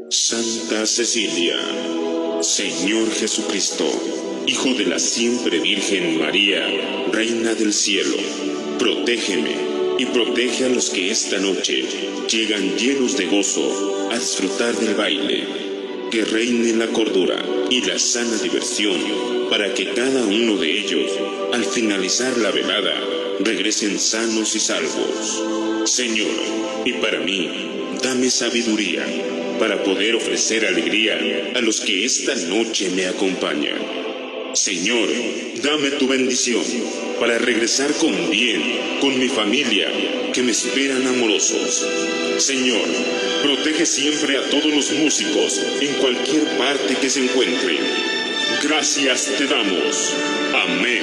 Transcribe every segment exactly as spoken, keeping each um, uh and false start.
Santa Cecilia, Señor Jesucristo, Hijo de la siempre Virgen María, Reina del Cielo, protégeme y protege a los que esta noche llegan llenos de gozo a disfrutar del baile. Que reine la cordura y la sana diversión para que cada uno de ellos, al finalizar la velada, regresen sanos y salvos. Señor, y para mí, dame sabiduría para poder ofrecer alegría a los que esta noche me acompañan. Señor, dame tu bendición para regresar con bien con mi familia que me esperan amorosos. Señor, protege siempre a todos los músicos en cualquier parte que se encuentren. Gracias te damos. Amén.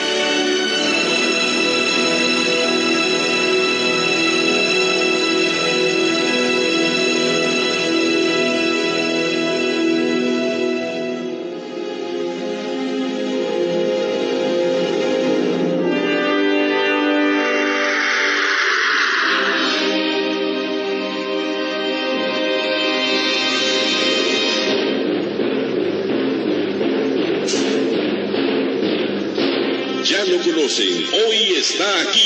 Ya lo conocen, hoy está aquí.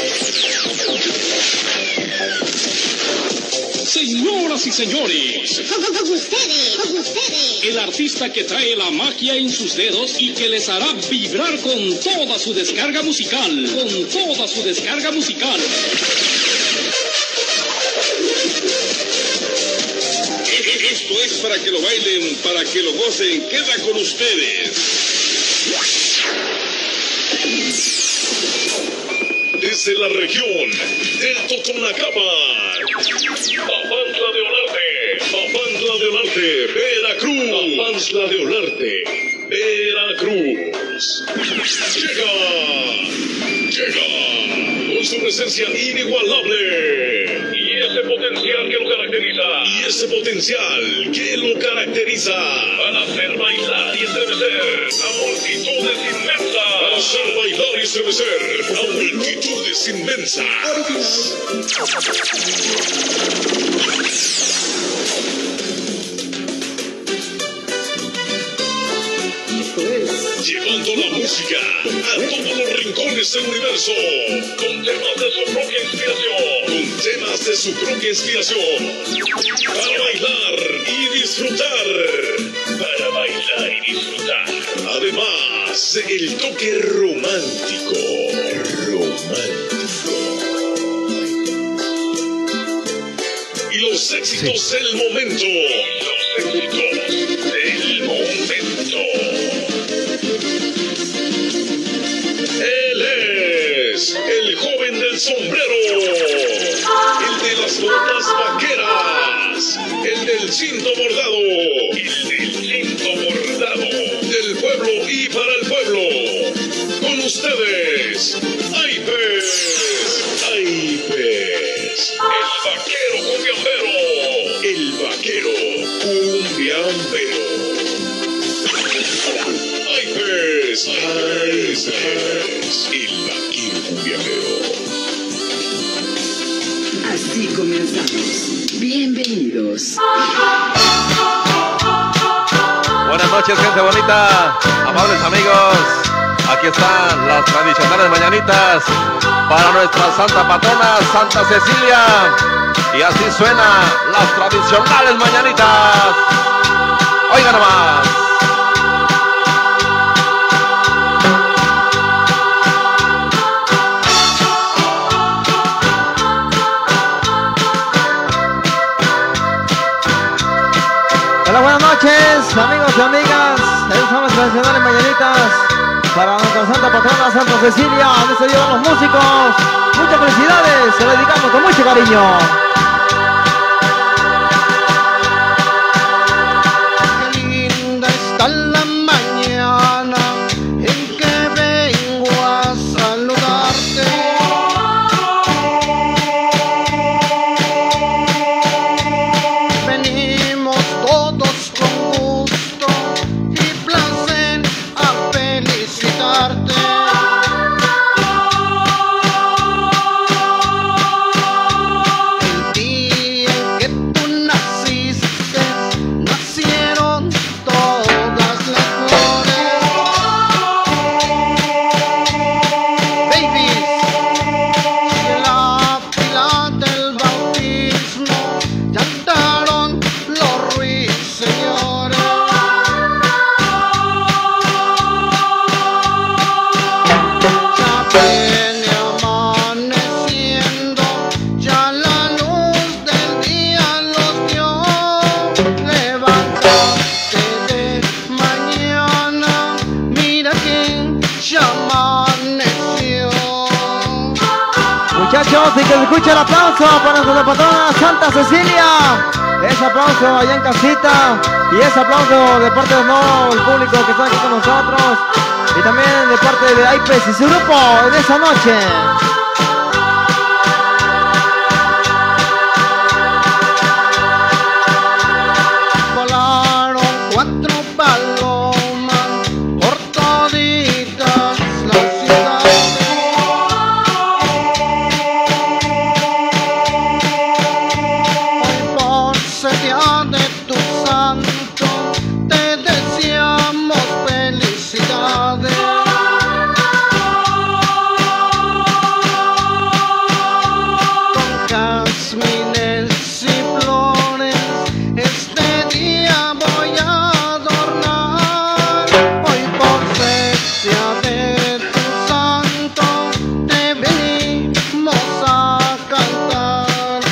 Señoras y señores, Con ustedes, con ustedes. el artista que trae la magia en sus dedos y que les hará vibrar con toda su descarga musical, con toda su descarga musical. Esto es para que lo bailen, para que lo gocen, queda con ustedes. Desde la región del Totonacapan, Papantla de Olarte, Papantla de Olarte, Veracruz, Papantla de Olarte, Veracruz. Llega, llega, con su presencia inigualable. Y ese potencial que lo caracteriza, y ese potencial que lo caracteriza, para hacer bailar y estremecer a multitudes inmensas. Para hacer bailar y estremecer a multitudes inmensas. Llevando la música a todos los rincones del universo, con temas de su propia inspiración, con temas de su propia inspiración, para bailar y disfrutar, para bailar y disfrutar. Además, el toque romántico, romántico. Y los éxitos sí. del momento, los éxitos del momento. Él es el joven del sombrero, el de las botas vaqueras, el del cinto bordado, el del cinto bordado, del pueblo y para el pueblo. Con ustedes, Aipes, Aipes, el vaquero cumbiambero, el vaquero cumbiambero. Aipes, Aipes, el vaquero cumbiambero. Así comenzamos. Bienvenidos. Buenas noches, gente bonita, amables amigos. Aquí están las tradicionales mañanitas para nuestra santa patrona, Santa Cecilia. Y así suenan las tradicionales mañanitas. Oigan nomás. Hola, buenas noches, amigos y amigas. Estas son las tradicionales mañanitas para nuestra santa patrona, Santa Cecilia. En este día los músicos. Muchas felicidades, se lo dedicamos con mucho cariño. Qué linda está la mañana en que vengo a saludarte. Venimos todos con gusto y placer a felicitarte. El muchachos, y que se escuche el aplauso para nuestra patrona Santa Cecilia. Ese aplauso allá en casita y ese aplauso de parte de todo el público que está aquí con nosotros y también de parte de Aipes y su grupo en esa noche. Volaron cuatro palomas por toditas las ciudades. Hoy por ser día de tu santo te deseamos felicidades. Con jazmines y flores este día voy a adornar. Hoy por ser día de tu santo te venimos a cantar.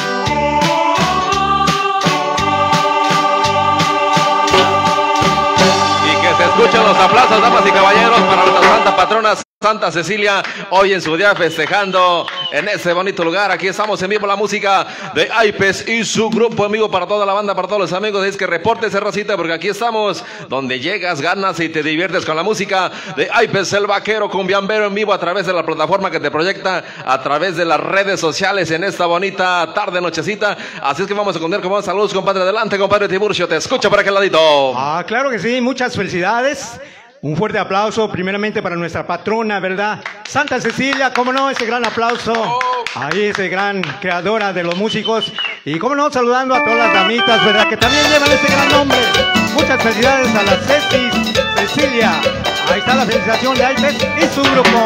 Y que se escuchen los aplausos, damas y caballeros, para nuestra santa patrona Santa Cecilia, hoy en su día festejando en ese bonito lugar. Aquí estamos en vivo, la música de Aipes y su grupo en vivo para toda la banda, para todos los amigos. Es que reporte racita, porque aquí estamos donde llegas, ganas y te diviertes con la música de Aipes, el vaquero cumbiambero, en vivo a través de la plataforma que te proyecta a través de las redes sociales en esta bonita tarde, nochecita. Así es que vamos a contar con más saludos, compadre. Adelante, compadre Tiburcio, te escucho por aquel ladito. Ah, claro que sí, muchas felicidades. Un fuerte aplauso primeramente para nuestra patrona, ¿verdad? Santa Cecilia, cómo no, ese gran aplauso. Ahí ese gran creadora de los músicos. Y cómo no, saludando a todas las damitas, ¿verdad? Que también llevan este gran nombre. Muchas felicidades a la Ceci Cecilia. Ahí está la felicitación de Aipes y su grupo.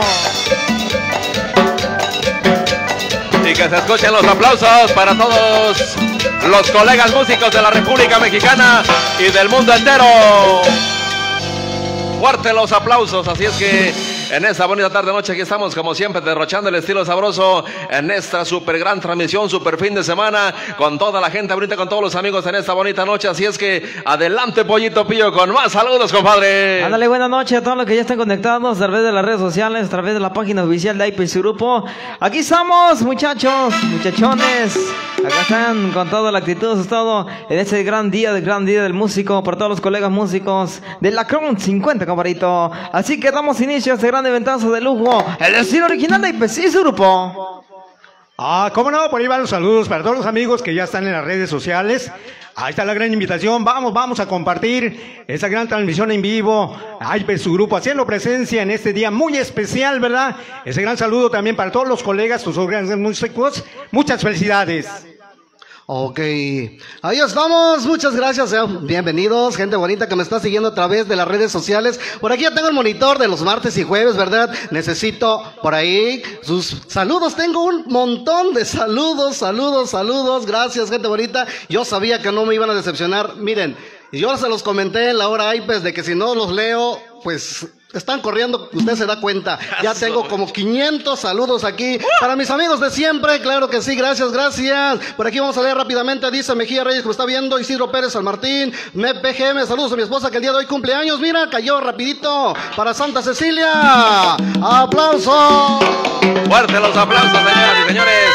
Y que se escuchen los aplausos para todos los colegas músicos de la República Mexicana y del mundo entero. Fuerte los aplausos, así es que en esta bonita tarde noche aquí estamos como siempre derrochando el estilo sabroso en esta super gran transmisión, super fin de semana con toda la gente bonita, con todos los amigos en esta bonita noche, así es que adelante Pollito Pillo con más saludos, compadre. Ándale, buenas noches a todos los que ya están conectados a través de las redes sociales, a través de la página oficial de Aipes y su grupo. Aquí estamos, muchachos, muchachones. Acá están con toda la actitud, todo en este gran día, del gran día del músico, por todos los colegas músicos de la Crown cincuenta, compadrito. Así que damos inicio a este gran eventazo de lujo, el estilo original de Aipes y su grupo. Ah, cómo no, por ahí van los saludos para todos los amigos que ya están en las redes sociales. Ahí está la gran invitación, vamos, vamos a compartir esa gran transmisión en vivo. Aipes, su grupo, haciendo presencia en este día muy especial, ¿verdad? Ese gran saludo también para todos los colegas, tus grandes músicos. Muchas felicidades. Ok, ahí estamos, muchas gracias, sean bienvenidos, gente bonita que me está siguiendo a través de las redes sociales. Por aquí ya tengo el monitor de los martes y jueves, ¿verdad? Necesito por ahí sus saludos, tengo un montón de saludos, saludos, saludos, gracias, gente bonita. Yo sabía que no me iban a decepcionar, miren, yo se los comenté en la hora Aipes de que si no los leo, pues están corriendo, usted se da cuenta. Ya tengo como quinientos saludos aquí para mis amigos de siempre, claro que sí, gracias, gracias. Por aquí vamos a leer rápidamente, dice Mejía Reyes que me está viendo, Isidro Pérez San Martín, M P G M, saludos a mi esposa que el día de hoy cumpleaños, mira, cayó rapidito para Santa Cecilia. ¡Aplausos! Fuerte los aplausos, señoras y señores.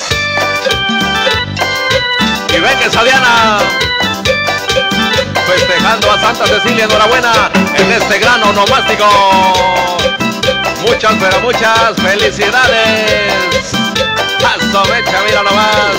Y venga esa Diana, festejando a Santa Cecilia, enhorabuena en este gran onomástico. Muchas, pero muchas felicidades. Paso mecha, mira nomás.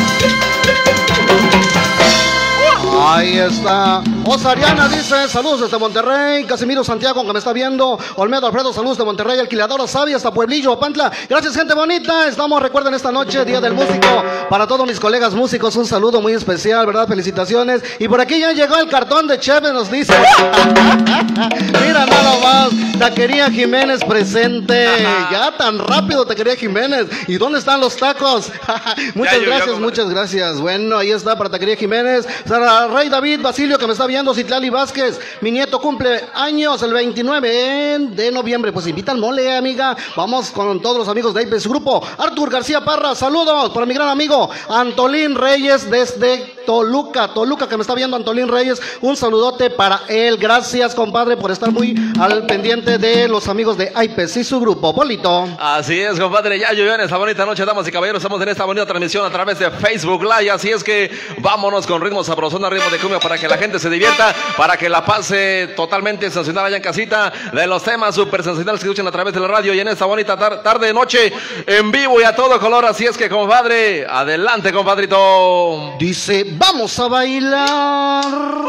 Ahí está. Osariana dice, saludos desde Monterrey. Casimiro Santiago que me está viendo. Olmedo Alfredo, saludos de Monterrey. Alquiladora Sabia hasta Pueblillo, Pantla. Gracias, gente bonita. Estamos, recuerden, esta noche, Día del Músico. Para todos mis colegas músicos, un saludo muy especial, ¿verdad? Felicitaciones. Y por aquí ya llegó el cartón de Cheve, nos dice. Mira nada más. Taquería Jiménez presente. Ya tan rápido, Taquería Jiménez. ¿Y dónde están los tacos? Muchas gracias, muchas gracias. Bueno, ahí está para Taquería Jiménez. Sara Rey David Basilio que me está viendo, Citlali Vázquez, mi nieto cumple años el veintinueve de noviembre, pues invita al mole, amiga. Vamos con todos los amigos de Aipes Grupo. Artur García Parra, saludos para mi gran amigo Antolín Reyes desde Toluca, Toluca, que me está viendo Antolín Reyes, un saludote para él. Gracias, compadre, por estar muy al pendiente de los amigos de Aipes y su grupo, Polito. Así es, compadre, ya llovió en esta bonita noche, damas y caballeros, estamos en esta bonita transmisión a través de Facebook Live, así es que vámonos con ritmo sabrosón, ritmo de cumbia para que la gente se divierta, para que la pase totalmente sensacional allá en casita, de los temas súper sensacionales que escuchan a través de la radio y en esta bonita tar tarde, noche, en vivo y a todo color, así es que, compadre, adelante, compadrito. Dice, vamos a bailar.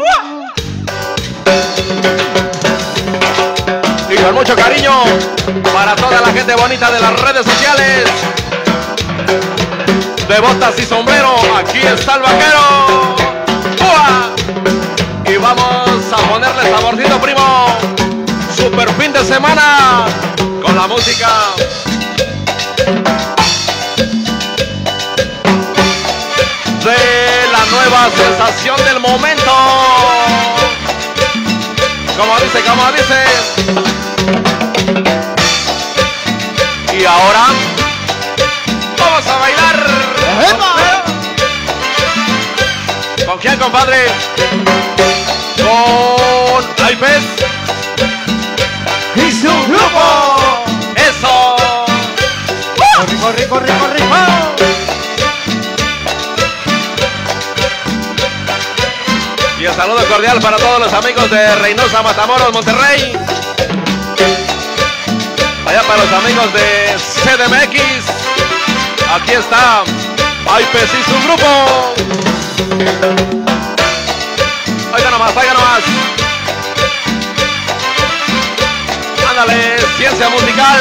Y con mucho cariño para toda la gente bonita de las redes sociales. De botas y sombrero, aquí está el vaquero. ¡Ua! Y vamos a ponerle saborcito, primo. Super fin de semana con la música de la nueva sensación del momento. Como dice, como dice. Y ahora vamos a bailar. ¡Epa! ¿Con quién, compadre? Con Aipes ¡Y su grupo! ¡Eso! ¡Corre, corre, corre, corre! Y el saludo cordial para todos los amigos de Reynosa, Matamoros, Monterrey. Allá para los amigos de C D M X. Aquí está Aipes y su grupo. Oiga nomás, oiga nomás. Ándale, ciencia musical.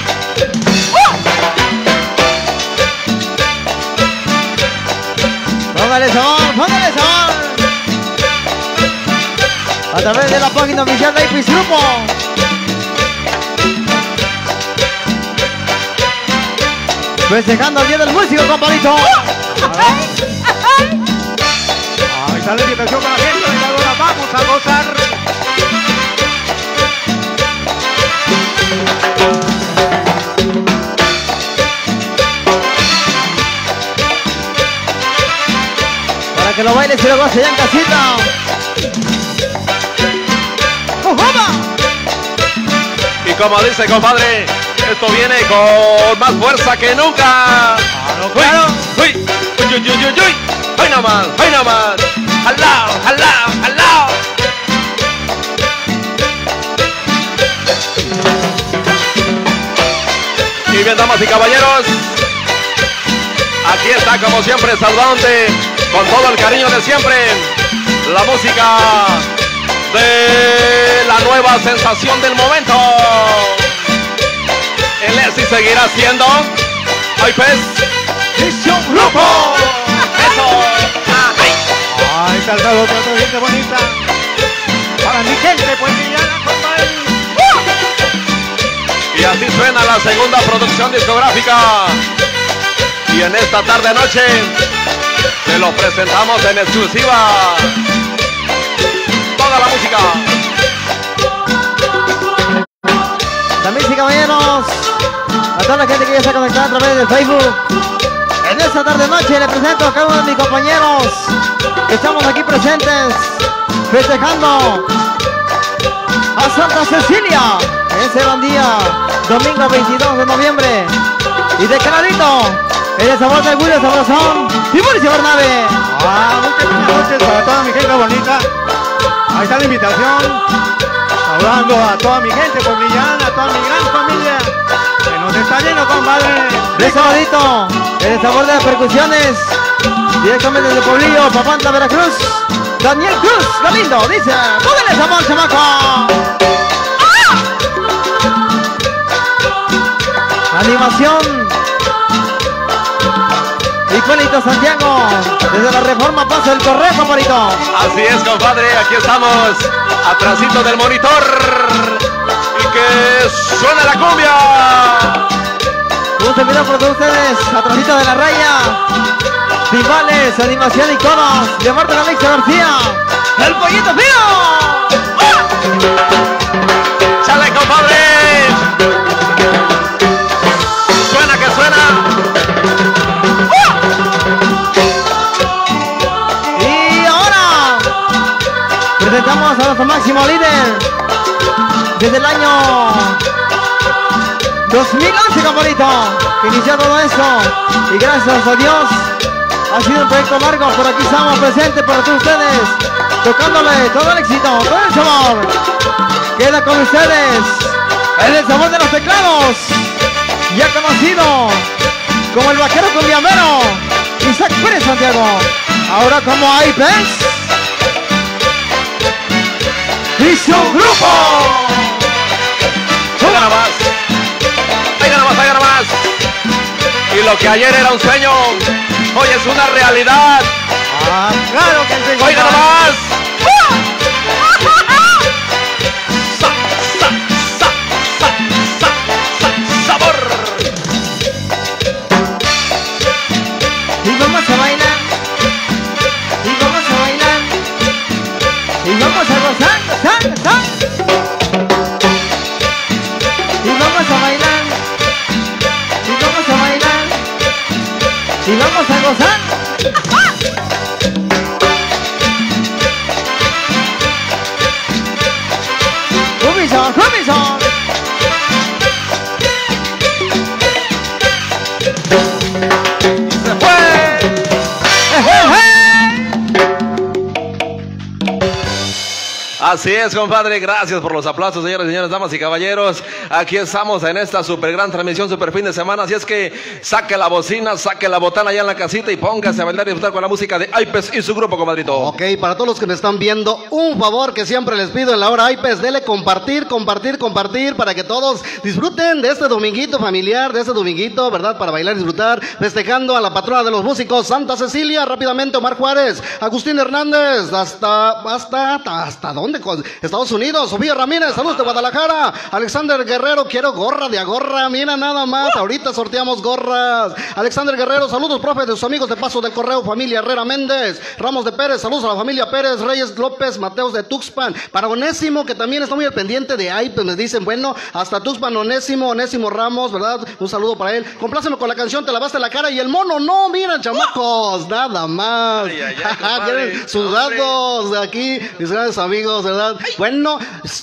Póngale sabor, póngale sabor. A través de la página oficial de Aipes Grupo. Festejando el día del músico, compadrito. Ahí está la invitación para la gente, bailadora. Vamos a gozar. Para que lo bailes y lo goces allá en casita. Y como dice, compadre, esto viene con más fuerza que nunca. Claro. Uy, uy, uy, uy, uy, uy. Ay nomás, ay nomás. Al lado, al lado, al lado. Y bien, damas y caballeros, aquí está como siempre saludándote con todo el cariño de siempre, la música de la nueva sensación del momento. Él es y seguirá siendo Aipes y su grupo. Eso. Ay. Ahí está el saludo para toda la gente bonita. Para mi gente, pues villana, compadre. Y así suena la segunda producción discográfica. Y en esta tarde noche te lo presentamos en exclusiva. Toda la música. Damas y caballeros, a toda la gente que ya está conectada a través del Facebook. En esta tarde noche le presento a cada uno de mis compañeros que estamos aquí presentes festejando a Santa Cecilia. Ese gran día, domingo veintidós de noviembre. Y de canadito, en el sabor del Willy Sabrosón y Mauricio Bernabe. Ah, muchas buenas noches para toda mi gente bonita. Ahí está la invitación. Saludando a toda mi gente poblillana, a toda mi gran familia. Que nos está lleno, compadre. De sabadito, en el sabor de las percusiones. Directamente desde Poblillo, Papantla, Veracruz. Daniel Cruz, Galindo, dice, póngale sabor, chamaco. ¡Ah! Animación. Hipólito Santiago, desde la Reforma pasa el correo, compadrito. Así es, compadre, aquí estamos, atrasito del monitor. Y que suene la cumbia. Un servidor por todos ustedes, atrasito de la raya. Timbales, animación y coros de Marta Alexa García. ¡El pollito fío! ¡Ah! ¡Chale, compadre! Suena que suena. Y Presentamos a nuestro máximo líder desde el año dos mil once, compadrito, que inició todo esto. Y gracias a Dios ha sido un proyecto largo, pero aquí estamos presentes para todos ustedes, tocándole todo el éxito, todo el sabor. Queda con ustedes en el sabor de los teclados, ya conocido como el vaquero cumbiambero, Isaac Pérez Santiago. Ahora como Aipes y su grupo. Ahí gana más, ahí gana más, ahí gana más. Y lo que ayer era un sueño, hoy es una realidad. Ah, claro que sí. Hoy gana más. Sa, sa, sa, sa, sa, sa, sabor. Y vamos a bailar, y vamos a bailar, y vamos a gozar, gozar, gozar. Y vamos a bailar, y vamos a bailar, y vamos a gozar. Cubison, Cubison. Se fue. Así es, compadre, gracias por los aplausos, señores y señores, damas y caballeros. Aquí estamos en esta super gran transmisión, super fin de semana. Así es que saque la bocina, saque la botana allá en la casita y póngase a bailar y disfrutar con la música de Aipes y su grupo, compadrito. Ok, para todos los que me están viendo, un favor que siempre les pido en la hora Aipes, dele compartir, compartir, compartir, para que todos disfruten de este dominguito familiar, de este dominguito, ¿verdad? Para bailar y disfrutar, festejando a la patrona de los músicos, Santa Cecilia. Rápidamente, Omar Juárez, Agustín Hernández, hasta, hasta, hasta, ¿hasta dónde? Estados Unidos, Sofía Ramírez, saludos de Guadalajara. Alexander Guerrero, quiero gorra de agorra, mira nada más, ahorita sorteamos gorras. Alexander Guerrero, saludos, profe, de sus amigos de Paso del Correo, familia Herrera Méndez. Ramos de Pérez, saludos a la familia Pérez, Reyes López, Mateos de Tuxpan. Para Onésimo, que también está muy al pendiente de ahí, pues me dicen, bueno, hasta Tuxpan, Onésimo, Onésimo Ramos, ¿verdad? Un saludo para él. Compláceme con la canción Te lavaste la cara y el mono, no, mira, chamacos, nada más. Ay, ay, ay, Vienen sudados de aquí, mis grandes amigos, ¿verdad? Bueno,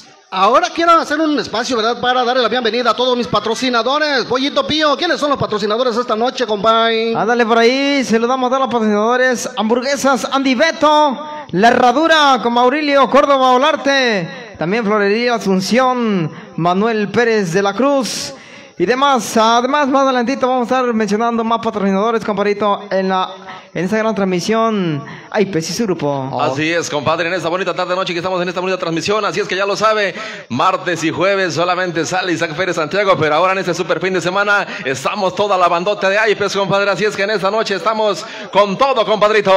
ahora quiero hacer un espacio, ¿verdad? Para darle la bienvenida a todos mis patrocinadores. Pollito Pío, ¿quiénes son los patrocinadores esta noche, compadre? Ándale por ahí, saludamos a los patrocinadores. Hamburguesas Andy Beto, La Herradura con Maurilio Córdoba Olarte, también Florería Asunción, Manuel Pérez de la Cruz y demás. Además, más adelantito vamos a estar mencionando más patrocinadores, compadrito, en la en esta gran transmisión Aipes y su grupo. Así es, compadre, en esta bonita tarde noche que estamos en esta bonita transmisión. Así es que ya lo sabe, martes y jueves solamente sale Isaac Pérez Santiago, pero ahora en este super fin de semana estamos toda la bandota de Aipes, compadre. Así es que en esta noche estamos con todo, compadrito.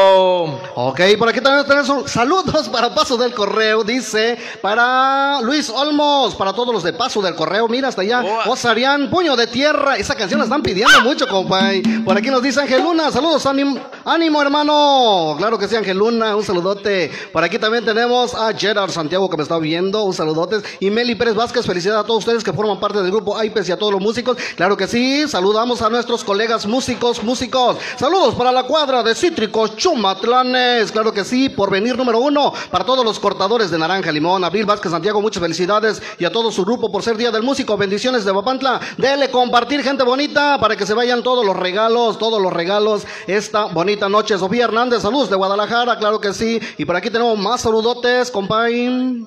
Ok, por aquí también tenemos saludos para Paso del Correo, dice, para Luis Olmos, para todos los de Paso del Correo, mira hasta allá, Oh. Osarián, Puño de Tierra, esa canción la están pidiendo mucho, compadre. Por aquí nos dice Ángel Luna, saludos, ánimo, ánimo hermano, claro que sí, Ángel Luna, un saludote. Por aquí también tenemos a Gerard Santiago que me está viendo, un saludote. Y Meli Pérez Vázquez, felicidades a todos ustedes que forman parte del grupo Aipes y a todos los músicos, claro que sí, saludamos a nuestros colegas músicos, músicos, saludos para la cuadra de Cítricos Chumatlanes, claro que sí, por venir número uno, para todos los cortadores de naranja, limón, Abril Vázquez Santiago, muchas felicidades, y a todo su grupo por ser Día del Músico, bendiciones de Papantla, dele compartir, gente bonita, para que se vayan todos los regalos, todos los regalos, esta bonita noche. Sofía Hernández, saludos de Guadalajara, claro que sí, y por aquí tenemos más saludotes, compadre.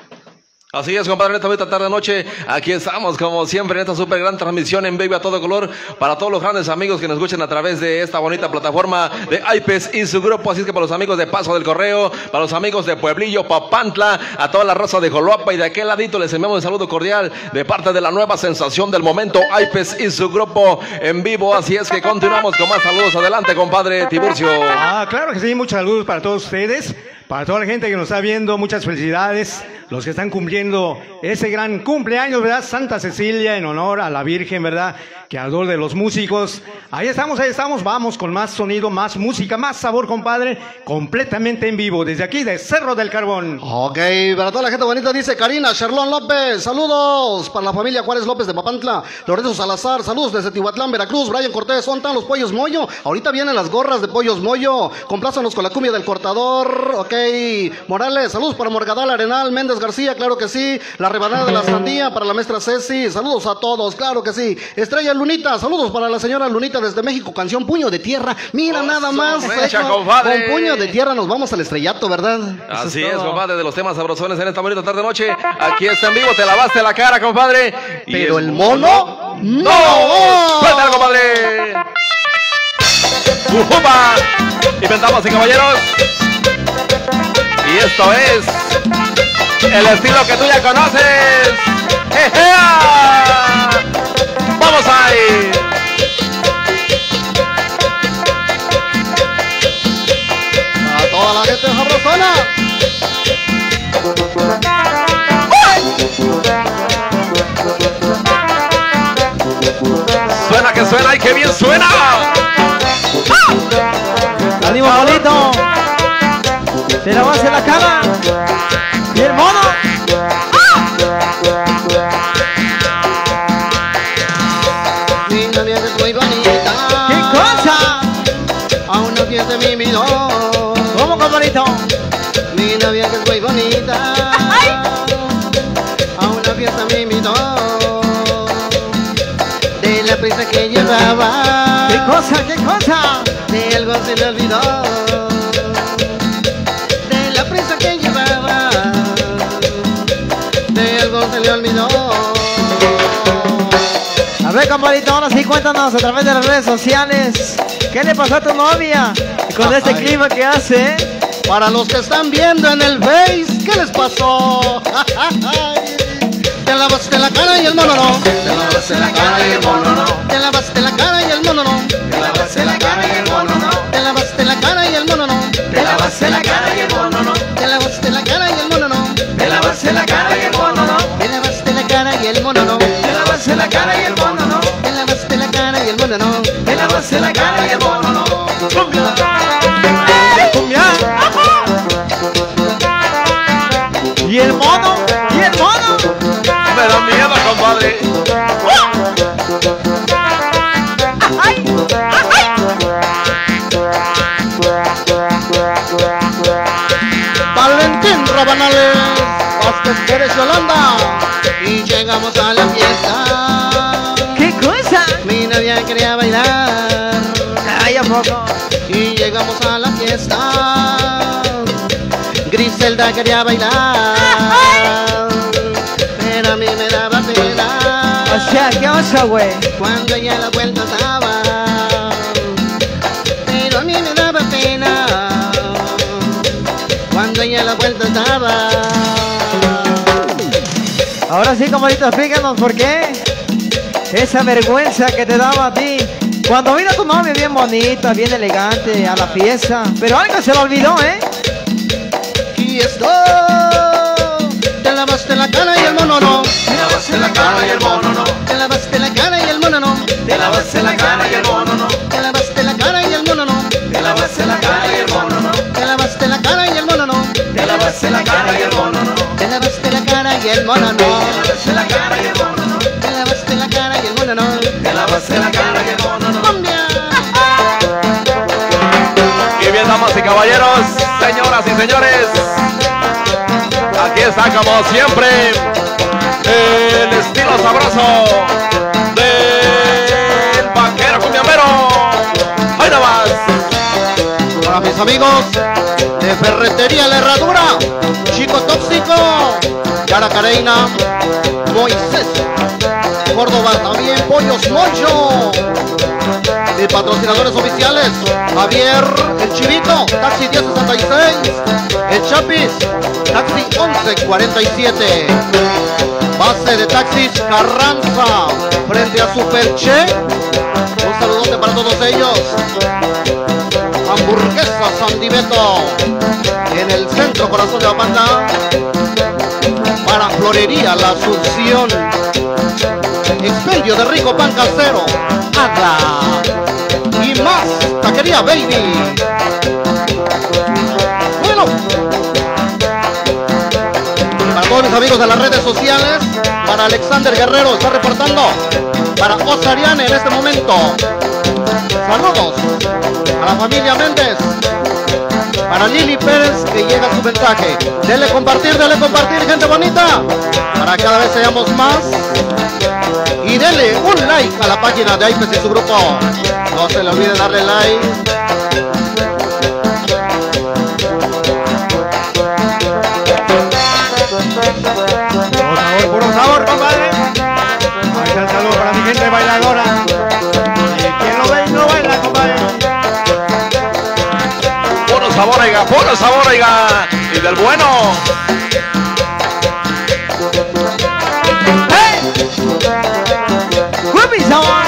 Así es, compadre, en esta bonita tarde noche, aquí estamos como siempre en esta super gran transmisión en vivo a todo color para todos los grandes amigos que nos escuchan a través de esta bonita plataforma de Aipes y su grupo. Así es que para los amigos de Paso del Correo, para los amigos de Pueblillo, Papantla, a toda la raza de Joloapa y de aquel ladito les enviamos un saludo cordial de parte de la nueva sensación del momento, Aipes y su grupo en vivo. Así es que continuamos con más saludos. Adelante, compadre Tiburcio. Ah, claro que sí, muchos saludos para todos ustedes, para toda la gente que nos está viendo, muchas felicidades, los que están cumpliendo ese gran cumpleaños, ¿verdad? Santa Cecilia, en honor a la Virgen, ¿verdad? Creador de los músicos. Ahí estamos, ahí estamos, vamos con más sonido, más música, más sabor, compadre, completamente en vivo, desde aquí de Cerro del Carbón. Ok, para toda la gente bonita dice Karina Charlón López, saludos para la familia Juárez López de Papantla, Lorenzo Salazar, saludos desde Tihuatlán, Veracruz, Brian Cortés, ¿dónde están los pollos Moyo? Ahorita vienen las gorras de pollos Moyo, complázanos con la cumbia del cortador, ok, Morales, saludos para Morgadal Arenal, Méndez García, claro que sí. La rebanada de la sandía para la maestra Ceci, saludos a todos, claro que sí. Estrella Lunita, saludos para la señora Lunita desde México, canción Puño de Tierra. Mira, oh, nada más, fecha, con, con Puño de Tierra nos vamos al estrellato, ¿verdad? Así es, es compadre, de los temas sabrosones en esta bonita tarde noche. Aquí está en vivo, te lavaste la cara, compadre. Pero el mono, no. no. Suéltalo, compadre. Ujupa. Y ventamos y caballeros. Y esto es el estilo que tú ya conoces. ¡Ejea! ¡Vamos ahí! A toda la gente sabrosona. Suena que suena y que bien suena. ¡Ánimo, bonito! ¡Se la va a hacer la cara! ¡Y el mono! ¡Ah! Mi novia es muy bonita. ¿Qué cosa? A una fiesta me invitó. ¿Cómo, compadrito? Mi novia es muy bonita. ¡Ay! A una fiesta me invitó. De la prisa que llevaba. ¿Qué cosa? ¿Qué cosa? De algo se le olvidó. De la prisa que llevaba. De algo se le olvidó. A ver, compadrito, ahora sí cuéntanos a través de las redes sociales. ¿Qué le pasó a tu novia con este Ay. clima que hace? Para los que están viendo en el Face, ¿qué les pasó? Te lavaste la cara y el mono no. Te lavaste la cara y el mono no. Te lavaste la cara y el mono no. Te lavaste la cara y el mono no. Te lavaste la cara y el mono no. Te lavaste la cara y el mono no. Te lavaste la cara y el mono no. Te lavaste la cara y el mono no. Te lavaste la cara y el mono no. Te lavaste la cara y el mono no. Te lavaste la cara y el mono no. Te lavaste la cara y el mono no. ¡Cumbia! ¡Cumbia! ¿Y el mono? ¿Y el mono? Me da miedo, compadre. ¡Ay! Valentín Rabanales, Vázquez Pérez Yolanda. Y llegamos a la fiesta. ¿Qué cosa? Mi novia quería bailar. ¡Ay, a poco! Y llegamos a la fiesta. Griselda quería bailar. Pero a mí me daba pena. O sea, ¿qué osa, güey? Cuando ella a la vuelta estaba. Pero a mí me daba pena. Cuando ella a la vuelta estaba. Ahora sí, compadrito, explícanos por qué esa vergüenza que te daba a ti cuando vino tu novia bien bonita, bien elegante a la fiesta, pero algo se le olvidó, ¿eh? Aquí estoy. Te lavaste la cara y el mono no. Te lavaste la cara y el mono no. Te lavaste la cara y el mono no. Te lavaste la cara y el mono no. Te lavaste la cara y el mono no. Te lavaste la cara y el mono no. Te lavaste la cara y el mono no. Te lavaste la cara y el mono no. Te lavaste la cara y el mono no. Te lavaste la cara y el mono no. Te lavaste la cara y el mono no. Te lavaste la cara y el mono no. ¡Cumbia! Y bien, damas y caballeros, señoras y señores, aquí está como siempre el estilo sabroso del vaquero cumbiambero. ¡Ahí nomás! Para mis amigos de Ferretería La Herradura, Chico Tóxico, Yara Careina, Moisés, Córdoba también, Pollos Moncho. Y patrocinadores oficiales, Javier, el Chivito, Taxi diez sesenta y seis, el Chapis, Taxi once cuarenta y siete, Base de Taxis Carranza, frente a Super Che. Un saludote para todos ellos. Hamburguesa Sandiveto, en el centro corazón de la banda. Para Florería La Asunción, expendio de rico pan casero, Adla y más Taquería Baby. Bueno, para todos mis amigos de las redes sociales, para Alexander Guerrero está reportando, para Osariane en este momento, Saludos a la familia Méndez. Para Lili Pérez, que llega su mensaje. Dele compartir, dele compartir, gente bonita. Para cada vez seamos más. Y dele un like a la página de Aipes y su grupo. No se le olvide darle like. Puro sabor, puro sabor, compadre. Ahí está el saludo para mi gente bailadora. Y quien lo ve y no baila, compadre. Puro sabor, oiga, puro sabor, oiga. Y del bueno. ¡Cupi sabor!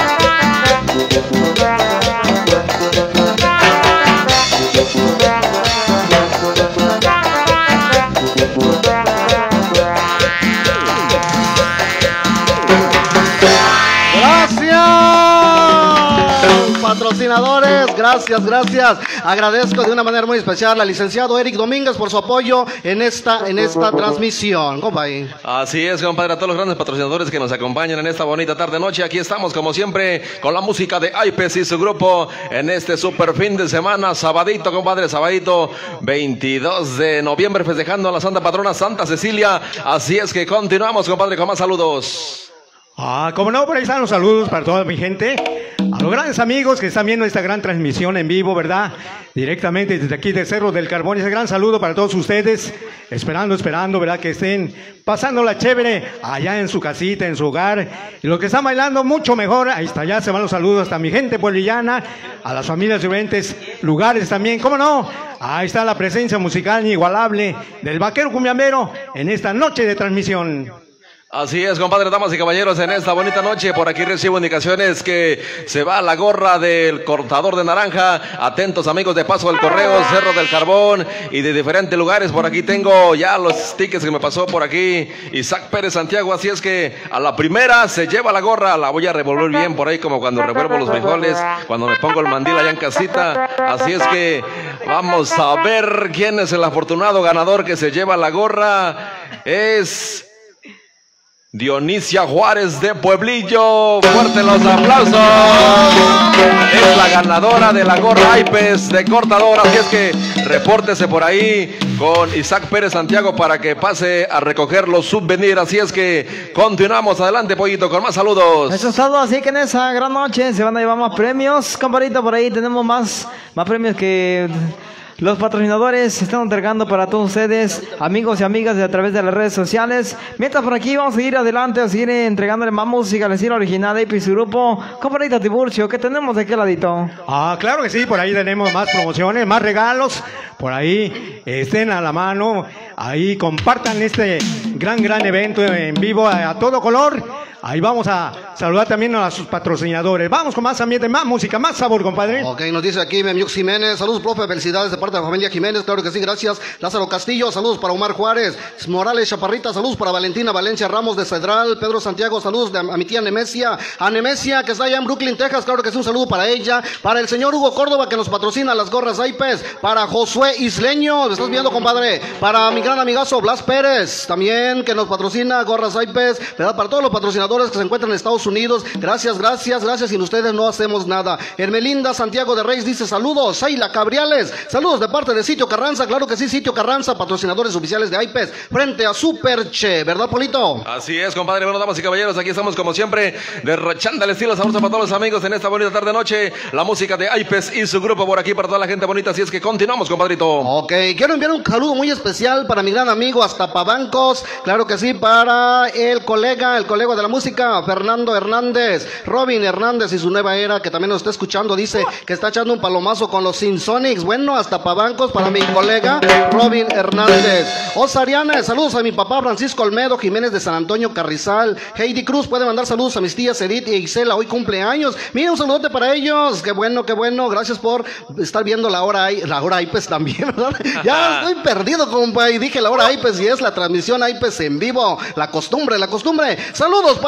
Patrocinadores, gracias, gracias. Agradezco de una manera muy especial al licenciado Eric Domínguez por su apoyo en esta, en esta transmisión. Compadre. Así es, compadre, a todos los grandes patrocinadores que nos acompañan en esta bonita tarde-noche. Aquí estamos, como siempre, con la música de Aipes y su grupo en este super fin de semana, sabadito, compadre, sabadito, veintidós de noviembre, festejando a la Santa Patrona Santa Cecilia. Así es que continuamos, compadre, con más saludos. Ah, como no, por ahí están los saludos para toda mi gente. A los grandes amigos que están viendo esta gran transmisión en vivo, ¿verdad? Directamente desde aquí de Cerro del Carbón. Ese gran saludo para todos ustedes. Esperando, esperando, ¿verdad? Que estén pasándola chévere allá en su casita, en su hogar. Y los que están bailando, mucho mejor. Ahí está, ya se van los saludos hasta mi gente pueblillana, a las familias de diferentes lugares también. ¿Cómo no? Ahí está la presencia musical inigualable del Vaquero Cumbiambero en esta noche de transmisión. Así es, compadre, damas y caballeros, en esta bonita noche, por aquí recibo indicaciones que se va la gorra del cortador de naranja. Atentos, amigos de Paso del Correo, Cerro del Carbón y de diferentes lugares. Por aquí tengo ya los tickets que me pasó por aquí Isaac Pérez Santiago. Así es que a la primera se lleva la gorra. La voy a revolver bien por ahí, como cuando revuelvo los frijoles, cuando me pongo el mandil allá en casita. Así es que vamos a ver quién es el afortunado ganador que se lleva la gorra. Es Dionisia Juárez de Pueblillo. Fuerte los aplausos. Es la ganadora de la gorra Aipes de cortador. Así es que repórtese por ahí con Isaac Pérez Santiago para que pase a recoger los souvenirs. Así es que continuamos adelante, pollito, con más saludos. Eso es todo, así que en esa gran noche se van a llevar más premios. Compadrito, por ahí tenemos más, más premios que los patrocinadores están entregando para todos ustedes, amigos y amigas de a través de las redes sociales. Mientras por aquí vamos a seguir adelante, a seguir entregándole más música al estilo original de Aipes y su grupo. Compadrito Tiburcio, ¿qué tenemos de qué ladito? Ah, claro que sí, por ahí tenemos más promociones, más regalos. Por ahí estén a la mano, ahí compartan este gran, gran evento en vivo a, a todo color. Ahí vamos a saludar también a sus patrocinadores. Vamos con más ambiente, más música, más sabor, compadre. Ok, nos dice aquí Memiux Jiménez. Saludos, profe, felicidades de parte de la familia Jiménez. Claro que sí, gracias. Lázaro Castillo, saludos para Omar Juárez. Morales Chaparrita, saludos para Valentina Valencia Ramos de Cedral. Pedro Santiago, saludos de, a mi tía Nemesia. A Nemesia, que está allá en Brooklyn, Texas. Claro que sí, un saludo para ella. Para el señor Hugo Córdoba, que nos patrocina las gorras Aipes. Para Josué Isleño, ¿me estás viendo, compadre? Para mi gran amigazo Blas Pérez, también, que nos patrocina gorras Aipes, ¿verdad? Para todos los patrocinadores que se encuentran en Estados Unidos, gracias, gracias, gracias, sin ustedes no hacemos nada. Hermelinda Santiago de Reyes dice saludos. Zayla Cabriales, saludos de parte de Sitio Carranza. Claro que sí, Sitio Carranza, patrocinadores oficiales de Aipes, frente a Superche, ¿verdad, Polito? Así es, compadre. Bueno, damas y caballeros, aquí estamos como siempre, derrochando el estilo sabroso para todos los amigos en esta bonita tarde noche. La música de Aipes y su grupo por aquí para toda la gente bonita. Así es que continuamos, compadrito. Ok, quiero enviar un saludo muy especial para mi gran amigo hasta Pabancos. Claro que sí, para el colega, el colega de la música, Fernando Hernández, Robin Hernández y su nueva era, que también nos está escuchando, dice que está echando un palomazo con los Sinsonics. Bueno, hasta Pabancos para mi colega Robin Hernández. Osariana, saludos a mi papá Francisco Olmedo Jiménez de San Antonio Carrizal. Heidi Cruz puede mandar saludos a mis tías Edith y Isela, hoy cumpleaños. Mira, un saludote para ellos. Qué bueno, qué bueno. Gracias por estar viendo la hora la hora Aipes también, ¿verdad? Ya estoy perdido, compa, y dije la hora Aipes y es la transmisión Aipes en vivo. La costumbre, la costumbre. Saludos para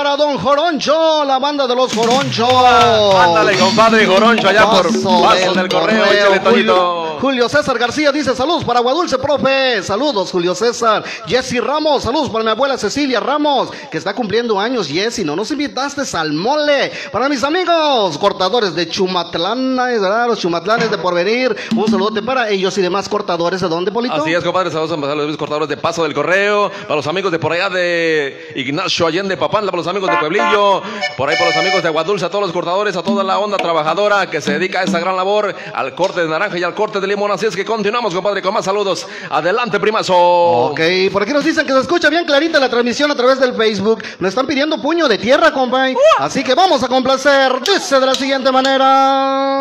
para Don Joroncho, la banda de los Joronchos. Ándale, compadre Joroncho, allá por Paso Paso del Correo, échale, Julio, Toñito. Julio César García dice saludos para Aguadulce, profe. Saludos, Julio César. Jessy Ramos, saludos para mi abuela Cecilia Ramos, que está cumpliendo años. Jessy, no nos invitaste al mole. Para mis amigos cortadores de Chumatlán, ¿verdad? Los Chumatlanes de Porvenir, un saludote para ellos y demás cortadores. ¿De dónde, Polito? Así es, compadre, saludos para los cortadores de Paso del Correo, para los amigos de por allá de Ignacio Allende Papantla, para los amigos de Pueblillo, por ahí para los amigos de Aguadulce, a todos los cortadores, a toda la onda trabajadora que se dedica a esa gran labor, al corte de naranja y al corte de limón. Así es que continuamos, compadre, con más saludos. Adelante, primazo. Ok, por aquí nos dicen que se escucha bien clarita la transmisión a través del Facebook. Nos están pidiendo puño de tierra, compadre. Así que vamos a complacer. Dice de la siguiente manera.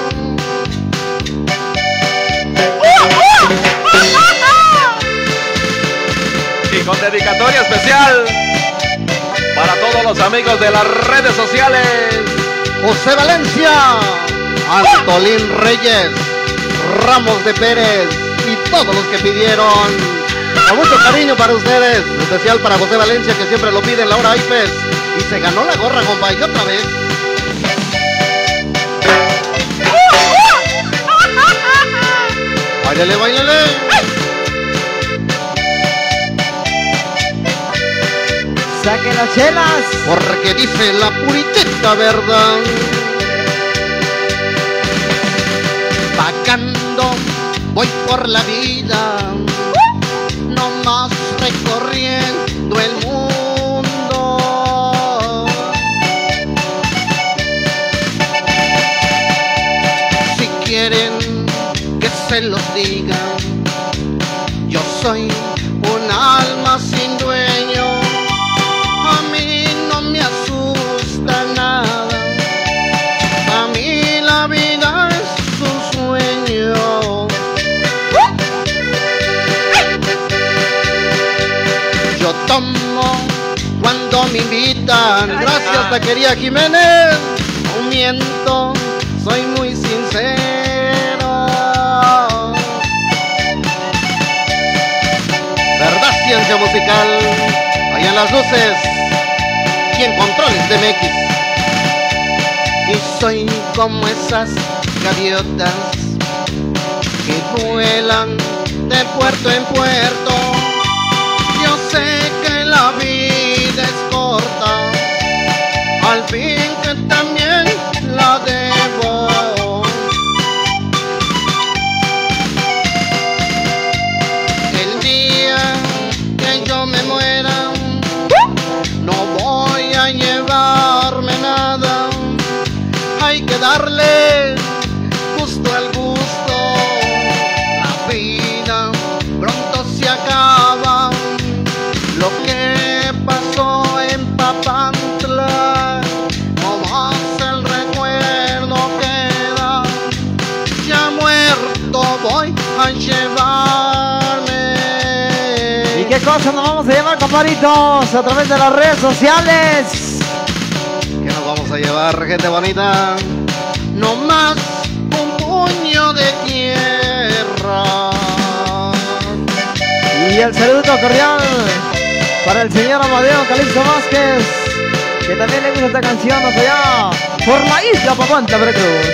Y con dedicatoria especial para todos los amigos de las redes sociales. José Valencia, Antolín Reyes, Ramos de Pérez y todos los que pidieron. Con mucho cariño para ustedes, especial para José Valencia, que siempre lo pide en la hora I P E S. Y se ganó la gorra, compa, y otra vez. Báilale, báilale. Saquen las chelas. Porque dice la puritita verdad. Vagando voy por la vida, no más recorriendo el mundo. Si quieren que se los diga, yo soy un alma sin dueño. A mí no me asusta nada, a mí la vida es un sueño. Yo tomo cuando me invitan. Gracias, Taquería Jiménez. No miento, soy muy sincero. Verdad, ciencia musical. Allá en las luces y en controles de M X. Y soy como esas gaviotas que vuelan de puerto en puerto. Yo sé que la vida es corta, al fin que también la debo. El día que yo me muera, no voy a llevarme nada. Hay que darle gusto al gusto. La vida pronto se acaba. Lo que pasó en Papantla, nomás el recuerdo queda. Ya muerto voy a llevarme. ¿Y qué cosa nos vamos a llevar, compadritos? A través de las redes sociales. ¿Qué nos vamos a llevar, gente bonita? No más un puño de tierra. Y el saludo cordial para el señor Amadeo Calixto Vázquez, que también le gusta esta canción hasta allá por la isla Papantla, Veracruz.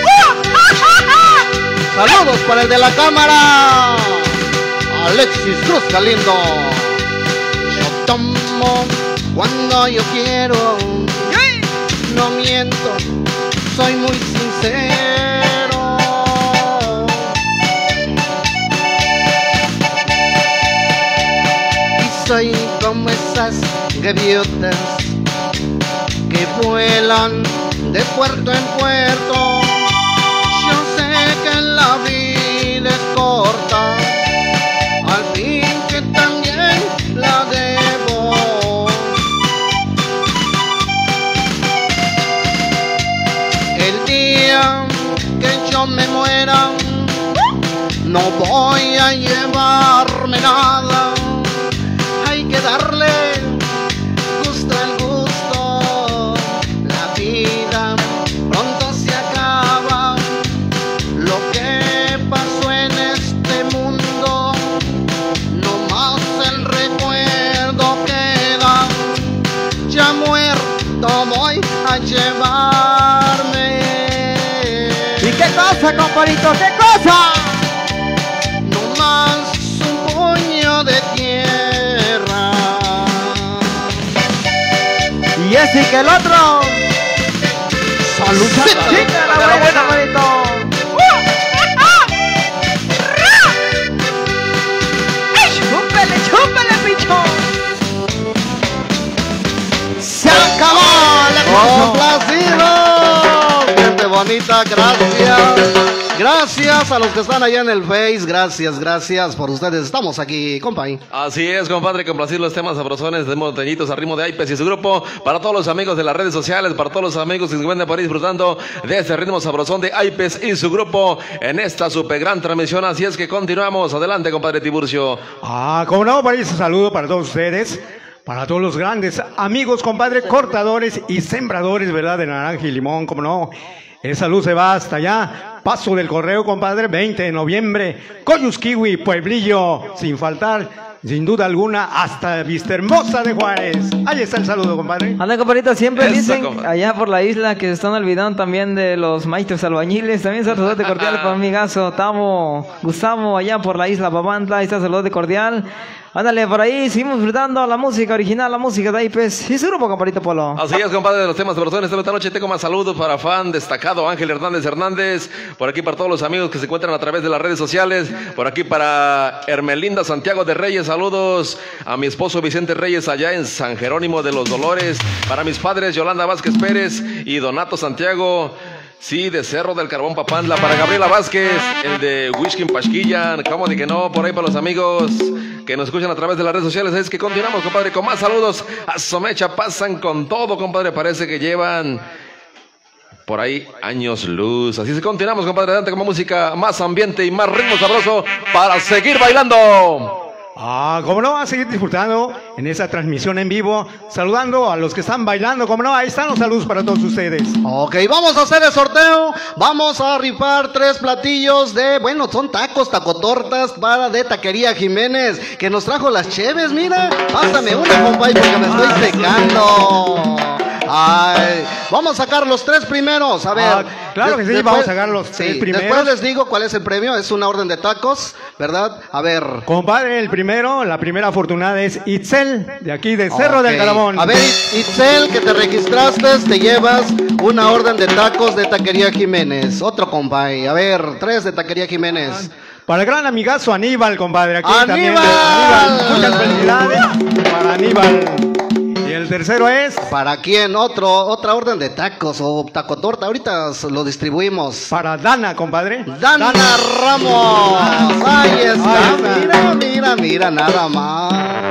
Saludos para el de la cámara, Alexis Cruz Galindo. Yo tomo cuando yo quiero, no miento, soy muy sincero. Y soy como esas gaviotas que vuelan de puerto en puerto. Yo sé que la vida es corta, al fin que también la debo. El día que yo me muera, no voy a llevarme nada. Hay que darle gusto al gusto. La vida pronto se acaba. Lo que pasó en este mundo, no más el recuerdo queda. Ya muerto música, el otro. Salud, chica, la buena, hermanito. ¡Chúpele, chúpele, picho! ¡Se acabó! ¡Complacido! Gente bonita, gracias. Gracias a los que están allá en el Face. Gracias, gracias por ustedes. Estamos aquí, compadre. Así es, compadre, complacer los temas sabrosones de montañitos a ritmo de Aipes y su grupo. Para todos los amigos de las redes sociales, para todos los amigos que se encuentran por ahí disfrutando de este ritmo sabrosón de Aipes y su grupo en esta super gran transmisión. Así es que continuamos. Adelante, compadre Tiburcio. Ah, como no, para ese saludo para todos ustedes. Para todos los grandes amigos, compadre, cortadores y sembradores, ¿verdad? De naranja y limón, como no. Esa luz se va hasta allá. Paso del Correo, compadre, veinte de noviembre. Coyusquiwi, Pueblillo, sin faltar, sin duda alguna, hasta Vistahermosa de Juárez. Ahí está el saludo, compadre. Anda, compadrito, siempre Eso, dicen compadre. allá por la isla que se están olvidando también de los maestros albañiles. También saludote cordial para mi amigazo Tamo, Gustavo, allá por la isla Papantla. Ahí está saludote cordial. Ándale, por ahí seguimos disfrutando la música original, la música de Aipes y su grupo, compadrito Polo. Así es, compadre, de los temas sabrosones. Esta noche tengo más saludos para fan destacado Ángel Hernández Hernández. Por aquí para todos los amigos que se encuentran a través de las redes sociales. Por aquí para Hermelinda Santiago de Reyes. Saludos a mi esposo Vicente Reyes allá en San Jerónimo de los Dolores. Para mis padres Yolanda Vázquez Pérez y Donato Santiago. Sí, de Cerro del Carbón Papantla. Para Gabriela Vázquez, el de Whisky Pasquilla. ¿Cómo de que no? Por ahí para los amigos que nos escuchan a través de las redes sociales. Es que continuamos, compadre, con más saludos. A Somecha pasan con todo, compadre. Parece que llevan por ahí años luz. Así es que continuamos, compadre. Adelante con más música, más ambiente y más ritmo sabroso para seguir bailando. Ah, como no, a seguir disfrutando en esa transmisión en vivo, saludando a los que están bailando, como no, ahí están los saludos para todos ustedes. Ok, vamos a hacer el sorteo. Vamos a rifar tres platillos de, bueno, son tacos, tacotortas para de Taquería Jiménez, que nos trajo las cheves, mira. Pásame una, compadre, porque me estoy secando. Ay, vamos a sacar los tres primeros, a ver. Ah, claro que sí, vamos a sacar los sí, tres primeros. Después les digo cuál es el premio, es una orden de tacos, ¿verdad? A ver. Compadre, el primero, la primera afortunada es Itzel, de aquí de Cerro Ok. del Caramón. A ver, Itzel, que te registraste, te llevas una orden de tacos de Taquería Jiménez. Otro, compadre. A ver, tres de Taquería Jiménez. Para el gran amigazo Aníbal, compadre, aquí ¡Aníbal! también. de Aníbal, muchas felicidades para Aníbal. Y el tercero es ¿Para quién? Otro, otra orden de tacos o tacotorta. Ahorita lo distribuimos. para Dana, compadre. Dana Ramos. Ahí está. Ahí está. Mira, mira, mira, nada más.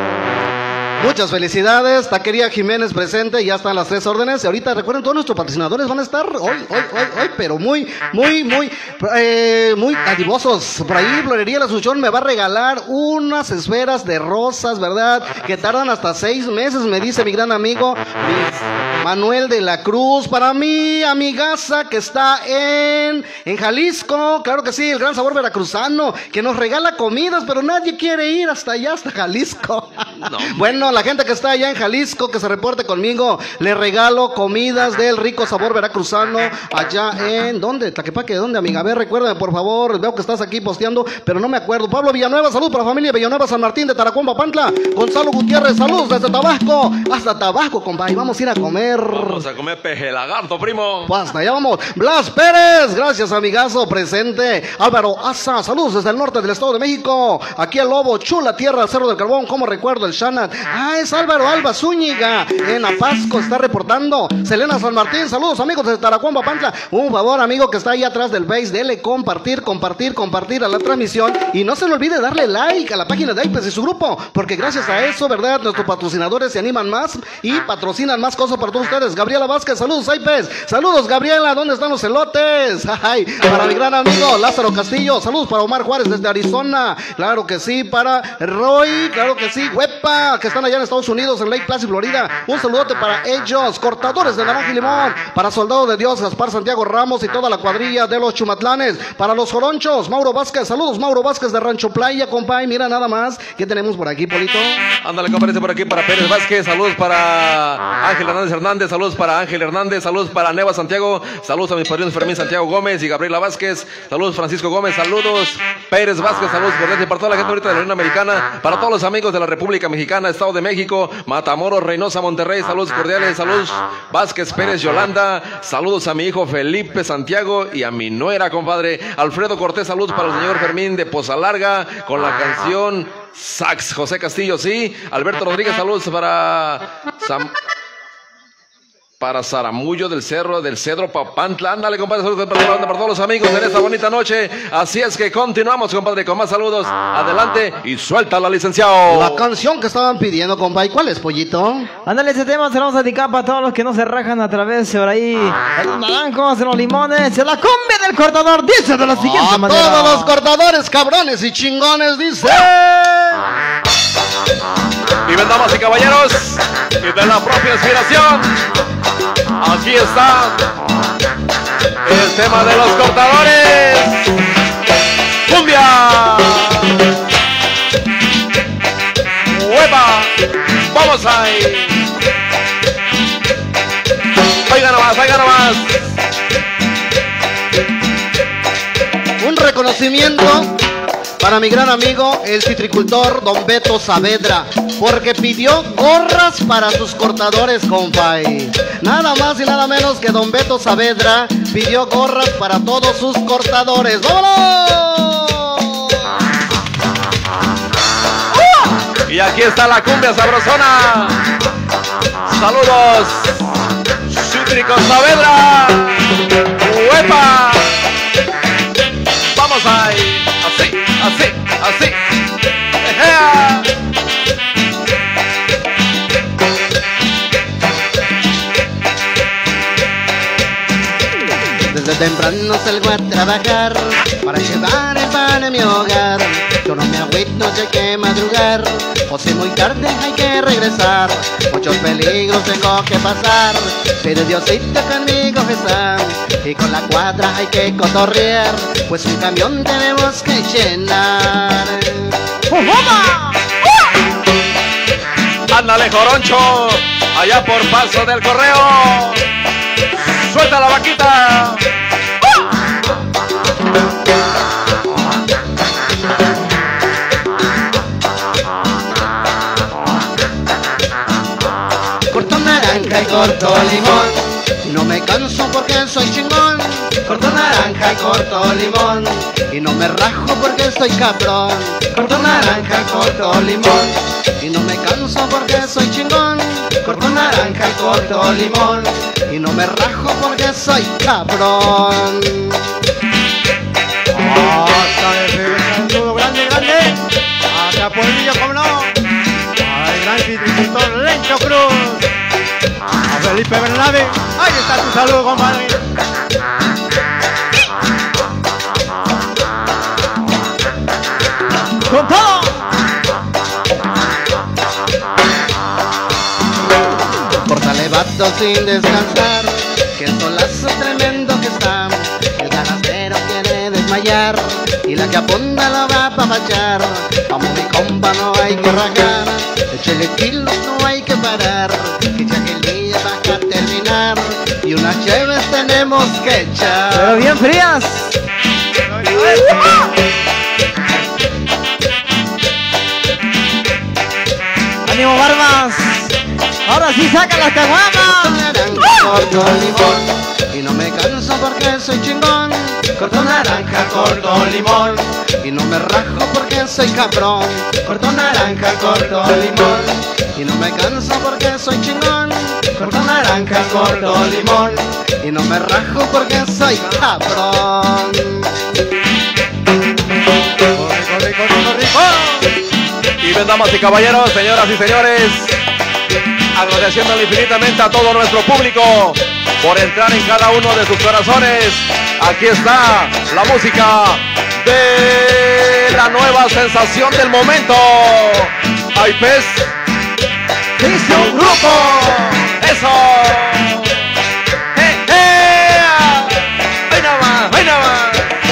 Muchas felicidades, Taquería Jiménez presente, ya están las tres órdenes. Y ahorita recuerden, todos nuestros patrocinadores van a estar hoy, hoy, hoy, hoy, pero muy, muy, muy, eh, muy adivosos. Por ahí, Florería La Asunción me va a regalar unas esferas de rosas, ¿verdad? Que tardan hasta seis meses, me dice mi gran amigo mi Manuel de la Cruz. Para mi amigaza que está en, en Jalisco, claro que sí, el Gran Sabor Veracruzano, que nos regala comidas, pero nadie quiere ir hasta allá, hasta Jalisco. No. Bueno, la gente que está allá en Jalisco, que se reporte conmigo, le regalo comidas del rico sabor veracruzano allá en, ¿dónde? Tlaquepaque, ¿dónde, amiga? A ver, recuérdame, por favor, veo que estás aquí posteando, pero no me acuerdo. Pablo Villanueva, salud para la familia Villanueva San Martín de Taracón, Papantla. Gonzalo Gutiérrez, saludos desde Tabasco, hasta Tabasco, compadre, vamos a ir a comer. Vamos a comer peje lagarto, primo. Pues hasta allá vamos. Blas Pérez, gracias, amigazo, presente. Álvaro Asa, saludos desde el norte del Estado de México. Aquí el Lobo, chula tierra, Cerro del Carbón, como recuerdo el Shanat. Ah, es Álvaro Alba Zúñiga, en Apasco, está reportando. Selena San Martín, saludos, amigos desde Taracón, Papantla. Un favor, amigo que está ahí atrás del base, dele compartir, compartir, compartir a la transmisión. Y no se le olvide darle like a la página de Aipes y su grupo, porque gracias a eso, ¿verdad? Nuestros patrocinadores se animan más y patrocinan más cosas para todos ustedes. Gabriela Vázquez, saludos, Aipes. Saludos, Gabriela, ¿dónde están los elotes? Ay, para mi gran amigo Lázaro Castillo, saludos para Omar Juárez desde Arizona. Claro que sí, para Roy, claro que sí, Huepa, que están allá en Estados Unidos, en Lake Placid, Florida. Un saludote para ellos, cortadores de naranja y limón. Para Soldado de Dios, Gaspar Santiago Ramos y toda la cuadrilla de los Chumatlanes. Para los Joronchos, Mauro Vázquez, saludos, Mauro Vázquez de Rancho Playa, compay. Mira nada más, ¿qué tenemos por aquí, Polito? Ándale, compadre, por aquí para Pérez Vázquez, saludos para Ángel Hernández Hernández, saludos para Ángel Hernández, saludos para Neva Santiago, saludos a mis padrinos Fermín Santiago Gómez y Gabriela Vázquez, saludos Francisco Gómez, saludos Pérez Vázquez, saludos por dentro y para toda la gente ahorita de la Unión Americana, para todos los amigos de la República Mexicana, Estado de México, Matamoros, Reynosa, Monterrey, saludos cordiales, saludos Vázquez Pérez, Yolanda, saludos a mi hijo Felipe Santiago y a mi nuera, compadre, Alfredo Cortés, saludos para el señor Fermín de Poza Larga, con la canción Sax, José Castillo, sí, Alberto Rodríguez, saludos para Sam... para Zaramullo del Cerro, del Cedro Papantla. Ándale, compadre, saludos para, para todos los amigos en esta bonita noche. Así es que continuamos, compadre, con más saludos. Adelante y suelta la licenciado. La canción que estaban pidiendo, compadre, ¿cuál es, Pollito? Ándale, ese tema se lo vamos a dedicar para todos los que no se rajan a través de por ahí. En los naranjos, en los limones, en la cumbia del cortador. Dice de la siguiente a manera. todos los cortadores, cabrones y chingones, dice. Y ven, damas y caballeros, y de la propia inspiración, aquí está el tema de los cortadores. ¡Cumbia! ¡Hueva! ¡Vamos ahí! ¡Oiga nomás, oiga nomás! Un reconocimiento para mi gran amigo, el citricultor Don Beto Saavedra, porque pidió gorras para sus cortadores, compay. Nada más y nada menos que Don Beto Saavedra pidió gorras para todos sus cortadores. ¡Vámonos! Y aquí está la cumbia sabrosona. Saludos, Cítrico Saavedra. ¡Huepa! Vamos ahí. Así, así, así. ¡Ejea! Desde temprano salgo a trabajar para llevar el pan a mi hogar. Yo no me agüito si hay que madrugar o si muy tarde hay que regresar. Muchos peligros tengo que pasar, pero Diosito conmigo está. Y con la cuadra hay que cotorrear, pues un camión tenemos que llenar. ¡Ujuma! Ándale, Joroncho, allá por Paso del Correo. ¡Suelta la vaquita! Corto naranja y corto limón, y no me canso porque soy chingón. Corto naranja y corto limón, y no me rajo porque soy cabrón. Corto naranja y corto limón, y no me canso porque soy chingón. Corto naranja y corto limón, y no me rajo porque soy cabrón. Hasta ese saludo grande, grande. Hasta Pueblillo, cómo no. Al gran citricultor Lencho Cruz. A Felipe Bernabe. Ahí está tu saludo, compadre. ¡Con todo! Córtale vato sin descansar, que el solazo tremendo que está. El ganadero quiere desmayar y la que apunta la va a papachar. Vamos mi compa, no hay que rajar, échale kilos, no hay que parar. Que ya que el día va a terminar y unas cheves tenemos que echar. Pero bien frías. ¡Ánimo, Barbas! ¡Ahora sí saca las caguamas! Naranja, corto limón, y no me canso porque soy chingón. Corto naranja, corto limón, y no me rajo porque soy cabrón. Corto naranja, corto limón, y no me canso porque soy chingón. Corto naranja, corto limón, y no me rajo porque soy cabrón. Corre, corre, corre, corre, corre. Y ven, damas y caballeros, señoras y señores, agradeciéndole infinitamente a todo nuestro público por entrar en cada uno de sus corazones. Aquí está la música de la nueva sensación del momento. ¡Ay, pez! ¡Dice un grupo! ¡Eso! ¡Eh, eh! ¡Ay, nada más! ¡Ay, nada más!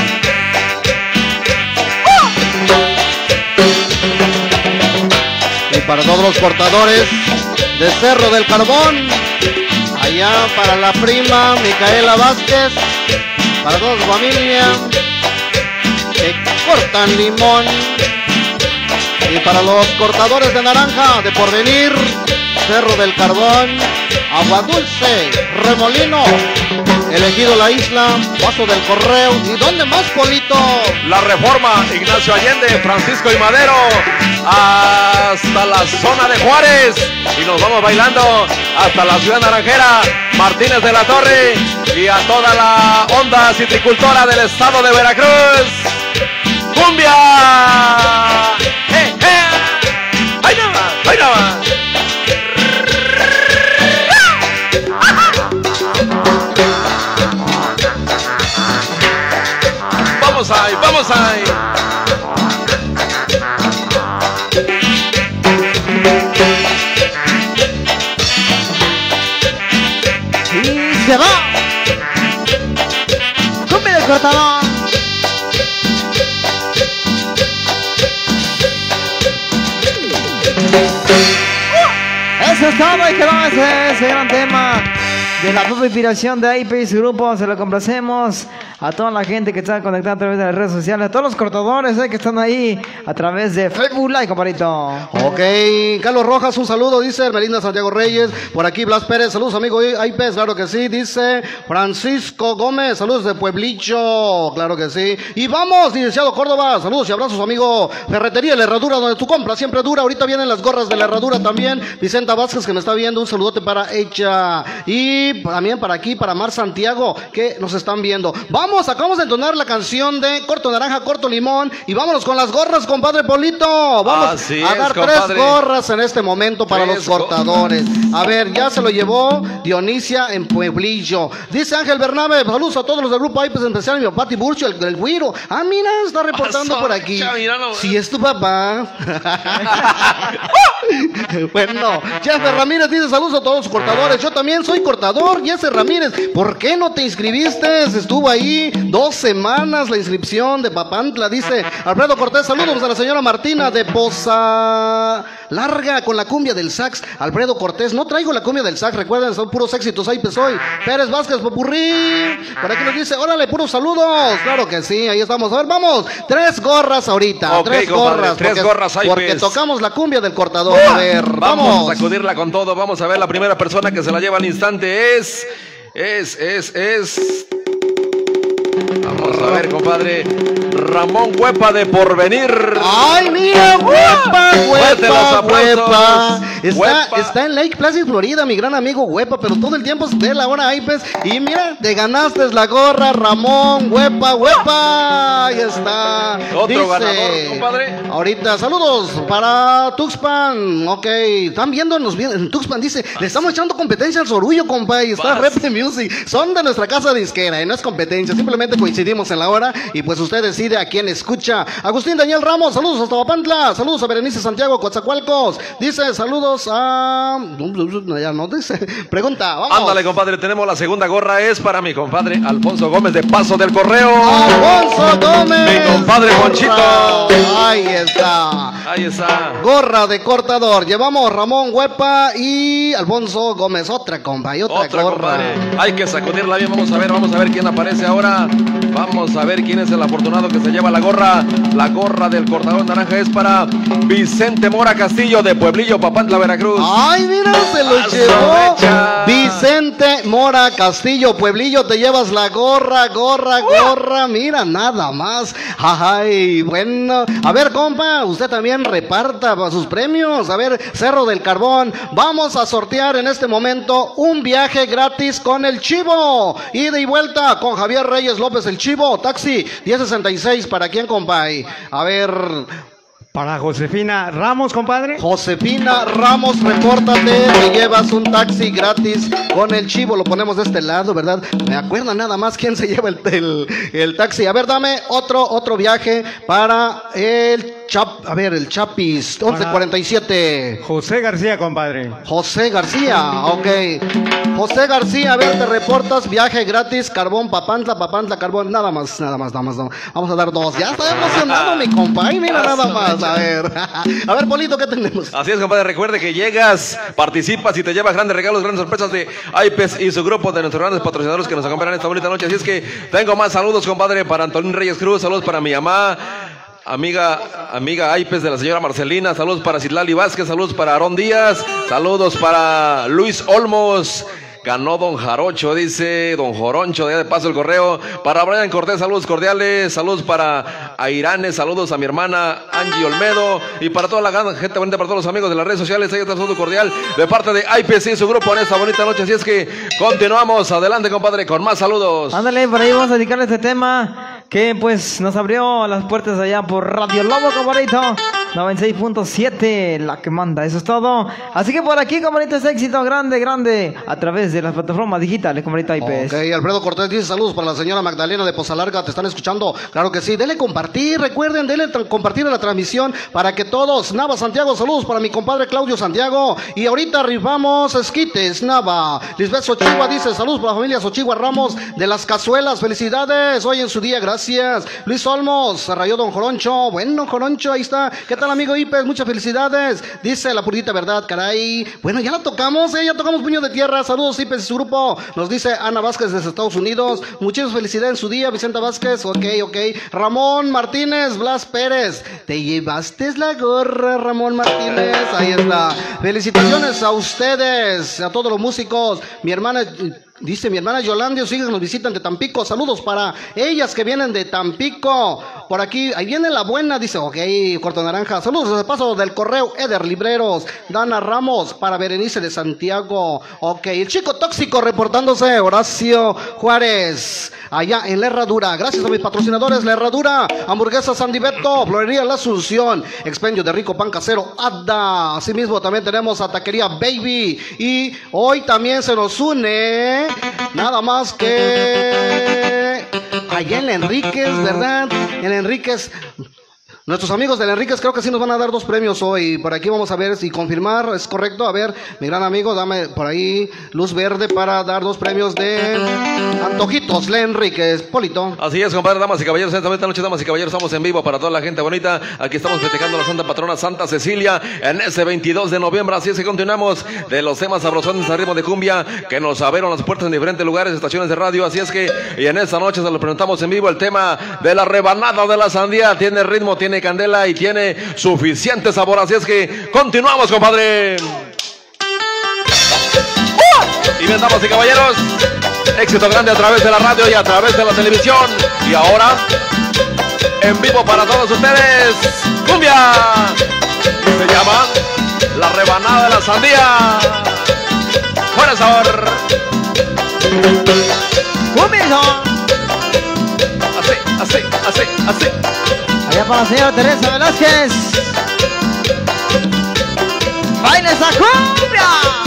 Y para todos los cortadores de Cerro del Carbón, allá para la prima Micaela Vázquez, para toda su familia que cortan limón, y para los cortadores de naranja de Porvenir, Cerro del Carbón, Agua Dulce, Remolino, Elegido La Isla, Paso del Correo. ¿Y dónde más, Polito? La Reforma, Ignacio Allende, Francisco y Madero, hasta la zona de Juárez. Y nos vamos bailando hasta la ciudad naranjera, Martínez de la Torre, y a toda la onda citricultora del estado de Veracruz. ¡Cumbia! ¡Eh, eh! ¡Ay, no más! ¡Ay, no más! ¡Vamos ahí! ¡Vamos ahí! Y se va. Cumbia del cortador. Eso es todo y quedó ese, ese gran tema de la propia inspiración de I P y su grupo. Se lo complacemos a toda la gente que está conectada a través de las redes sociales, a todos los cortadores eh, que están ahí a través de Facebook Live, compadrito. Ok, Carlos Rojas, un saludo, dice Hermelinda Santiago Reyes. Por aquí Blas Pérez, saludos amigo I P, claro que sí. Dice Francisco Gómez, saludos de Pueblillo, claro que sí. Y vamos, licenciado Córdoba, saludos y abrazos amigo. Ferretería La Herradura, donde tu compra siempre dura. Ahorita vienen las gorras de La Herradura también. Vicenta Vázquez que me está viendo, un saludote para ella. Y también para aquí, para Mar Santiago, que nos están viendo. Vamos. Acabamos de entonar la canción de Corto Naranja, Corto Limón y vámonos con las gorras, compadre Polito. Vamos Así a es, dar compadre. tres gorras en este momento para Tres los cortadores. A ver, ya se lo llevó Dionisia en Pueblillo. Dice Ángel Bernabe, saludos a todos los del grupo I P, en especial a mi papá Tiburcio, el, el güiro. Ah, mira, está reportando Pasó, por aquí. ya, míralo. Si es tu papá. Bueno, Jeffer Ramírez dice saludos a todos los cortadores. Yo también soy cortador, Jeffer Ramírez. ¿Por qué no te inscribiste? Estuvo ahí dos semanas la inscripción de Papantla, dice Alfredo Cortés. Saludos a la señora Martina de Poza Larga con la cumbia del sax. Alfredo Cortés, no traigo la cumbia del sax, recuerden, son puros éxitos, ahí pues hoy. Pérez Vázquez Popurrí, por aquí nos dice, órale, puros saludos. Claro que sí, ahí estamos. A ver, vamos, tres gorras ahorita, Ok, tres compadre, gorras. tres porque, gorras, ahí porque pues. tocamos la cumbia del cortador. A ver, Vamos vamos. a sacudirla con todo. Vamos a ver, la primera persona que se la lleva al instante es... Es, es, es... Vamos a ver, compadre. Ramón Huepa de Porvenir. Ay, mira, Huepa, Fuerte los Huepa, aplausos. Huepa. Está, Huepa. está en Lake Placid, Florida, mi gran amigo Huepa, pero todo el tiempo de la hora Aipes. Y mira, te ganaste la gorra, Ramón, Huepa, Huepa. Ahí está. Otro ganador, compadre. Ahorita, saludos para Tuxpan. Ok, están viéndonos bien. En Tuxpan dice, le estamos echando competencia al Sorullo, compadre. Está Vas. Rep de Music. Son de nuestra casa disquera y no es competencia, simplemente coincidimos en la hora y pues usted decide a quién escucha. Agustín Daniel Ramos, saludos hasta Papantla, saludos a Berenice Santiago Coatzacoalcos, dice saludos a... ya no dice, pregunta, vamos. Ándale, compadre, tenemos la segunda gorra, es para mi compadre Alfonso Gómez de Paso del Correo. Alfonso Gómez. Mi compadre Ponchito. Ahí está. Ahí está. Gorra de cortador, llevamos Ramón Huepa y Alfonso Gómez, otra compa y otra, Otra, gorra. compadre. Hay que sacudirla bien. Vamos a ver, vamos a ver quién aparece ahora. Vamos a ver quién es el afortunado que se lleva la gorra. La gorra del cortador naranja es para Vicente Mora Castillo de Pueblillo, Papantla, Veracruz. Ay, mira, se lo llevó Aprovecha. Vicente Mora Castillo, Pueblillo, te llevas la gorra, gorra, gorra, mira, nada más. Ay, bueno, a ver, compa, usted también reparta sus premios. A ver, Cerro del Carbón, vamos a sortear en este momento un viaje gratis con el Chivo, ida y vuelta con Javier Reyes López, el Chivo, taxi diez sesenta y seis, ¿para quién, compa? A ver... Para Josefina Ramos, compadre. Josefina Ramos, repórtate, te llevas un taxi gratis con el Chivo, lo ponemos de este lado, ¿verdad? Me acuerdo nada más quién se lleva el, el, el taxi. A ver, dame otro, otro viaje para el Chap, a ver, el Chapis, once cuarenta y siete. José García, compadre. José García, ok. José García, a ver, te reportas, viaje gratis, Carbón, Papantla, Papantla, Carbón, nada más, nada más, nada más. No. Vamos a dar dos. Ya está emocionado mi compa, ay, mira nada más. A ver, a ver, Polito, ¿qué tenemos? Así es, compadre, recuerde que llegas, participas y te llevas grandes regalos, grandes sorpresas de I P E S y su grupo de nuestros grandes patrocinadores que nos acompañan esta bonita noche. Así es que tengo más saludos, compadre, para Antonín Reyes Cruz, saludos para mi mamá, amiga, amiga Aipes de la señora Marcelina, saludos para Citlali Vázquez, saludos para Aarón Díaz, saludos para Luis Olmos. Ganó Don Jarocho, dice Don Joroncho, de paso el correo. Para Brian Cortés, saludos cordiales. Saludos para Airane, saludos a mi hermana Angie Olmedo. Y para toda la gente bonita, para todos los amigos de las redes sociales, ahí está el saludo cordial de parte de I P C y su grupo en esta bonita noche. Así es que continuamos, adelante compadre, con más saludos. Ándale, por ahí vamos a dedicarle este tema que pues nos abrió las puertas allá por Radio Lobo, compadrito. noventa y seis punto siete, la que manda, eso es todo. Así que por aquí, compadrito, es éxito grande, grande, a través de las plataformas digitales, compadrito I P S. Ok, Alfredo Cortés dice saludos para la señora Magdalena de Poza Larga, te están escuchando. Claro que sí, denle compartir, recuerden, denle compartir la transmisión para que todos. Nava Santiago, saludos para mi compadre Claudio Santiago. Y ahorita rifamos esquites, Nava. Lisbeth Sochigua dice saludos para la familia Sochigua Ramos de las Cazuelas, felicidades hoy en su día, gracias. Luis Olmos, rayó Don Joroncho, bueno Joroncho, ahí está. ¿Qué tal amigo Ipes? Muchas felicidades. Dice la purita verdad, caray. Bueno, ya la tocamos, eh, ya tocamos Puño de Tierra. Saludos Ipes y su grupo. Nos dice Ana Vázquez desde Estados Unidos. Muchísimas felicidades en su día, Vicenta Vázquez. Ok, ok. Ramón Martínez, Blas Pérez. Te llevaste la gorra, Ramón Martínez. Ahí está. Felicitaciones a ustedes, a todos los músicos. Mi hermana... Dice mi hermana Yolanda, sigue que nos visitan de Tampico. Saludos para ellas que vienen de Tampico. Por aquí, ahí viene la buena, dice, ok, Cuarto Naranja. Saludos de paso del correo Eder Libreros. Dana Ramos, para Berenice de Santiago. Ok, el chico tóxico reportándose, Horacio Juárez. Allá en La Herradura. Gracias a mis patrocinadores, La Herradura, Hamburguesa San Diberto, Florería La Asunción, Expendio de Rico Pan Casero, Adda. Asimismo también tenemos a Taquería Baby. Y hoy también se nos une... Nada más que allá en la Enríquez, ¿verdad? En la Enríquez, nuestros amigos de la Enríquez creo que sí nos van a dar dos premios hoy. Por aquí vamos a ver si confirmar, es correcto. A ver, mi gran amigo, dame por ahí luz verde para dar dos premios de Antojitos, la Enríquez, Polito. Así es, compadre, damas y caballeros, esta noche, damas y caballeros, estamos en vivo para toda la gente bonita. Aquí estamos festejando la Santa Patrona Santa Cecilia en ese veintidós de noviembre. Así es que continuamos de los temas sabrosones al ritmo de cumbia que nos abrieron las puertas en diferentes lugares, estaciones de radio. Así es que, y en esta noche se lo presentamos en vivo el tema de la rebanada de la sandía. Tiene ritmo, tiene candela y tiene suficiente sabor. Así es que continuamos, compadre. Y bien, damas y caballeros, éxito grande a través de la radio y a través de la televisión. Y ahora, en vivo para todos ustedes, cumbia. Se llama La Rebanada de la Sandía. Buen sabor. ¡Cumbia! Así, así, así, así. Allá para la señora Teresa Velázquez. ¡Baila esa cumbia!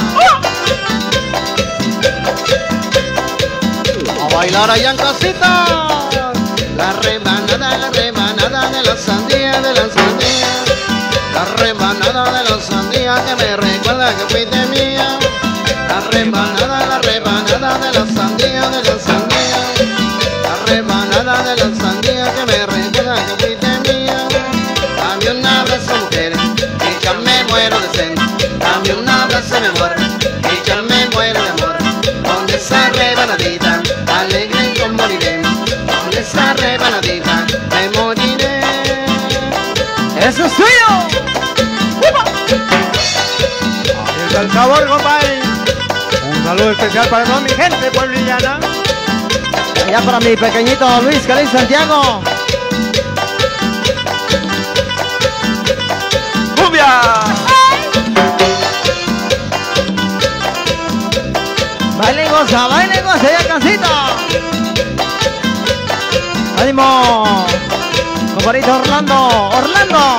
¡Uh! A bailar allá en casita. La rebanada, la rebanada de la sandía, de la sandía. La rebanada de la sandía que me recuerda que fuiste mía. La rebanada, la rebanada de la sandía, de la sandía. La rebanada de la sandía que me recuerda que fuiste mía. Dame un abrazo, mujer, y ya me muero de sed. Dame un abrazo, mi amor, y ya me muero de amor. Con esa rebanadita, alegre y con moriré. Con esa rebanadita, me moriré. ¡Eso es tuyo! Ahí está el sabor, compadre. Un saludo especial para toda mi gente pueblillana. Allá para mi pequeñito Luis Calín Santiago. ¡Cumbia! Baile y goza, baile y goza, ya cansita. ¡Ánimo! Compadrito Orlando, Orlando.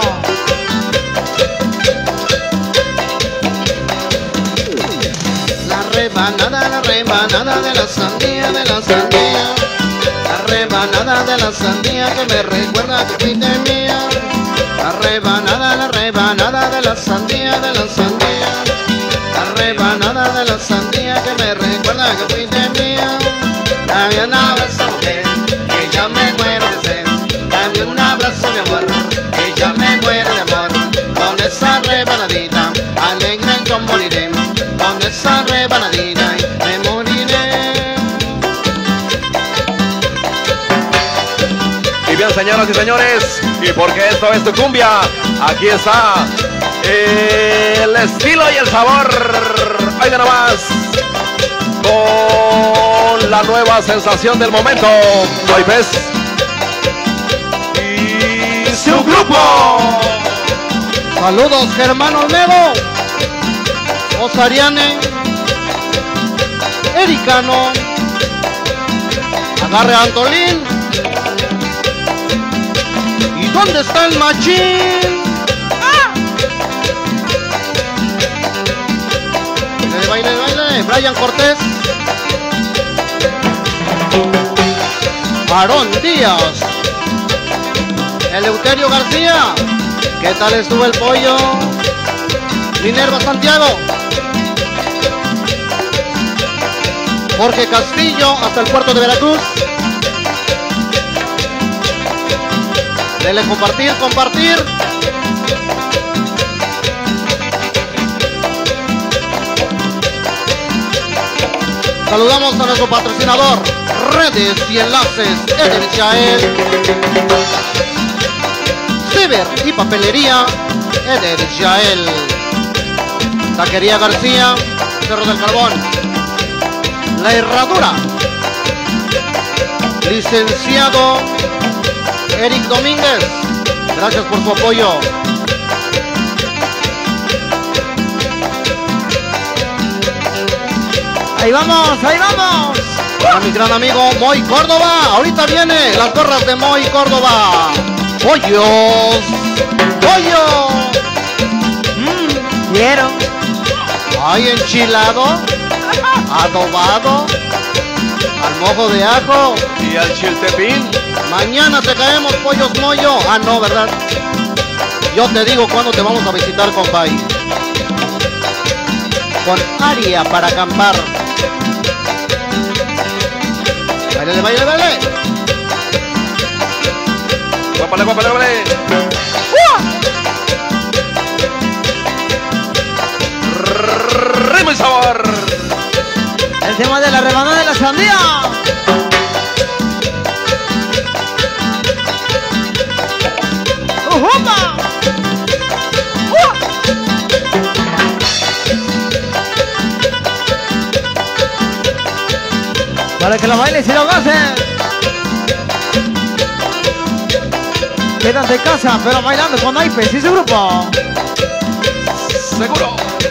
La rebanada, la rebanada de la sandía, de la sandía. La rebanada de la sandía que me recuerda que fuiste mía. La rebanada, la rebanada de la sandía, de la sandía. La rebanada de la sandía que me recuerda que fuiste mía. Dame un abrazo, mujer, que ya me muero de sed. Dame un abrazo, mi amor, que ya me muero de amor. Con esa rebanadita, alegre yo moriré. Con esa rebanadita, me moriré. Y bien, señoras señoras y señores. Y porque esto es tu cumbia, aquí está el estilo y el sabor. Oiga nomás, con la nueva sensación del momento, hoy ves. Y su grupo. Saludos, Germán Olmedo, Osariane, Ericano, agarre a Antolín. ¿Y dónde está el machín? ¡Ah! Baile, baile, baile. Brian Cortés, Aarón Díaz, Eleuterio García. ¿Qué tal estuvo el pollo? Minerva Santiago, Jorge Castillo hasta el puerto de Veracruz. Dele compartir, compartir. Saludamos a nuestro patrocinador, Redes y Enlaces, Eder Yael. Ciber y Papelería, Eder Yael. Taquería García, Cerro del Carbón. La Herradura, licenciado Eric Domínguez, gracias por su apoyo. Ahí vamos, ahí vamos. A mi gran amigo Moy Córdoba, ahorita viene las gorras de Moy Córdoba. Pollos, pollo. Mm, quiero. Hay enchilado, adobado, al mojo de ajo. Y al chiltepín. Mañana te caemos, pollos Moyo. Ah, no, ¿verdad? Yo te digo cuándo te vamos a visitar, compay. Con área para acampar. Baile, baile, baile. Guápale, guápale, guápale. Ritmo y sabor. El tema de la rebanada de la sandía. ¡Ujupa! Para que lo bailes y lo gocen. Quedan de casa, pero bailando con Naipes y su grupo. Seguro.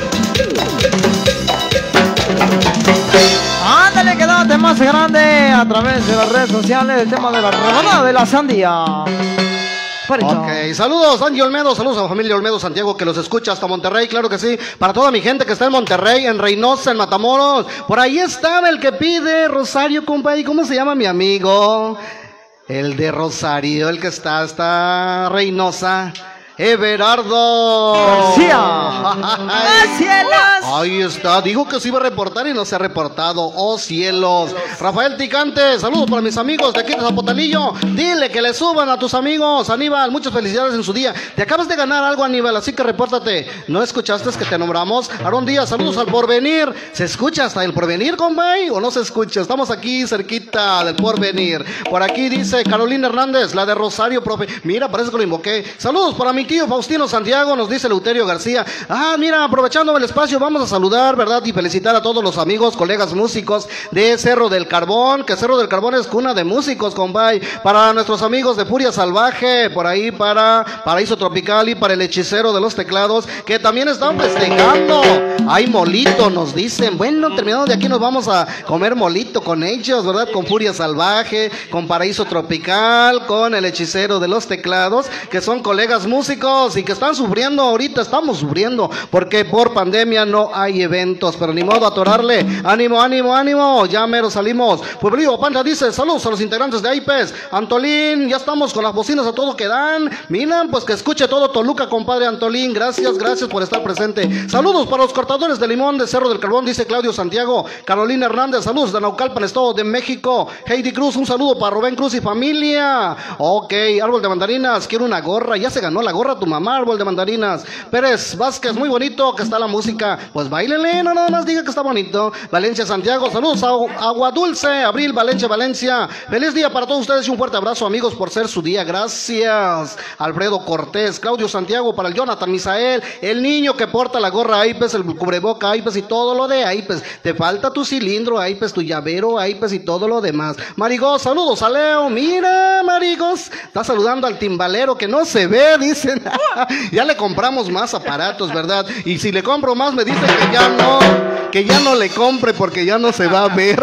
Ándale, quédate más grande a través de las redes sociales. El tema de la rebanada de la sandía. Ok, saludos Angie Olmedo, saludos a la familia Olmedo Santiago que los escucha hasta Monterrey, claro que sí, para toda mi gente que está en Monterrey, en Reynosa, en Matamoros, por ahí estaba el que pide Rosario, compa, ¿y cómo se llama mi amigo? El de Rosario, el que está hasta Reynosa. Everardo García. Ay, cielos! Ahí está, dijo que se iba a reportar y no se ha reportado. Oh cielos. Rafael Ticante, saludos para mis amigos de aquí de Zapotalillo. Dile que le suban a tus amigos. Aníbal, muchas felicidades en su día. Te acabas de ganar algo, Aníbal, así que repórtate. ¿No escuchaste que te nombramos? Aarón Díaz, saludos al Porvenir. ¿Se escucha hasta el Porvenir, compay? ¿O no se escucha? Estamos aquí cerquita del Porvenir. Por aquí dice Carolina Hernández, la de Rosario, profe. Mira, parece que lo invoqué. Saludos para mi tío Faustino Santiago, nos dice Eleuterio García. Ah, mira, aprovechando el espacio, vamos a saludar, ¿verdad? Y felicitar a todos los amigos, colegas músicos de Cerro del Carbón, que Cerro del Carbón es cuna de músicos, compay. Para nuestros amigos de Furia Salvaje, por ahí para Paraíso Tropical y para el hechicero de los teclados, que también están festejando. Hay molito, nos dicen. Bueno, terminando de aquí nos vamos a comer molito con ellos, ¿verdad? Con Furia Salvaje, con Paraíso Tropical, con el hechicero de los teclados, que son colegas músicos y que están sufriendo ahorita, estamos sufriendo, porque por pandemia no hay eventos, pero ni modo atorarle. Ánimo, ánimo, ánimo, ya mero salimos. Pueblo Panda dice, saludos a los integrantes de Aipes. Antolín, ya estamos con las bocinas a todo que dan. Miran, pues que escuche todo Toluca, compadre Antolín. Gracias, gracias por estar presente. Saludos para los cortadores de limón de Cerro del Carbón, dice Claudio Santiago. Carolina Hernández, saludos de Naucalpan, Estado de México. Heidi Cruz, un saludo para Rubén Cruz y familia. Ok, árbol de mandarinas, quiero una gorra. Ya se ganó la gorra tu mamá, árbol de mandarinas. Pérez Vázquez. Vázquez, muy bonito que está la música. Pues báilele, no nada más diga que está bonito. Valencia Santiago, saludos a Agua Dulce, Abril, Valencia, Valencia. Feliz día para todos ustedes y un fuerte abrazo, amigos, por ser su día. Gracias. Alfredo Cortés, Claudio Santiago, para el Jonathan Misael, el niño que porta la gorra Aipes, el cubreboca Aipes y todo lo de Aipes. Te falta tu cilindro Aipes, tu llavero Aipes y todo lo demás. Marigos, saludos a Leo. Mira, Marigos, está saludando al timbalero que no se ve, dicen. Ya le compramos más aparatos, ¿verdad? Y si le compro más me dicen que ya no, que ya no le compre porque ya no se va a ver.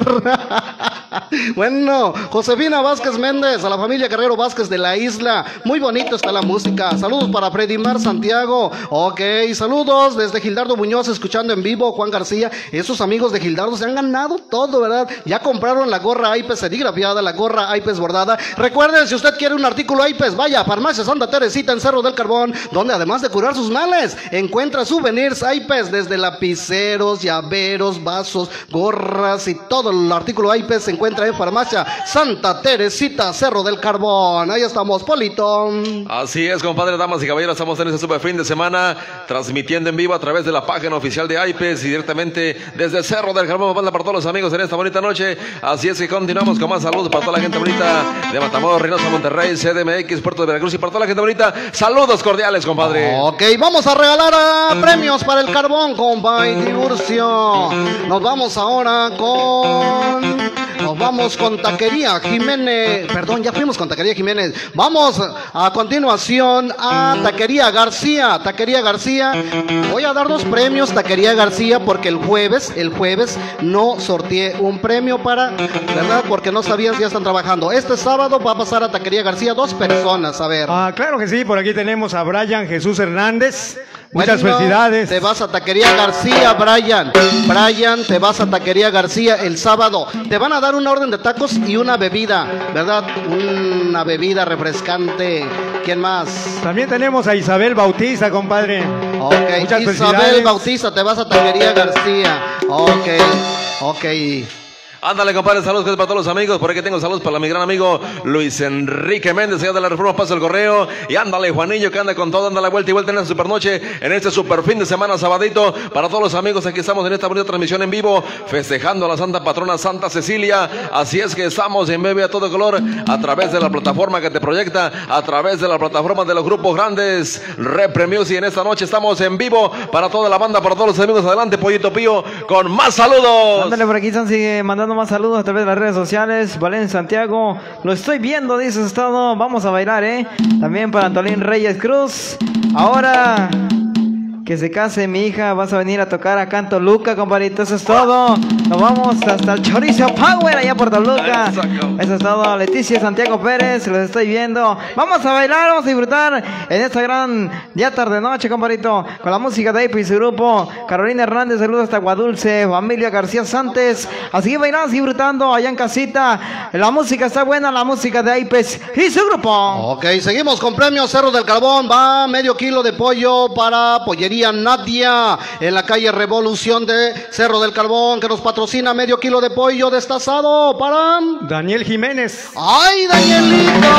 Bueno, Josefina Vázquez Méndez, a la familia Guerrero Vázquez de la isla. Muy bonito está la música. Saludos para Freddy Mar Santiago. Ok, saludos desde Gildardo Muñoz, escuchando en vivo. Juan García, esos amigos de Gildardo se han ganado todo, ¿verdad? Ya compraron la gorra Aipes serigrafiada, la gorra Aipes bordada. Recuerden, si usted quiere un artículo Aipes, vaya a Farmacia Santa Teresita en Cerro del Carbón, donde además de curar sus males, encuentra souvenirs Aipes, desde lapiceros, llaveros, vasos, gorras y todo el artículo Aipes se encuentra en Farmacia Santa Teresita, Cerro del Carbón. Ahí estamos, Polito. Así es, compadre, damas y caballeros, estamos en este super fin de semana, transmitiendo en vivo a través de la página oficial de Aipes y directamente desde Cerro del Carbón. Manda para todos los amigos en esta bonita noche. Así es que continuamos con más saludos para toda la gente bonita de Matamoros, Reynosa, Monterrey, C D M X, Puerto de Veracruz y para toda la gente bonita. Saludos cordiales, compadre. Ok, vamos a regalar a premios para el carbón, compadre Tiburcio. Nos vamos ahora con... Nos vamos con Taquería Jiménez. Perdón, ya fuimos con Taquería Jiménez. Vamos a continuación a Taquería García. Taquería García. Voy a dar dos premios, Taquería García, porque el jueves, el jueves no sorteé un premio para, ¿verdad? Porque no sabían si ya están trabajando. Este sábado va a pasar a Taquería García dos personas, a ver. Ah, claro que sí, por aquí tenemos a Brian Jesús Hernández. Muchas Bueno, felicidades. Te vas a Taquería García, Brian. Brian, te vas a Taquería García el sábado. Te van a dar una orden de tacos y una bebida, ¿verdad? Una bebida refrescante. ¿Quién más? También tenemos a Isabel Bautista, compadre. Ok, Muchas Isabel felicidades. Bautista, te vas a Taquería García. Ok, ok. Ándale, compadre, saludos para todos los amigos. Por aquí tengo saludos para mi gran amigo Luis Enrique Méndez, allá de la Reforma, Paso el Correo. Y ándale, Juanillo, que anda con todo, anda la vuelta y vuelta en esta super noche, en este super fin de semana, sabadito. Para todos los amigos, aquí estamos en esta bonita transmisión en vivo, festejando a la Santa Patrona Santa Cecilia. Así es que estamos en bebé a todo color, a través de la plataforma que te proyecta, a través de la plataforma de los grupos grandes, Repre Music. Y en esta noche estamos en vivo para toda la banda, para todos los amigos. Adelante, Pollito Pío, con más saludos. Ándale, por aquí están sigue mandando más saludos a través de las redes sociales. Valencia Santiago, lo estoy viendo, dice todo. Vamos a bailar, eh. También para Antolín Reyes Cruz. Ahora que se case mi hija, vas a venir a tocar a Canto Luca, compadrito. Eso es todo. Nos vamos hasta el Chorizo Power allá por Toluca. Eso es todo. Leticia Santiago Pérez, los estoy viendo. Vamos a bailar, vamos a disfrutar en esta gran día, tarde, noche, compadrito, con la música de Aipes y su grupo. Carolina Hernández, saludos hasta Guadulce. Familia García Santos, así bailando, disfrutando allá en casita. La música está buena, la música de Aipes y su grupo. Ok, seguimos con premios Cerro del Carbón. Va medio kilo de pollo para Pollería Nadia en la calle Revolución de Cerro del Carbón, que nos patrocina medio kilo de pollo destazado para Daniel Jiménez. ¡Ay, Danielito!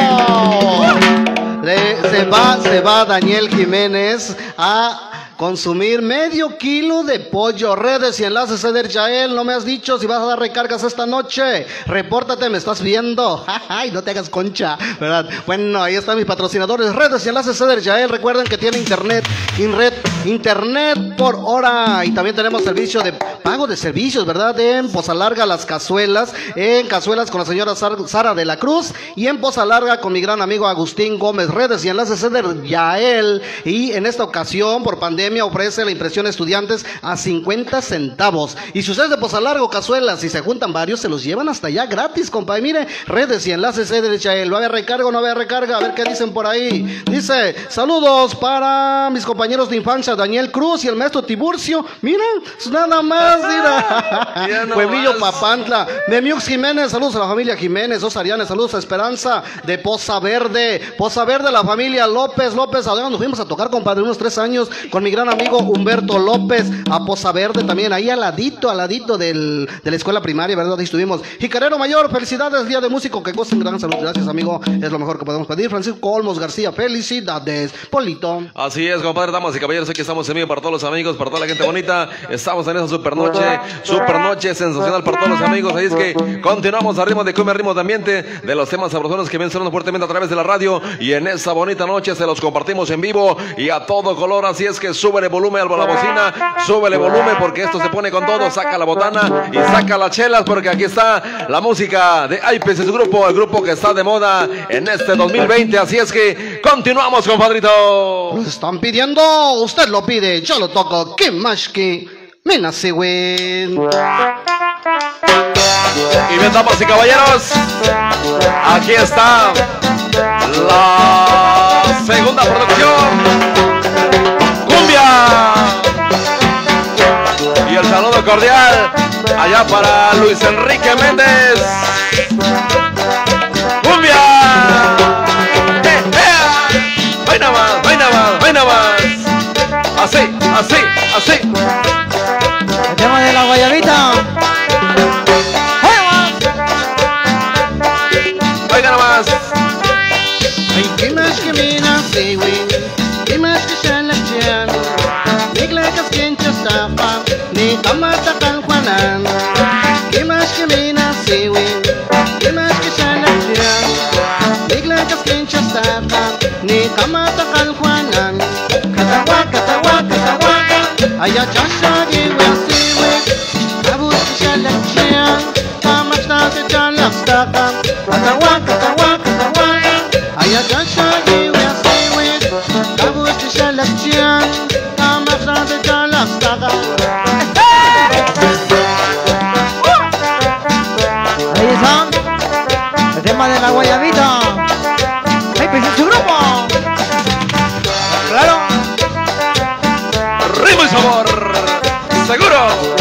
Le- se va, se va Daniel Jiménez a consumir medio kilo de pollo. Redes y enlaces, Eder Yael, no me has dicho si vas a dar recargas esta noche. Repórtate, me estás viendo. Ay, no te hagas concha, ¿verdad? Bueno, ahí están mis patrocinadores. Redes y enlaces, Eder Yael. Recuerden que tiene internet, inred, internet por hora. Y también tenemos servicio de pago de servicios, ¿verdad? En Poza Larga, Las Cazuelas. En Cazuelas con la señora Sar- Sara de la Cruz. Y en Poza Larga con mi gran amigo Agustín Gómez. Redes y enlaces, Eder Yael. Y en esta ocasión, por pandemia, ofrece la impresión a estudiantes a cincuenta centavos. Y si ustedes de Poza Larga o Cazuelas, si se juntan varios, se los llevan hasta allá gratis, compa. Y mire, redes y enlaces, Eder Yael. ¿Va a haber recarga o no va a haber recarga? A ver qué dicen por ahí. Dice, saludos para mis compañeros de infancia, Daniel Cruz y el maestro Tiburcio. Mira, es nada más, mira. Ya no Pueblillo más. Papantla. Memiux Jiménez, saludos a la familia Jiménez. Osarianes, saludos a Esperanza de Poza Verde. Poza Verde, la familia López. López, ¿a dónde nos fuimos a tocar, compadre? Unos tres años con mi gran amigo Humberto López, a Poza Verde también, ahí al ladito, al ladito del, de la escuela primaria, ¿verdad? Ahí estuvimos. Jicarero Mayor, felicidades, Día de Músico, que gocen gran salud. Gracias, amigo, es lo mejor que podemos pedir. Francisco Olmos García, felicidades. Polito. Así es, compadre, damas y caballeros, aquí estamos en vivo para todos los amigos, para toda la gente bonita. Estamos en esa super noche, super noche sensacional para todos los amigos. Ahí es que continuamos a ritmo de cumbia, ritmo de ambiente, de los temas sabrosos que vienen sonando fuertemente a través de la radio. Y en esa bonita noche se los compartimos en vivo y a todo color. Así es que súbele volumen a la bocina, súbele volumen porque esto se pone con todo. Saca la botana y saca las chelas porque aquí está la música de Aipes y su grupo, el grupo que está de moda en este dos mil veinte. Así es que continuamos, compadrito. Lo están pidiendo, usted lo pide, yo lo toco. ¿Qué más que me nace, güey? Y bien, damas y caballeros, aquí está la segunda producción, cumbia. Y el saludo cordial allá para Luis Enrique Méndez. ¡Cumbia! ¡Eh, eh! ¡Ven nada más, ven nada más, ven nada más! Así, así, así. El tema de la guayabita. Oiga nada más. Ay, ¿qué más que me nace, güey? ¿Qué más que shalakyan? Niglakas kinchasapa, ni kamatakan juanan. ¿Qué más que me nace, güey? ¿Qué más que shalakyan? Niglakas kinchasapa, ni kamatakan juanan. Katawa, katawa, katawa. Aya chashagi, güey, güey. Abus que shalakyan, kamasta que chalakstakan. Katawa, katawa, katawa. Aya chashagi, güey, güey. Abus que shalakyan, kamasta que chalakstakan. Ahí está. El tema de la guayabita. Ahí pues en su grupo. Claro. Ritmo y sabor. Seguro.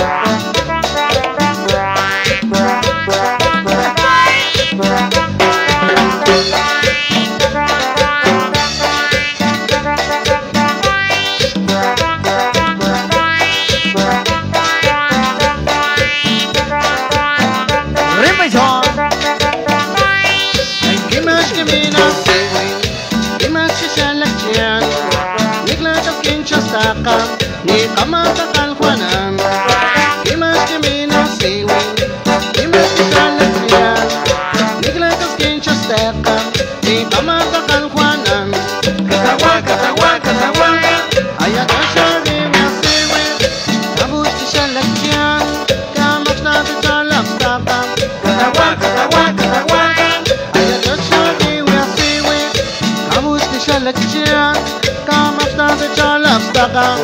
Ni kamatakan juanan. ¿Qué más que me nace, güey? ¿Qué más que shalakyan? Niglakas kinchastakan, ni kamatakan juanan. Katawa, katawa, katawa. Aya kashagi nace, güey. Abus que shalakyan, kamaksta que chalakstakan. Katawa, katawa, katawa. Aya kashagi nace, güey. Abus que shalakyan, kamaksta que chalakstakan.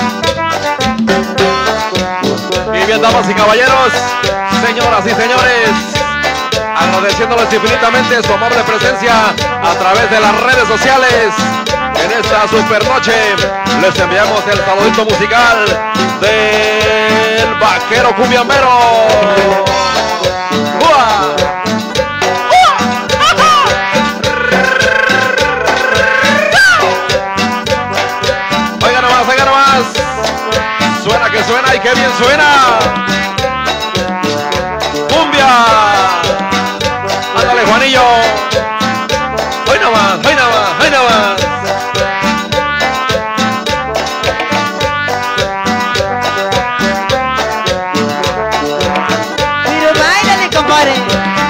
Y bien, damas y caballeros, señoras y señores, agradeciéndoles infinitamente su amable presencia a través de las redes sociales. En esta super noche les enviamos el saludito musical del vaquero cumbiambero. ¡Ua! Oiga nomás, oiga nomás. Suena que suena y qué bien suena. ¡Cumbia! ¡Ándale, Juanillo! ¡Hoy nomás, hoy nomás, hoy nomás! Pero báilale, compadre.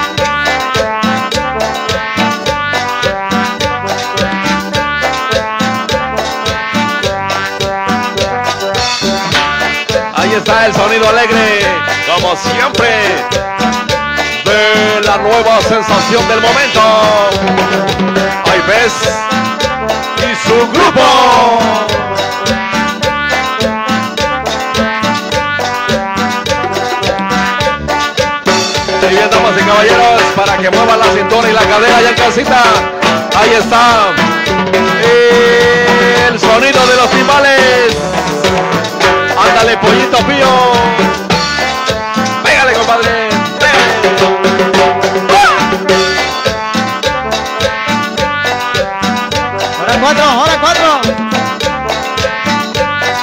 Ahí está el sonido alegre, como siempre, de la nueva sensación del momento. Ahí ves, y su grupo. Y bien, damas y caballeros, para que muevan la cintura y la cadera ya en casita. Ahí está el sonido de los timbales. Ándale, pollito pío. Pégale, compadre. Ahora cuatro, ahora cuatro.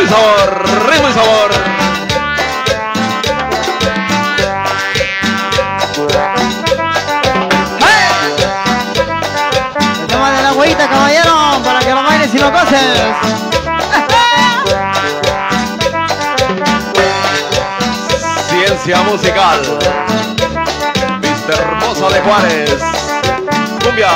y sabor, ritmo y sabor. El tema de la agüita, caballero, para que lo bailes y lo goces. Ciencia musical. Vista Hermosa de Juárez. Cumbia.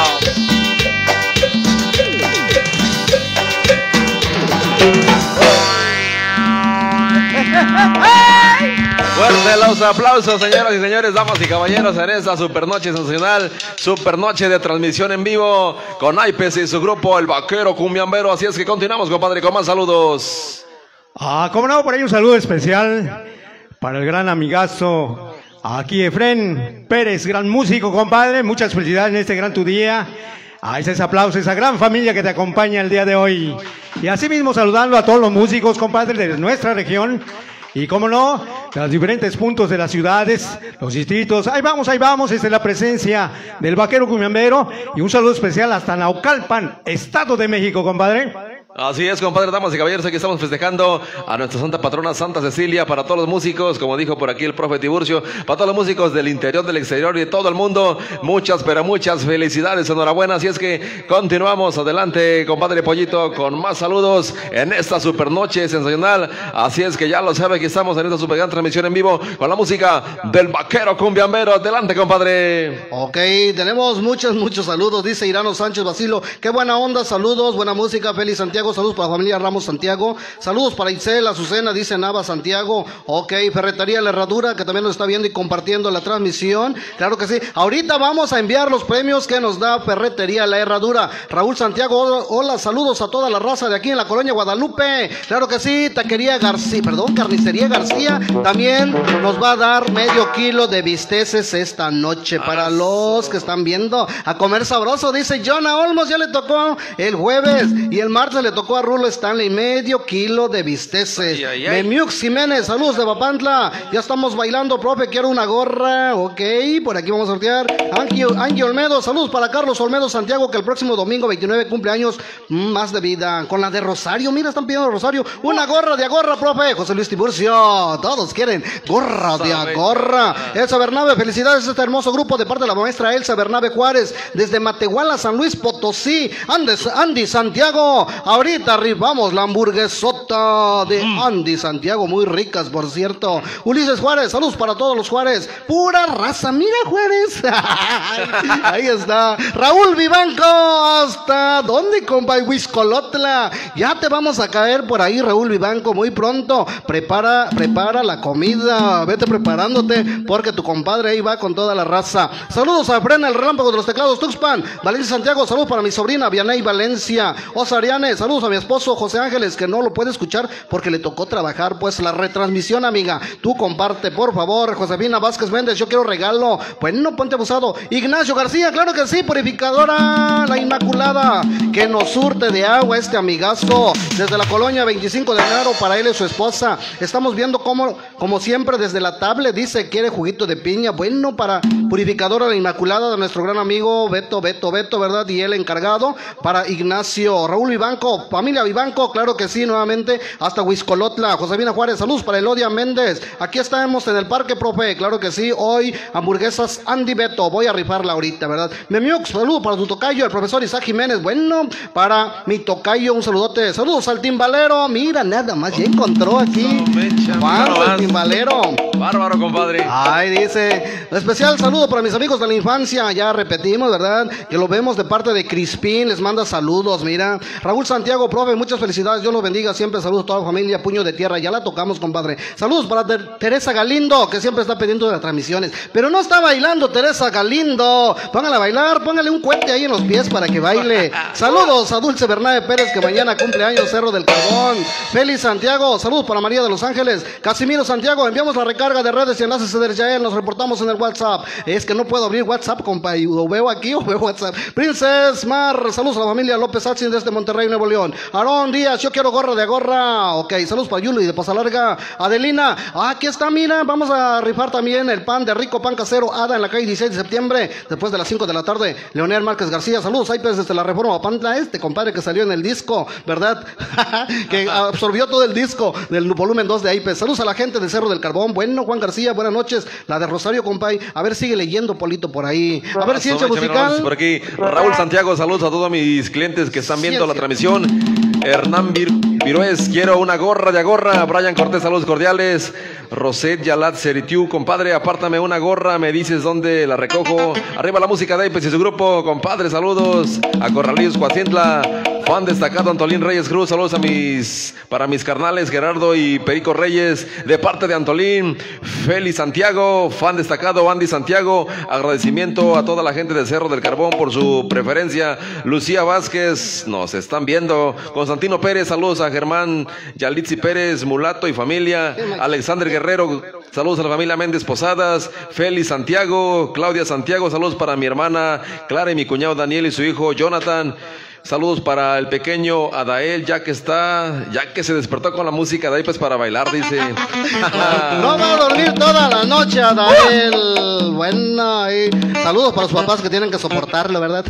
Fuerte los aplausos, señoras y señores, damas y caballeros, en esta super noche sensacional, super noche de transmisión en vivo con Aipes y su grupo El Vaquero Cumbiambero. Así es que continuamos, compadre, con más saludos. Ah, cómo no, por ahí un saludo especial para el gran amigazo aquí Efren Pérez, gran músico, compadre. Muchas felicidades en este gran tu día. A ese aplauso, esa gran familia que te acompaña el día de hoy. Y así mismo saludando a todos los músicos, compadre, de nuestra región. Y cómo no, de los diferentes puntos de las ciudades, los distritos. Ahí vamos, ahí vamos, esta es la presencia del Vaquero Cumbiambero. Y un saludo especial hasta Naucalpan, Estado de México, compadre. Así es, compadre, damas y caballeros, aquí estamos festejando a nuestra santa patrona Santa Cecilia, para todos los músicos, como dijo por aquí el profe Tiburcio, para todos los músicos del interior, del exterior y de todo el mundo, muchas, pero muchas felicidades, enhorabuena. Así es que continuamos adelante, compadre Pollito, con más saludos en esta super noche sensacional. Así es que ya lo sabe que estamos en esta super gran transmisión en vivo con la música del Vaquero Cumbiambero. Adelante, compadre. Ok, tenemos muchos, muchos saludos, dice Irano Sánchez Basilo, qué buena onda, saludos, buena música, feliz Santiago. Saludos para la familia Ramos Santiago. Saludos para Itzel, Azucena, dice Nava Santiago. Ok, Ferretería La Herradura, que también nos está viendo y compartiendo la transmisión. Claro que sí. Ahorita vamos a enviar los premios que nos da Ferretería La Herradura. Raúl Santiago, hola, hola, saludos a toda la raza de aquí en la colonia Guadalupe. Claro que sí. Taquería García, perdón, Carnicería García también nos va a dar medio kilo de bisteces esta noche para los que están viendo. A comer sabroso, dice Jonah Olmos, ya le tocó el jueves y el martes le tocó a Rulo Stanley medio kilo de bisteces. Ay, ay, ay. Memiux Jiménez, saludos de Papantla. Ya estamos bailando, profe, quiero una gorra. Ok, por aquí vamos a sortear. Angie, Angie Olmedo, saludos para Carlos Olmedo Santiago, que el próximo domingo veintinueve cumpleaños más de vida. Con la de Rosario, mira, están pidiendo Rosario. Una gorra de agorra, profe. José Luis Tiburcio, todos quieren gorra de agorra. Elsa Bernabe, felicidades a este hermoso grupo de parte de la maestra Elsa Bernabe Juárez, desde Matehuala, San Luis Potosí. Andes, Andy Santiago, ahorita arribamos la hamburguesota de Andy Santiago, muy ricas, por cierto. Ulises Juárez, saludos para todos los Juárez. Pura raza, mira Juárez. Ahí está. Raúl Vivanco, ¿hasta dónde, compa? Huiscolotla. Ya te vamos a caer por ahí, Raúl Vivanco, muy pronto. Prepara, prepara la comida. Vete preparándote, porque tu compadre ahí va con toda la raza. Saludos a Frena, el relámpago de los teclados, Tuxpan. Valencia Santiago, saludos para mi sobrina Vianey Valencia. Osariane, saludos a mi esposo José Ángeles, que no lo puede escuchar porque le tocó trabajar pues la retransmisión, amiga. Tú comparte, por favor. Josefina Vázquez Méndez, yo quiero regalo. Pues no, ponte abusado. Ignacio García, claro que sí, purificadora La Inmaculada, que nos surte de agua este amigazo desde la colonia veinticinco de enero para él y su esposa. Estamos viendo cómo, como siempre, desde la tablet, dice, quiere juguito de piña. Bueno, para purificadora La Inmaculada de nuestro gran amigo Beto, Beto, Beto, ¿verdad? Y el encargado para Ignacio. Raúl Vivanco, familia Vivanco, claro que sí, nuevamente, hasta Huiscolotla. Josefina Juárez, saludos para Elodia Méndez. Aquí estamos en el parque, profe, claro que sí. Hoy, hamburguesas Andy Beto, voy a rifarla ahorita, ¿verdad? Memiux, saludos para tu tocayo, el profesor Isaac Jiménez. Bueno, para mi tocayo, un saludote. Saludos al timbalero, mira, nada más, ya encontró aquí. ¿Cuánto el timbalero? Bárbaro, compadre. Ay, dice, especial saludo para mis amigos de la infancia, ya repetimos, ¿verdad? Que lo vemos de parte de Crispín, les manda saludos, mira. Raúl Santiago, profe, muchas felicidades, Dios los bendiga, siempre saludos a toda la familia, puño de tierra, ya la tocamos, compadre. Saludos para Ter Teresa Galindo, que siempre está pendiente de las transmisiones, pero no está bailando Teresa Galindo. Póngala a bailar, póngale un cohete ahí en los pies para que baile. Saludos a Dulce Bernabe Pérez, que mañana cumple años, Cerro del Carbón. Félix Santiago, saludos para María de Los Ángeles. Casimiro Santiago, enviamos la recarga descarga de redes y enlaces de Yael. Nos reportamos en el WhatsApp. Es que no puedo abrir WhatsApp, compa. O veo aquí o veo WhatsApp. Princess Mar, saludos a la familia López Axin desde Monterrey, Nuevo León. Aarón Díaz, yo quiero gorra de gorra. Ok, saludos para Yuli de Poza Larga. Adelina, ah, aquí está, mira. Vamos a rifar también el pan de rico, pan casero, Ada en la calle dieciséis de septiembre, después de las cinco de la tarde. Leonel Márquez García, saludos, ahí pues desde la Reforma Pantla, este compadre que salió en el disco, ¿verdad? Que absorbió todo el disco del volumen dos de ahí pues. Saludos a la gente de Cerro del Carbón. Bueno, Juan García, buenas noches. La de Rosario, compadre. A ver, sigue leyendo, Polito, por ahí. A ver, ciencia musical. Por aquí, Raúl Santiago, saludos a todos mis clientes que están viendo la transmisión. Hernán Vir Virués, quiero una gorra de agorra. Brian Cortés, saludos cordiales. Roset Yalat Seritiu, compadre, apártame una gorra, me dices dónde la recojo. Arriba la música de Aipes y su grupo, compadre, saludos. A Corralillos, Coatintla, fan destacado Antolín Reyes Cruz, saludos a mis, para mis carnales Gerardo y Perico Reyes, de parte de Antolín. Félix Santiago, fan destacado Andy Santiago, agradecimiento a toda la gente de Cerro del Carbón por su preferencia. Lucía Vázquez, nos están viendo. Constantino Pérez, saludos a Germán Yalitzi Pérez, Mulato y familia. Alexander Guerrero, saludos a la familia Méndez Posadas. Félix Santiago, Claudia Santiago, saludos para mi hermana Clara y mi cuñado Daniel y su hijo Jonathan. Saludos para el pequeño Adael, ya que está, ya que se despertó con la música de ahí pues para bailar, dice. No va a dormir toda la noche, Adael. Bueno, y saludos para los papás que tienen que soportarlo, ¿verdad?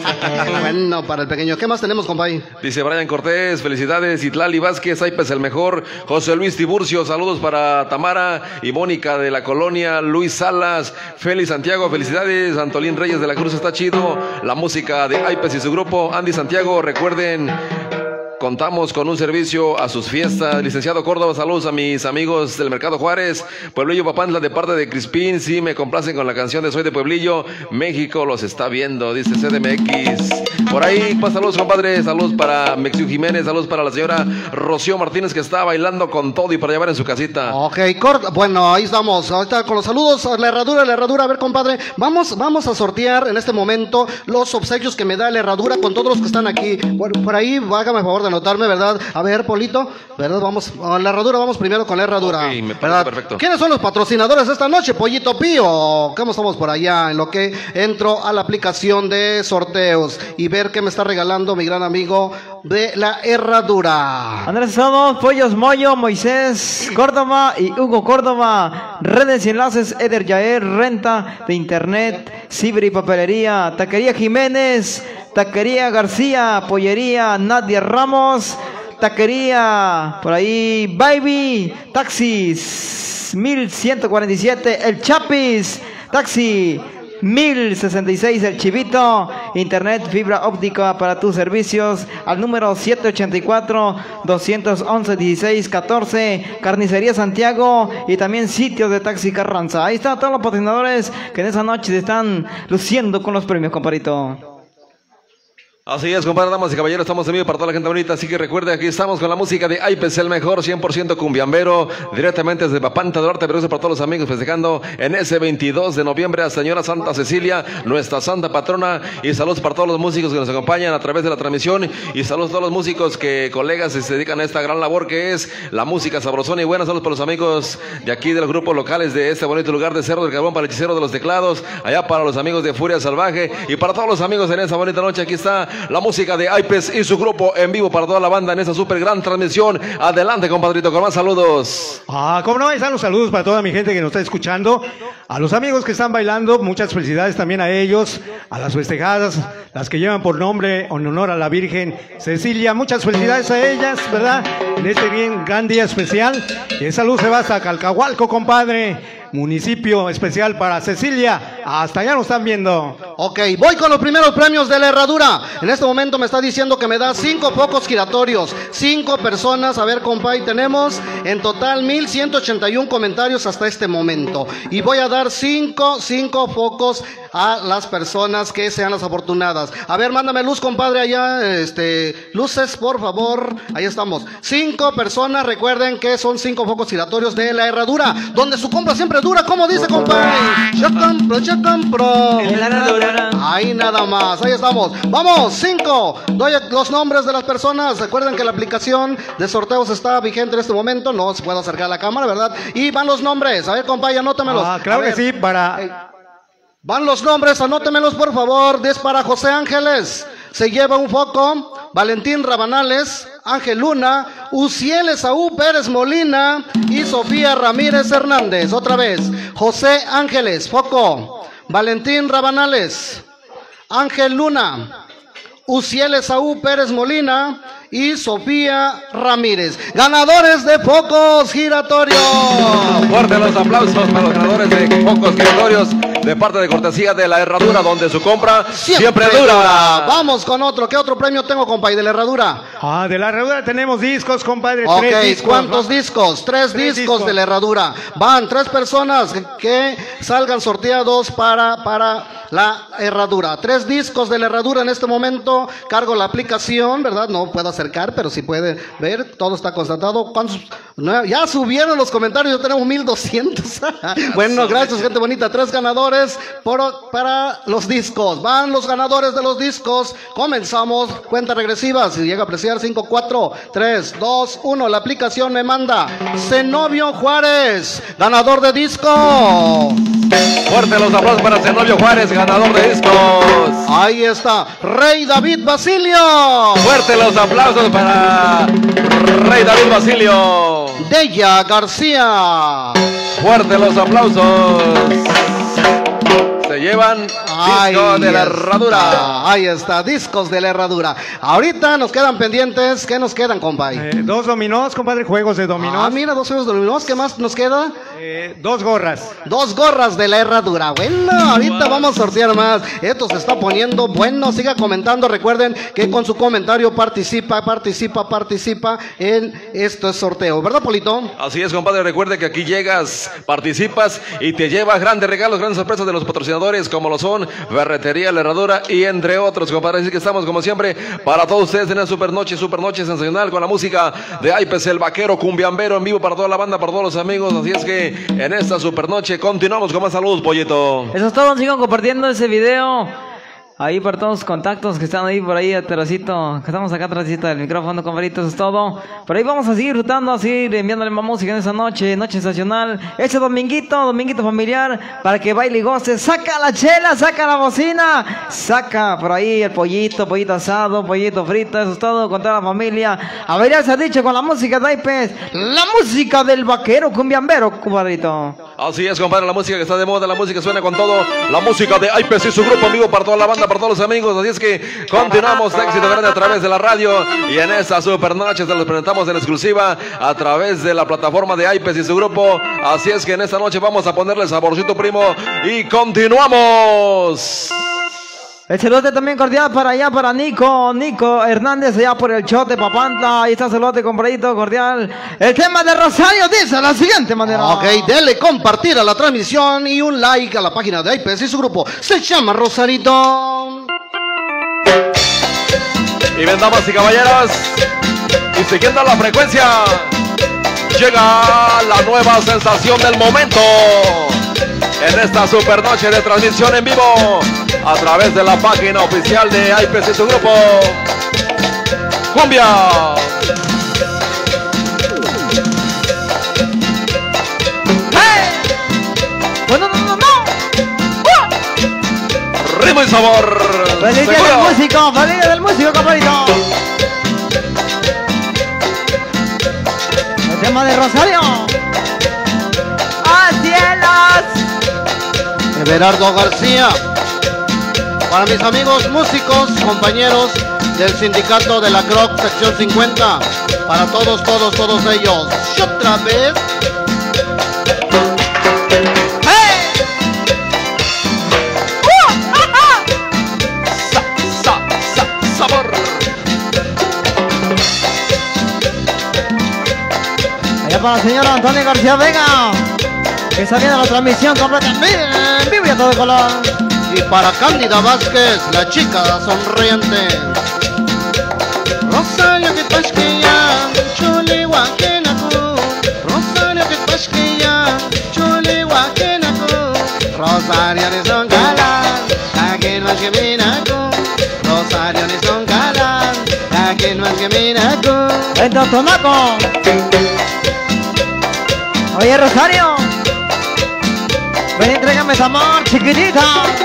Bueno, para el pequeño. ¿Qué más tenemos, compadre? Dice Brian Cortés, felicidades. Itlali Vázquez, ahí pues el mejor. José Luis Tiburcio, saludos para Tamara y Mónica de la colonia. Luis Salas, Félix Santiago, felicidades. Antolín Reyes de la Cruz, está chido. La música de Aipes y su grupo. Andy Santiago, recuerden, contamos con un servicio a sus fiestas. Licenciado Córdoba, saludos a mis amigos del Mercado Juárez. Pueblillo Papantla, de parte de Crispín, sí, me complacen con la canción de Soy de Pueblillo. México los está viendo, dice C D M X. Por ahí, más saludos, compadre. Saludos para Mexiu Jiménez, saludos para la señora Rocío Martínez, que está bailando con todo y para llevar en su casita. Ok, corta. Bueno, ahí estamos. Ahorita con los saludos. La herradura, la herradura. A ver, compadre, vamos, vamos a sortear en este momento los obsequios que me da la herradura con todos los que están aquí. Bueno, por ahí, hágame el favor de anotarme, ¿verdad? A ver, Polito, ¿verdad? Vamos, a la herradura, vamos primero con la herradura. Ok, me parece ¿verdad? Perfecto. ¿Quiénes son los patrocinadores esta noche, Pollito Pío? ¿Cómo estamos por allá? En lo que entro a la aplicación de sorteos y ver qué me está regalando mi gran amigo de la herradura. Andrés Sodo, Pollos Moyo, Moisés Córdoba y Hugo Córdoba. Redes y enlaces, Eder Yaer, renta de internet, Ciber y papelería, Taquería Jiménez, Taquería García, Pollería Nadia Ramos, Taquería, por ahí, Baby, Taxis, mil ciento cuarenta y siete, El Chapis, Taxi, mil sesenta y seis, El Chivito, internet, fibra óptica para tus servicios, al número siete ochenta y cuatro, doscientos once, dieciséis catorce, Carnicería Santiago y también sitios de Taxi Carranza. Ahí están todos los patrocinadores que en esa noche se están luciendo con los premios, compadrito. Así es, compadre, damas y caballeros, estamos en vivo para toda la gente bonita, así que recuerde, aquí estamos con la música de Aipes, el mejor, cien por ciento cumbiambero, directamente desde Papantla del Norte, pero para todos los amigos festejando en ese veintidós de noviembre a Señora Santa Cecilia, nuestra santa patrona, y saludos para todos los músicos que nos acompañan a través de la transmisión, y saludos a todos los músicos que, colegas, se dedican a esta gran labor que es la música sabrosona, y buenas saludos para los amigos de aquí de los grupos locales de este bonito lugar de Cerro del Carbón, para el hechicero de los teclados, allá para los amigos de Furia Salvaje, y para todos los amigos en esa bonita noche, aquí está la música de Aipes y su grupo en vivo para toda la banda en esa super gran transmisión. Adelante, compadrito, con más saludos. Ah, cómo no, ahí están los saludos para toda mi gente que nos está escuchando. A los amigos que están bailando, muchas felicidades también a ellos. A las festejadas, las que llevan por nombre en honor a la Virgen Cecilia. Muchas felicidades a ellas, ¿verdad? En este bien gran día especial. Y esa luz se va hasta Calcahualco, compadre. Municipio especial para Cecilia. Hasta allá nos están viendo. Ok, voy con los primeros premios de la herradura. En este momento me está diciendo que me da cinco focos giratorios. Cinco personas. A ver, compadre, tenemos en total mil ciento ochenta y uno comentarios hasta este momento. Y voy a dar cinco, cinco focos a las personas que sean las afortunadas. A ver, mándame luz, compadre, allá. Este, luces, por favor. Ahí estamos. Cinco personas. Recuerden que son cinco focos giratorios de la herradura, donde su compra siempre siempre dura, como dice, compadre. Yo compro, yo compro. En la herradura. Ahí nada más, ahí estamos. Vamos, cinco. Doy los nombres de las personas. Recuerden que la aplicación de sorteos está vigente en este momento. No se puede acercar a la cámara, ¿verdad? Y van los nombres. A ver, compadre, anótamelos. Ah, claro A que ver. sí, para... Eh, Van los nombres, anótemelos por favor. Es para José Ángeles. Se lleva un foco. Valentín Rabanales, Ángel Luna, Uciel Esaú Pérez Molina y Sofía Ramírez Hernández. Otra vez, José Ángeles, foco. Valentín Rabanales, Ángel Luna, Uciel Esaú Pérez Molina y Sofía Ramírez. Ganadores de focos giratorios. Fuerte los aplausos para los ganadores de focos giratorios de parte de cortesía de la Herradura, donde su compra siempre, siempre dura. Vamos con otro. ¿Qué otro premio tengo, compadre, de la Herradura? Ah, de la Herradura tenemos discos, compadre. Ok, tres discos, ¿cuántos ¿va? discos? Tres, Tres discos, discos de la Herradura. Van tres personas que, que salgan sorteados para, para la Herradura. Tres discos de la Herradura en este momento. Cargo la aplicación, ¿verdad? No puedo acercar, pero si puede ver, todo está constatado. ¿Cuántos? No, ya subieron los comentarios, ya tenemos mil doscientos. Bueno, gracias, gente bonita. Tres ganadores por, para los discos. Van los ganadores de los discos. Comenzamos. Cuenta regresiva. Si llega a apreciar, cinco, cuatro, tres, dos, uno. La aplicación me manda Zenobio Juárez, ganador de disco. Fuerte los aplausos para Zenobio Juárez, ganador de discos. Ahí está, Rey David Basilio. Fuerte los aplausos para Rey David Basilio. Deya García. Fuerte los aplausos. Se llevan discos de la Herradura. Ahí está, discos de la Herradura. Ahorita nos quedan pendientes. ¿Qué nos quedan, compadre? Eh, dos dominós, compadre, juegos de dominós. Ah, mira, dos juegos de dominós. ¿Qué más nos queda? Eh, dos gorras. Dos gorras de la Herradura. Bueno, ahorita vamos a sortear más. Esto se está poniendo bueno. Siga comentando. Recuerden que con su comentario participa, participa, participa en este sorteo. ¿Verdad, Polito? Así es, compadre. Recuerde que aquí llegas, participas y te llevas grandes regalos, grandes sorpresas de los patrocinadores, como lo son Ferretería La Herradura y entre otros, compadre. Así que estamos, como siempre, para todos ustedes en una super noche, super noche sensacional con la música de Aipes el Vaquero, cumbiambero en vivo para toda la banda, para todos los amigos. Así es que en esta super noche continuamos con más saludos, Pollito. Eso es todo, sigan compartiendo ese video. Ahí para todos los contactos que están ahí por ahí atrásito, que estamos acá atrásito del micrófono, compadritos, es todo. Por ahí vamos a seguir disfrutando, a seguir enviándole más música en esa noche, noche sensacional. Ese dominguito, dominguito familiar, para que baile y goce. Saca la chela, saca la bocina, saca por ahí el pollito, pollito asado, pollito frito, eso es todo, con toda la familia. A ver, ya se ha dicho con la música de Aipes, la música del vaquero cumbiambero, compadrito. Así es, compadre, la música que está de moda, la música suena con todo, la música de Aipes y su grupo amigo para toda la banda, para todos los amigos. Así es que continuamos, éxito grande a través de la radio, y en esta super noche se los presentamos en exclusiva a través de la plataforma de Aipes y su grupo. Así es que en esta noche vamos a ponerle saborcito, primo, y continuamos. El saludo también cordial para allá, para Nico, Nico Hernández, allá por el Chote, Papantla. Ahí está el saludo compradito, cordial. El tema de Rosario dice de la siguiente manera. Ok, denle compartir a la transmisión y un like a la página de Aipes y su grupo. Se llama Rosarito. Y bien, damas y caballeros, y siguiendo la frecuencia, llega la nueva sensación del momento. En esta super noche de transmisión en vivo a través de la página oficial de Aipes y su grupo. ¡Cumbia! ¡Hey! ¡No, no, no, no! ¡Uh! ¡Ritmo y sabor! ¡Feliz día del músico! ¡Feliz día del músico, compadrito! El tema de Rosario. ¡A cielos! Everardo García. Para mis amigos músicos, compañeros del sindicato de la Croc, sección cincuenta. Para todos, todos, todos ellos. Y otra vez. ¡Hey! ¡Uh! ¡Ah, ah! Sa, sa, sa, sabor. Allá para la señora Antonio García Vega, que está viendo la transmisión completa en vivo y a todo color. Y para Cándida Vázquez, la chica sonriente. Rosario que pasqueya, chole guaquenacu. Rosario que pasqueya, chole guaquenacu. aquí más camina con. El Totonaco. Oye, Rosario. Ven, entrégame esa amor, chiquitita.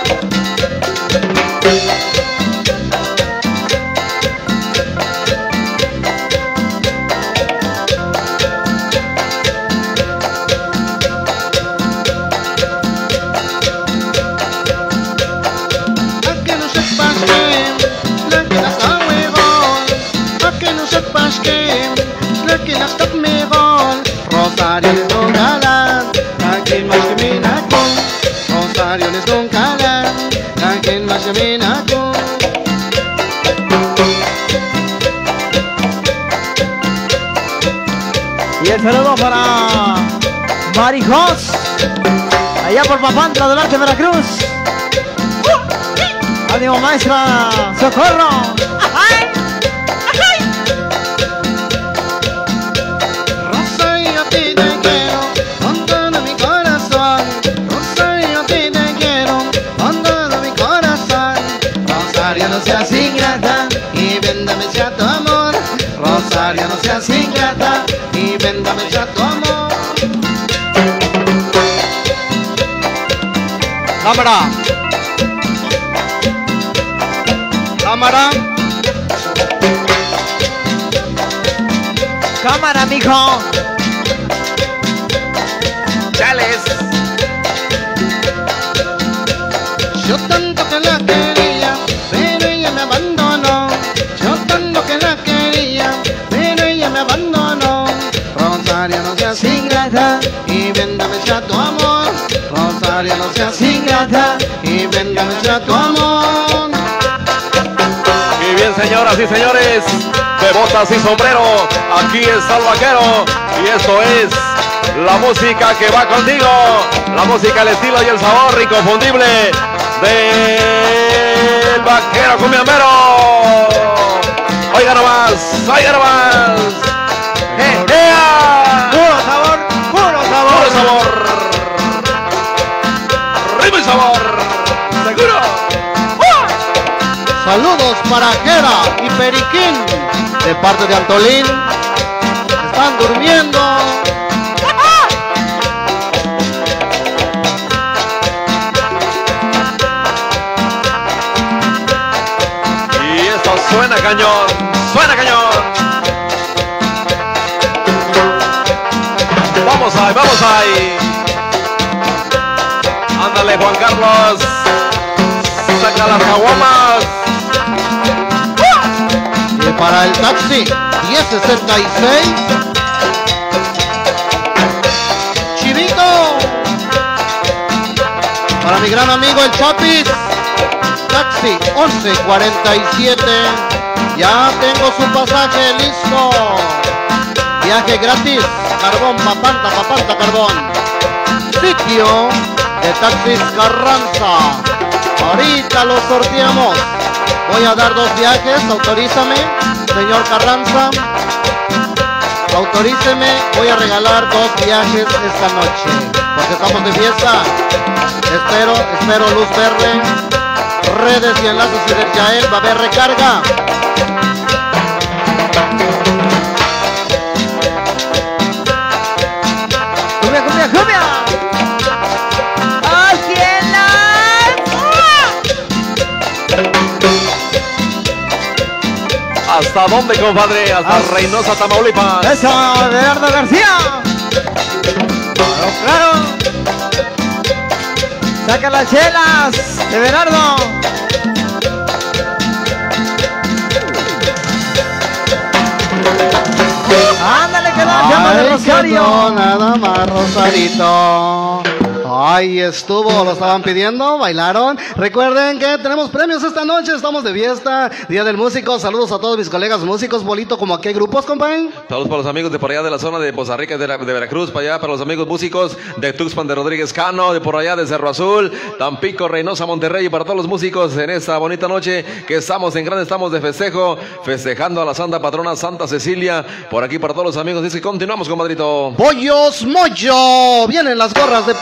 Rosario es un galán, a quien más camina con. Rosario es un galán, a quien más camina con. Y el saludo para Marijos, allá por Papantla del Arte, Veracruz. Ánimo, maestra, socorro. ¡Ajay! Rosario, a ti te quiero con todo mi corazón. Rosario, a ti te quiero con todo mi corazón. Rosario, no seas ingrata y véndame ya tu amor. Rosario, no seas ingrata y véndame ya tu amor. Cámara. Cámara. Cámara, mijo. Chales. Yo tanto que la quería, pero ella me abandonó. Yo tanto que la quería, pero ella me abandonó. Rosario, no seas ingrata y véndame ya tu amor. Rosario, no seas ingrata y véndame ya tu amor. Y bien, señoras y señores, de botas y sombrero, aquí está el vaquero. Y esto es la música que va contigo. La música, el estilo y el sabor inconfundible del vaquero cumbiambero. Oiga nomás, oiga nomás. ¡Eh, ea! Puro sabor, puro sabor. Puro sabor. Ritmo y sabor. Seguro. Saludos para Jera y Periquín, de parte de Antolín. Están durmiendo. Y esto suena cañón, suena cañón. Vamos ahí, vamos ahí. Ándale, Juan Carlos. Saca las caguamas. Y para el taxi diez sesenta y seis, Chivito. Para mi gran amigo el Chapis, taxi once cuarenta y siete. Ya tengo su pasaje listo. Viaje gratis, Carbón, Papanta, Papanta, Carbón. Sitio de Taxis Carranza. Ahorita lo sorteamos. Voy a dar dos viajes, autorízame, señor Carranza. Autoríceme, voy a regalar dos viajes esta noche, porque estamos de fiesta. Espero, espero luz verde, redes y enlaces y del Yael, va a haber recarga. ¡Cumbia, cumbia, cumbia! ¡Oh, cielos! ¿Hasta dónde, compadre? Hasta Hasta- Reynosa, Tamaulipas. ¡Eso, Gerardo García! ¡Claro, claro! ¡Saca las chelas, Everardo! ¡Ándale, que la llama de Ay, Rosario! quedó nada más, Rosarito. Ay, estuvo, lo estaban pidiendo, bailaron. Recuerden que tenemos premios esta noche, estamos de fiesta, Día del Músico. Saludos a todos mis colegas músicos, Bolito, ¿como a qué grupos, compadre? Saludos para los amigos de por allá de la zona de Poza Rica, de, la- de Veracruz, para allá, para los amigos músicos de Tuxpan de Rodríguez Cano, de por allá de Cerro Azul, Tampico, Reynosa, Monterrey, y para todos los músicos en esta bonita noche que estamos en grande, estamos de festejo, festejando a la Santa Patrona Santa Cecilia, por aquí para todos los amigos. Dice, continuamos, compadrito. Pollos Moyo, vienen las gorras de Pollos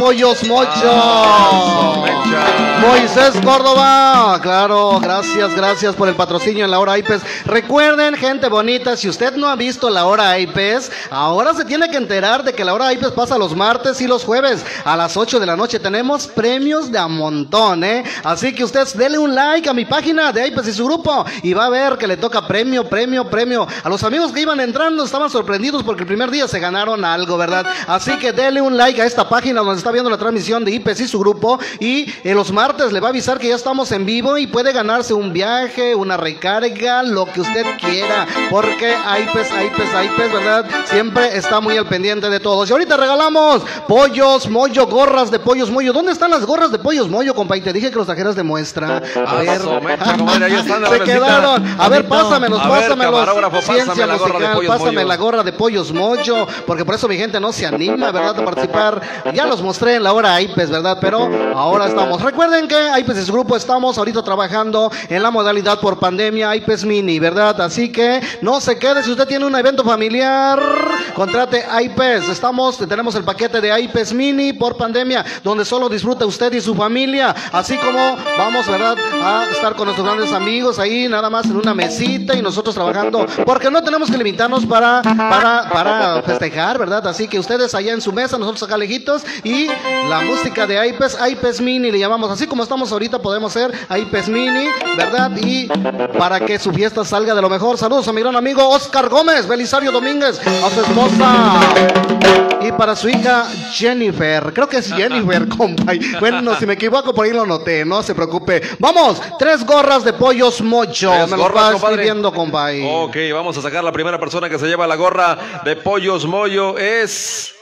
Pollos Mocho. Moisés Córdoba, claro, gracias, gracias por el patrocinio en la hora I P E S. Recuerden, gente bonita, si usted no ha visto la hora I P E S, ahora se tiene que enterar de que la hora I P E S pasa los martes y los jueves a las ocho de la noche. Tenemos premios de a montón, ¿eh? Así que usted dele un like a mi página de I P E S y su grupo y va a ver que le toca premio, premio, premio. A los amigos que iban entrando estaban sorprendidos porque el primer día se ganaron algo, ¿verdad? Así que dele un like a esta página donde está viendo la transmisión de I P E S y su grupo, y en los martes le va a avisar que ya estamos en vivo y puede ganarse un viaje, una recarga, lo que usted quiera, porque I P E S, I P E S, I P E S, ¿verdad? Siempre está muy al pendiente de todos. Y ahorita regalamos Pollos Moyo, gorras de Pollos Moyo. ¿Dónde están las gorras de Pollos Moyo, compa? Y te dije que los trajeras de muestra. A ver, se quedaron. A ver, pásamelos, pásamelos. Ciencia musical, pásame la gorra de Pollos Moyo, porque por eso mi gente no se anima, ¿verdad?, a participar. Ya los mostré en la hora I P E S, ¿verdad? Pero ahora estamos. Recuerden que I P E S y su grupo estamos ahorita trabajando en la modalidad por pandemia I P E S Mini, ¿verdad? Así que no se quede. Si usted tiene un evento familiar, contrate I P E S. Estamos, tenemos el paquete de I P E S Mini por pandemia, donde solo disfruta usted y su familia, así como vamos, ¿verdad?, a estar con nuestros grandes amigos ahí, nada más en una mesita y nosotros trabajando, porque no tenemos que limitarnos para, para, para festejar, ¿verdad? Así que ustedes allá en su mesa, nosotros acá lejitos, y la música de I P E S, I P E S Mini le llamamos, así como estamos ahorita podemos ser I P E S Mini, ¿verdad? Y para que su fiesta salga de lo mejor. Saludos a mi gran amigo Oscar Gómez, Belisario Domínguez, a su esposa, y para su hija Jennifer, creo que es Jennifer, compa. Bueno, si me equivoco por ahí lo noté, no se preocupe. Vamos, tres gorras de Pollos Mocho. Tres me gorras, lo va compadre. escribiendo, compa. Ok, vamos a sacar la primera persona que se lleva la gorra de Pollos Moyo. Es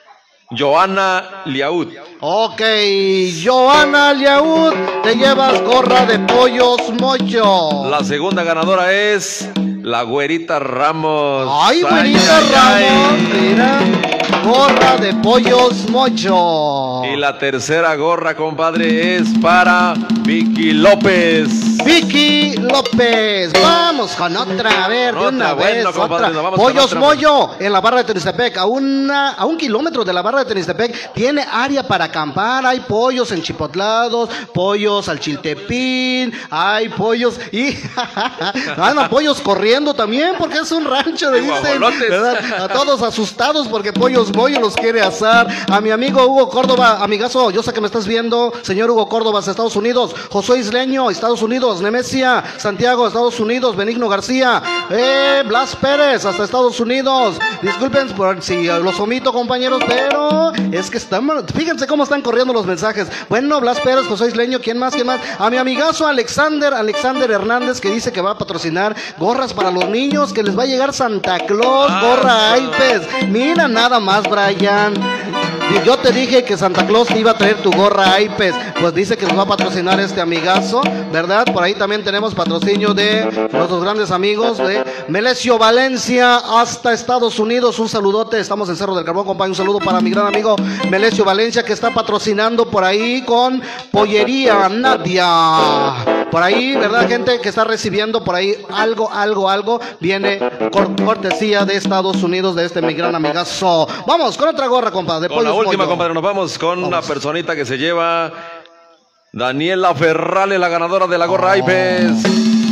Joana Liaud. Ok, Joana Liaud, te llevas gorra de Pollos Mocho. La segunda ganadora es la Güerita Ramos. Ay, Güerita Ramos, mira, gorra de Pollos Mocho. Y la tercera gorra, compadre, es para Vicky López. Vicky López, vamos con otra, a ver, de Otra, una bueno, vez, compadre, otra. nos vamos con Pollos otra. Moyo, en la barra de Tenistepec, a, una, a un kilómetro de la barra de Tenistepec, tiene área para acampar, hay pollos enchipotlados, pollos al chiltepín, hay pollos, y andan pollos corriendo también, porque es un rancho, le dicen, guajolotes. ¿verdad? A todos asustados porque Pollos Moyo los quiere asar. A mi amigo Hugo Córdoba, amigazo, yo sé que me estás viendo, señor Hugo Córdoba, hasta Estados Unidos, Josué Isleño, Estados Unidos, Nemesia, Santiago, Estados Unidos, Benigno García, eh, Blas Pérez, hasta Estados Unidos. Disculpen por si los omito, compañeros, pero es que están, fíjense cómo están corriendo los mensajes. Bueno, Blas Pérez, Josué Isleño, ¿quién más? ¿Quién más? A mi amigazo Alexander, Alexander Hernández, que dice que va a patrocinar gorras para los niños, que les va a llegar Santa Claus, gorra I P E S. Mira nada más, Brian. Yo te dije que Santa Claus te iba a traer tu gorra I P E S. Pues dice que nos va a patrocinar este amigazo, ¿verdad? Por ahí también tenemos patrocinio de nuestros grandes amigos de Melesio Valencia hasta Estados Unidos. Un saludote, estamos en Cerro del Carbón, compadre. Un saludo para mi gran amigo Melesio Valencia, que está patrocinando por ahí con Pollería Nadia. Por ahí, ¿verdad, gente? Que está recibiendo por ahí algo, algo, algo. Viene cor cortesía de Estados Unidos, de este mi gran amigazo. Vamos con otra gorra, compadre. Con la última, compadre, nos vamos con vamos. una personita que se lleva Daniela Ferrale, la ganadora de la gorra oh. I P E S.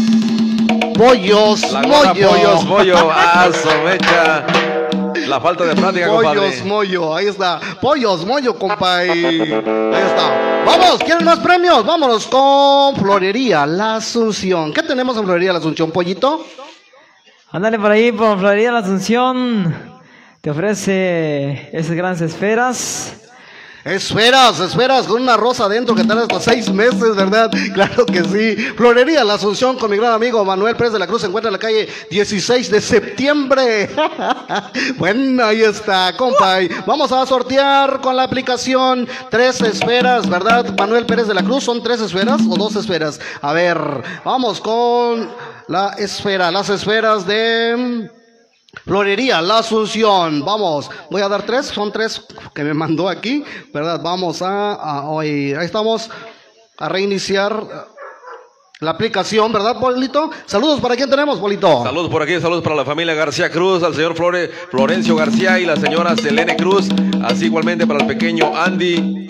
Pollos la gorra Moyo. Pollos Moyo. Ah, somecha. La falta de plática, compadre. Pollos Moyo, ahí está. Pollos Moyo, compadre. Ahí está. Vamos, ¿quieren más premios? Vámonos con Florería La Asunción. ¿Qué tenemos en Florería La Asunción, pollito? Ándale por ahí, por Florería La Asunción. Te ofrece esas grandes esferas. Esferas, esferas con una rosa adentro que tarda hasta seis meses, ¿verdad? Claro que sí. Florería La Asunción con mi gran amigo Manuel Pérez de la Cruz se encuentra en la calle dieciséis de septiembre. Bueno, ahí está, compa. Vamos a sortear con la aplicación tres esferas, ¿verdad? Manuel Pérez de la Cruz, ¿son tres esferas o dos esferas? A ver, vamos con la esfera, las esferas de Florería La Asunción. Vamos, voy a dar tres, son tres que me mandó aquí, ¿verdad? Vamos a, a hoy, ahí estamos a reiniciar la aplicación, ¿verdad, Polito? Saludos, ¿para quién tenemos, Polito? Saludos por aquí, saludos para la familia García Cruz, al señor Flore, Florencio García y la señora Selene Cruz, así igualmente para el pequeño Andy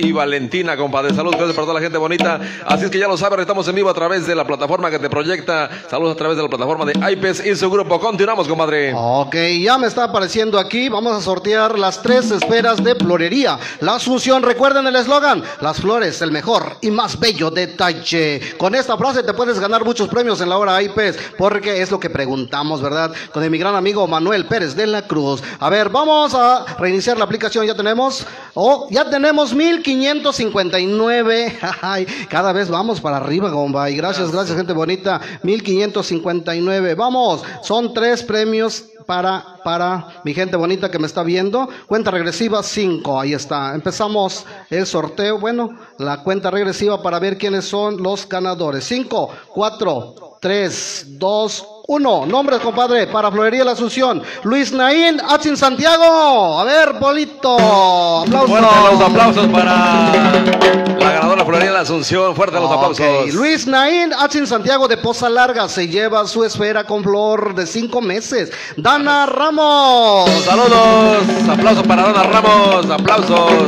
y Valentina, compadre. Saludos, gracias para toda la gente bonita. Así es que ya lo saben, estamos en vivo a través de la plataforma que te proyecta. Saludos a través de la plataforma de I P E S y su grupo. Continuamos, compadre. Ok, ya me está apareciendo aquí. Vamos a sortear las tres esferas de florería. La Asunción, recuerden el eslogan: las flores, el mejor y más bello detalle. Con esta frase te puedes ganar muchos premios en la hora I P E S, porque es lo que preguntamos, ¿verdad? Con mi gran amigo Manuel Pérez de la Cruz. A ver, vamos a reiniciar la aplicación. Ya tenemos, oh, ya tenemos mil quinientos cincuenta y nueve. Ay, cada vez vamos para arriba, comba. Y gracias, gracias, gente bonita. mil quinientos cincuenta y nueve. Vamos, son tres premios para, para mi gente bonita que me está viendo. Cuenta regresiva cinco, ahí está. Empezamos el sorteo, bueno, la cuenta regresiva para ver quiénes son los ganadores. cinco, cuatro, tres, dos, uno. Nombres, compadre, para Florería La Asunción: Luis Naín Atsin Santiago. A ver, Polito, aplausos. Fuerte los aplausos para la ganadora Florería La Asunción. Fuerte los aplausos. Okay. Luis Naín Atsin Santiago de Poza Larga se lleva su esfera con flor de cinco meses. Dana Ramos. Saludos, aplausos para Dana Ramos, aplausos.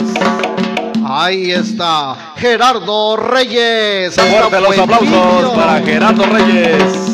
Ahí está Gerardo Reyes. Fuerte los aplausos para Gerardo Reyes.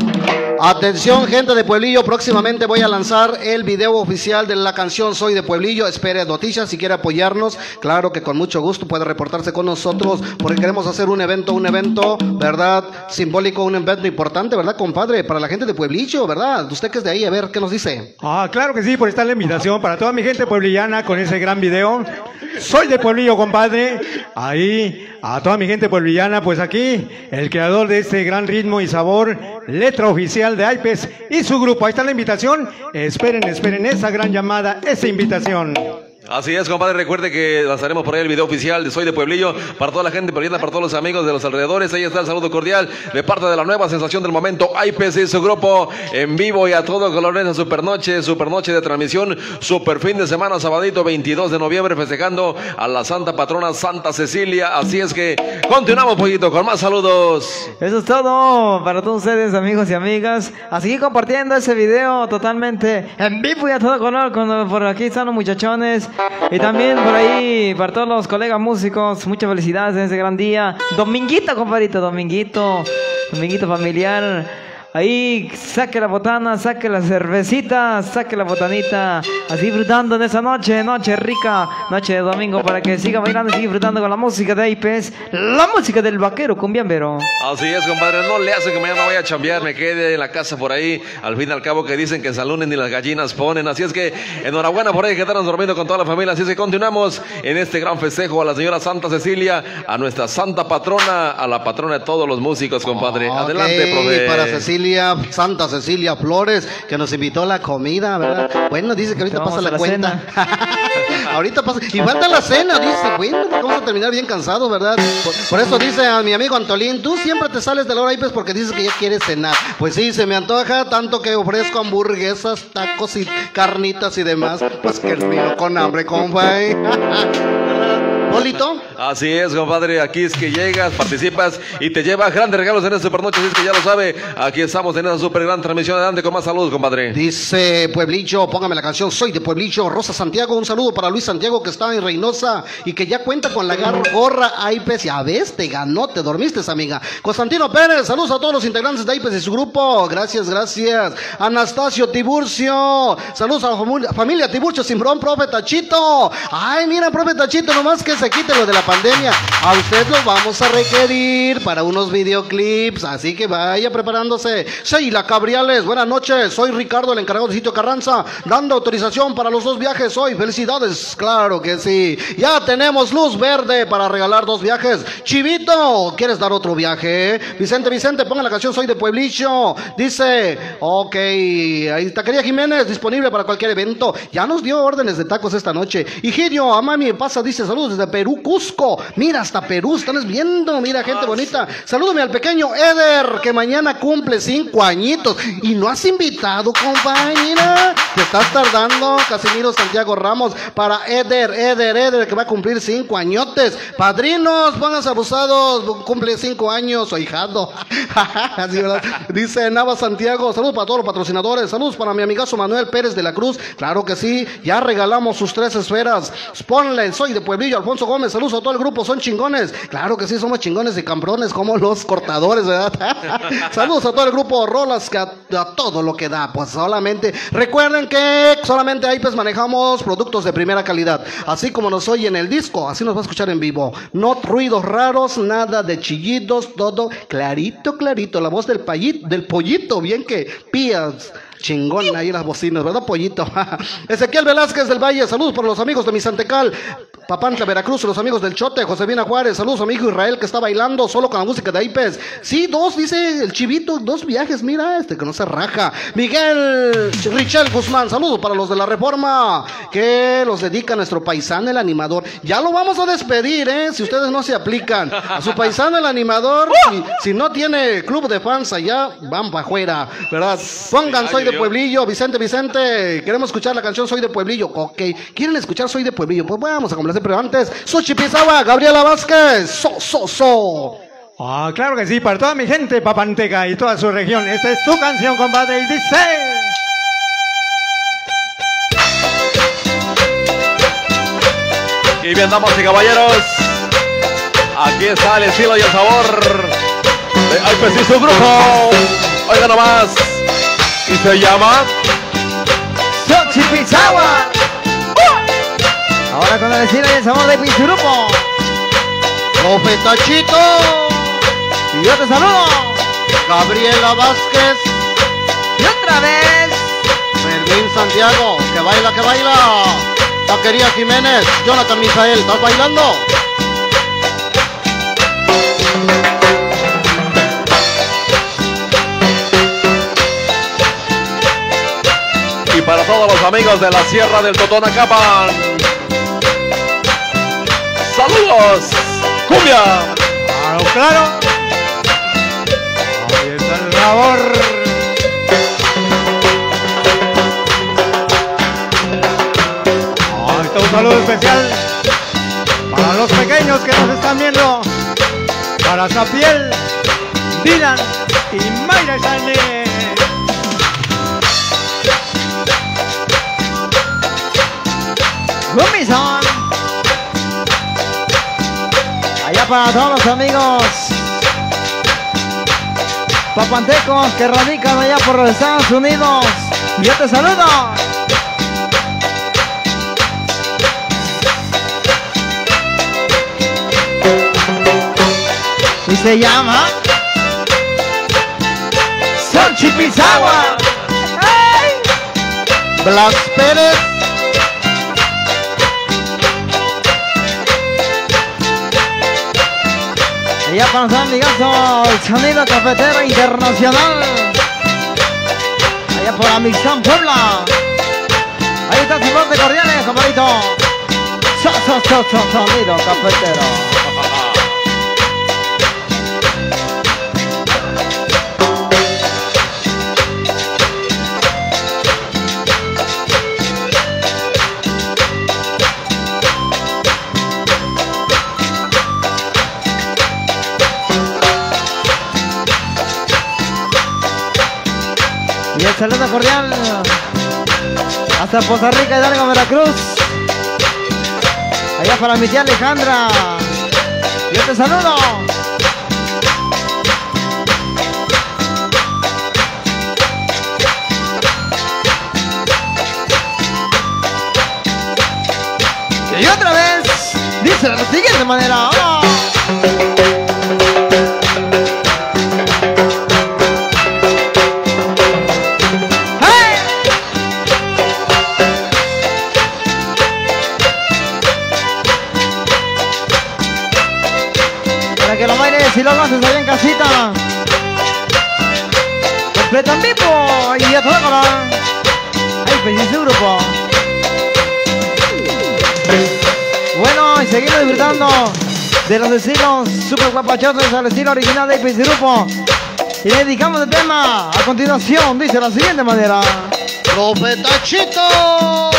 Atención, gente de Pueblillo, próximamente voy a lanzar el video oficial de la canción Soy de Pueblillo. Espere noticias, si quiere apoyarnos, claro que con mucho gusto puede reportarse con nosotros, porque queremos hacer un evento, un evento, ¿verdad? Simbólico, un evento importante, ¿verdad, compadre? Para la gente de Pueblillo, ¿verdad? Usted que es de ahí, a ver, ¿qué nos dice? Ah, claro que sí, por estar la invitación para toda mi gente pueblillana con ese gran video. Soy de Pueblillo, compadre. Ahí, a toda mi gente pueblillana, pues aquí, el creador de este gran ritmo y sabor, letra oficial de I P E S y su grupo. Ahí está la invitación. Esperen, esperen esa gran llamada, esa invitación. Así es, compadre, recuerde que lanzaremos por ahí el video oficial de Soy de Pueblillo para toda la gente pueblina, para todos los amigos de los alrededores. Ahí está el saludo cordial de parte de la nueva sensación del momento, I P E S y su grupo en vivo y a todo color en esa super noche, super noche de transmisión, super fin de semana, sabadito veintidós de noviembre, festejando a la Santa Patrona Santa Cecilia. Así es que continuamos, pollito, con más saludos. Eso es todo para todos ustedes, amigos y amigas. A seguir compartiendo ese video totalmente en vivo y a todo color. Cuando por aquí están los muchachones. Y también por ahí, para todos los colegas músicos, muchas felicidades en ese gran día. Dominguito, compadrito, dominguito, dominguito familiar. Ahí, saque la botana, saque la cervecita, saque la botanita. Así disfrutando en esa noche, noche rica, noche de domingo, para que siga bailando y siga disfrutando con la música de I P E S, la música del vaquero cumbiambero. Así es, compadre, no le hace que mañana vaya a chambear, me quede en la casa por ahí. Al fin y al cabo que dicen que en San Lunes ni las gallinas ponen. Así es que enhorabuena por ahí, que estarán durmiendo con toda la familia. Así es que continuamos en este gran festejo a la señora Santa Cecilia, a nuestra santa patrona, a la patrona de todos los músicos, compadre. Okay, adelante, profe. para Cecilia, Santa Cecilia Flores, que nos invitó a la comida, ¿verdad? Bueno, dice que ahorita pasa la, la cuenta. Ahorita pasa, y falta la cena, dice. Bueno, vamos a terminar bien cansados, ¿verdad? Por, por eso dice a mi amigo Antolín: tú siempre te sales de la hora I P E S porque dices que ya quieres cenar. Pues sí, se me antoja tanto que ofrezco hamburguesas, tacos y carnitas y demás. Pues que río con hambre, compadre. ¿Polito? Así es, compadre, aquí es que llegas, participas y te llevas grandes regalos en esta supernoche. Así es que ya lo sabe, aquí estamos en esa super gran transmisión. Adelante con más saludos, compadre. Dice Pueblillo, póngame la canción Soy de Pueblillo. Rosa Santiago, un saludo para Luis Santiago, que está en Reynosa y que ya cuenta con la gorra I P E S. Ya ves, te ganó, te dormiste, amiga. Constantino Pérez, saludos a todos los integrantes de I P E S y su grupo. Gracias, gracias. Anastasio Tiburcio, saludos a la familia, familia Tiburcio Simbrón, profe Tachito. Ay, mira, profe Tachito, nomás que se quite lo de la pandemia. A usted lo vamos a requerir para unos videoclips, así que vaya preparándose. Sheila Cabriales, buenas noches. Soy Ricardo, el encargado de Sitio Carranza, dando autorización para los dos viajes hoy. Felicidades, claro que sí. Ya tenemos luz verde para regalar dos viajes. Chivito, ¿quieres dar otro viaje? Vicente, Vicente, ponga la canción Soy de Pueblillo. Dice, ok, ahí Taquería Jiménez, disponible para cualquier evento. Ya nos dio órdenes de tacos esta noche. Higidio, a mami pasa, dice, saludos desde Perú, Cusco. Mira, hasta Perú, están viendo, mira, gente bonita. Salúdame al pequeño Eder, que mañana cumple cinco añitos. Y no has invitado, compa, mira. Te estás tardando, Casimiro Santiago Ramos, para Eder, Eder, Eder, que va a cumplir cinco añotes. Padrinos, pónganse abusados, cumple cinco años, o hijado. Así, ¿verdad? Dice Nava Santiago, saludos para todos los patrocinadores, saludos para mi amigazo Manuel Pérez de la Cruz. Claro que sí, ya regalamos sus tres esferas. Ponle Soy de Pueblillo, Alfonso Alfonso Gómez, saludos a todo el grupo, son chingones. Claro que sí, somos chingones y cabrones como los cortadores, ¿verdad? Saludos a todo el grupo Rolas, que a, a todo lo que da. Pues solamente, recuerden que solamente ahí pues manejamos productos de primera calidad. Así como nos oye en el disco, así nos va a escuchar en vivo. No ruidos raros, nada de chillidos, todo clarito, clarito. La voz del, payito, del pollito, bien que pías. Chingón ahí las bocinas, ¿verdad, pollito? Ezequiel Velázquez del Valle, saludos por los amigos de Misantecal, Papantla, Veracruz, los amigos del Chote, Josefina Juárez, saludos a mi hijo Israel que está bailando solo con la música de Aipes. Sí, dos, dice el chivito, dos viajes, mira, este que no se raja. Miguel Richel Guzmán, saludos para los de la Reforma, que los dedica a nuestro paisano el animador. Ya lo vamos a despedir, ¿eh? Si ustedes no se aplican. A su paisano el animador, si, si no tiene club de fans allá, van para afuera, ¿verdad? Pongan Soy de Pueblillo, Vicente, Vicente, queremos escuchar la canción Soy de Pueblillo. Ok, ¿quieren escuchar Soy de Pueblillo? Pues vamos a complacer, pero antes, Suchi Pizagua, Gabriela Vázquez, so, so, so. Ah, claro que sí, para toda mi gente papanteca y toda su región. Esta es tu canción, compadre, y dice... Y bien, damas y caballeros, aquí está el estilo y el sabor de Aipes y su grupo. Oiga nomás. Y se llama Suchi Pizagua. Uh. Ahora con el estilo y el sabor de Pichurupo. Profetachito. Y yo te saludo. Gabriela Vázquez. Y otra vez. Fermín Santiago. Que baila, que baila. Taquería Jiménez. Jonathan Misael. ¿Estás bailando? y para todos los amigos de la Sierra del Totonacapan. ¡Saludos! ¡Cumbia! Claro, claro. Ahí está el sabor. Ahí está un saludo especial para los pequeños que nos están viendo. Para Zapiel, Dylan y Mayra Sané. Gumison. Allá para todos los amigos papantecos que radican allá por los Estados Unidos. Yo te saludo. Y se llama Suchi Pizagua. ¡Hey! Blas Pérez. Allá para San Migazo, el sonido cafetero internacional. Allá por Amixán, Puebla. Ahí está el de cordiales, compadrito. So, so, so, so, sonido cafetero. Y el saludo cordial hasta Poza Rica, Hidalgo, Veracruz. Allá para mi tía Alejandra. Yo te saludo. Y otra vez dice de la siguiente manera. ¡Oh! Que lo bailes y lo haces allá en casita. Completa en vivo y a toda hora. Ahí pedí su grupo. Bueno, y seguimos disfrutando de los estilos super guapachosos al estilo original de Aipes y Grupo. Y le dedicamos el tema a continuación. Dice de la siguiente manera: Profetachito.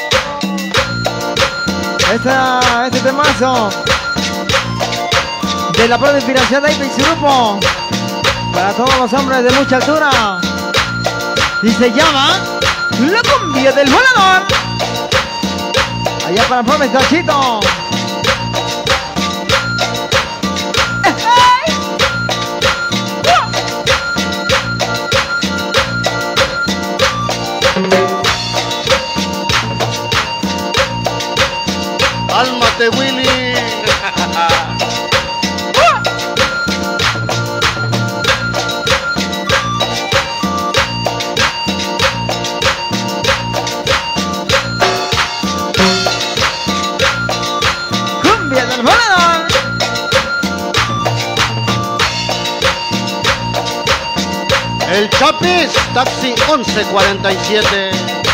Esta, este temazo de la propia inspiración de Aipes y Grupo para todos los hombres de mucha altura, y se llama La Cumbia del Volador. Allá para el Profetachito. de Willy. Cumbia del volador. El Chapis, taxi once cuarenta y siete.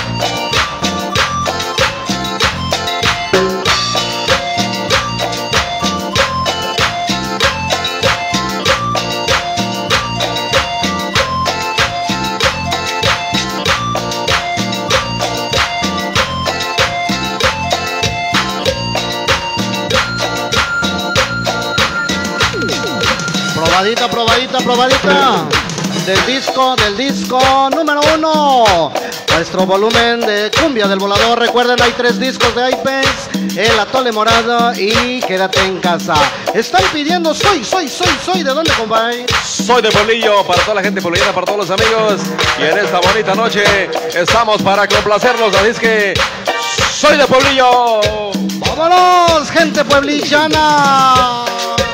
Probadita, probadita, probadita. Del disco, del disco número uno. Nuestro volumen de Cumbia del Volador. Recuerden, hay tres discos de iPads, El Atole Morado y Quédate en Casa. Están pidiendo Soy, Soy, Soy, Soy. ¿De dónde, compadre? Soy de Pueblillo, para toda la gente pueblillana, para todos los amigos. Y en esta bonita noche estamos para complacerlos. Así es que soy de Pueblillo. ¡Vámonos, gente pueblillana!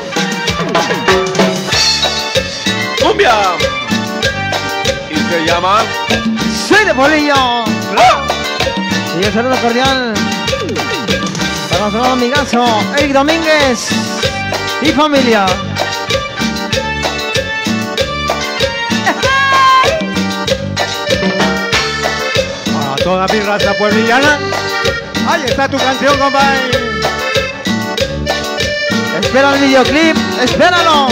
Cumbia. Y se llama Soy de Pueblillo. Y un saludo cordial para nuestro amigazo Eric Domínguez y familia. A toda mi raza pueblillana. Ahí está tu canción, compadre. Espera el videoclip, espéralo.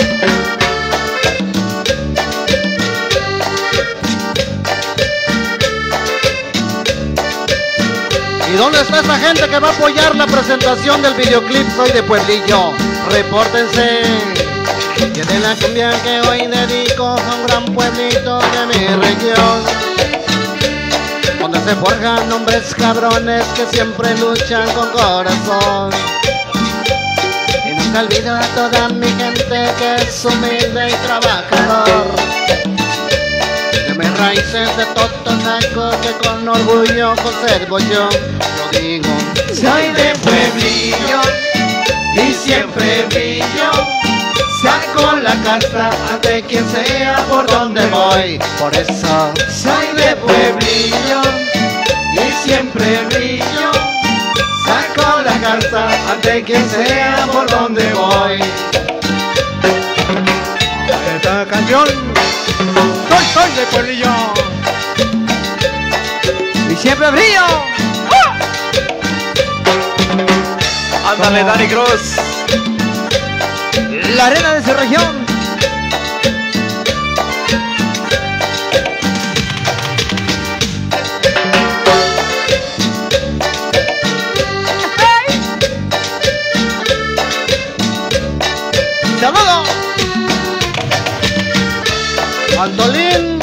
¿Y dónde está esa gente que va a apoyar la presentación del videoclip Soy de Pueblillo? Repórtense. Tiene la cumbia que hoy dedico a un gran pueblito de mi región, donde se forjan hombres cabrones que siempre luchan con corazón. Y nunca olvido a toda mi gente que es humilde y trabajador. De mis raíces de Totonaco que con orgullo conservo yo. Yo digo, Soy de Pueblillo y siempre brillo. Saco la casta ante quien sea por donde voy. por eso Soy de Pueblillo y siempre brillo. Saco la casta ante quien sea por donde voy. Esta canción. Soy, soy de Pueblillo. Y siempre brillo. Ándale, Dani Cruz. La arena de su región. ¡Saludo! Antolín.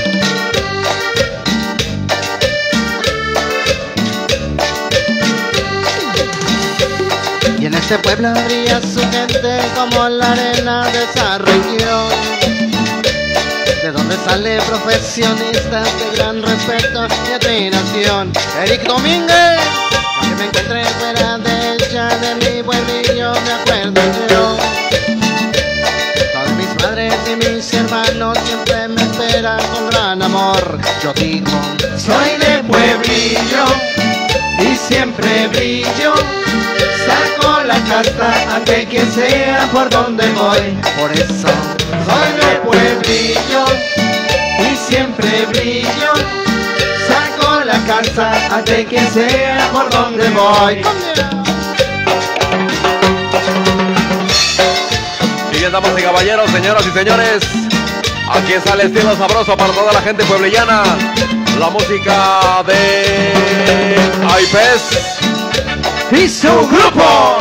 Y en este pueblo brilla su gente como la arena de esa región, de donde sale profesionistas de gran respeto y admiración. Eric Domínguez, que me encontré fuera de ella, de mi pueblillo me acuerdo yo. Todos mis padres y mis hermanos siempre me esperan con gran amor. Yo digo, Soy de Pueblillo y siempre brillo. Saco la casta ante quien sea por donde voy. por eso Soy de Pueblillo y siempre brillo. Saco la casta ante quien sea por donde voy. Y bien, damas y caballeros, señoras y señores, aquí está el estilo sabroso para toda la gente pueblillana. La música de iPes Y su grupo.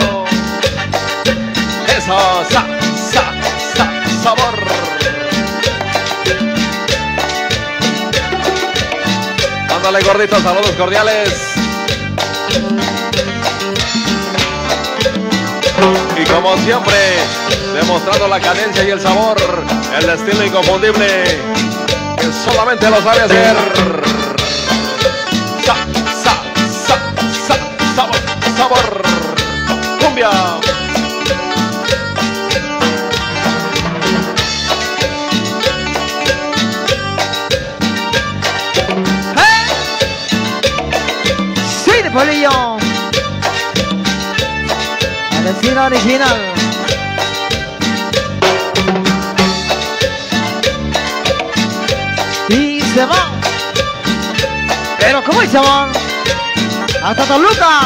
Eso, sa, sa, sa, sabor. Ándale, gordito, saludos cordiales. Y como siempre, demostrando la cadencia y el sabor, el estilo inconfundible que solamente lo sabe hacer. Sa, sa, sa, sa, sabor, sabor. Cumbia. Pueblillo. El estilo original. Y se va. Pero ¿cómo se van? Hasta Toluca.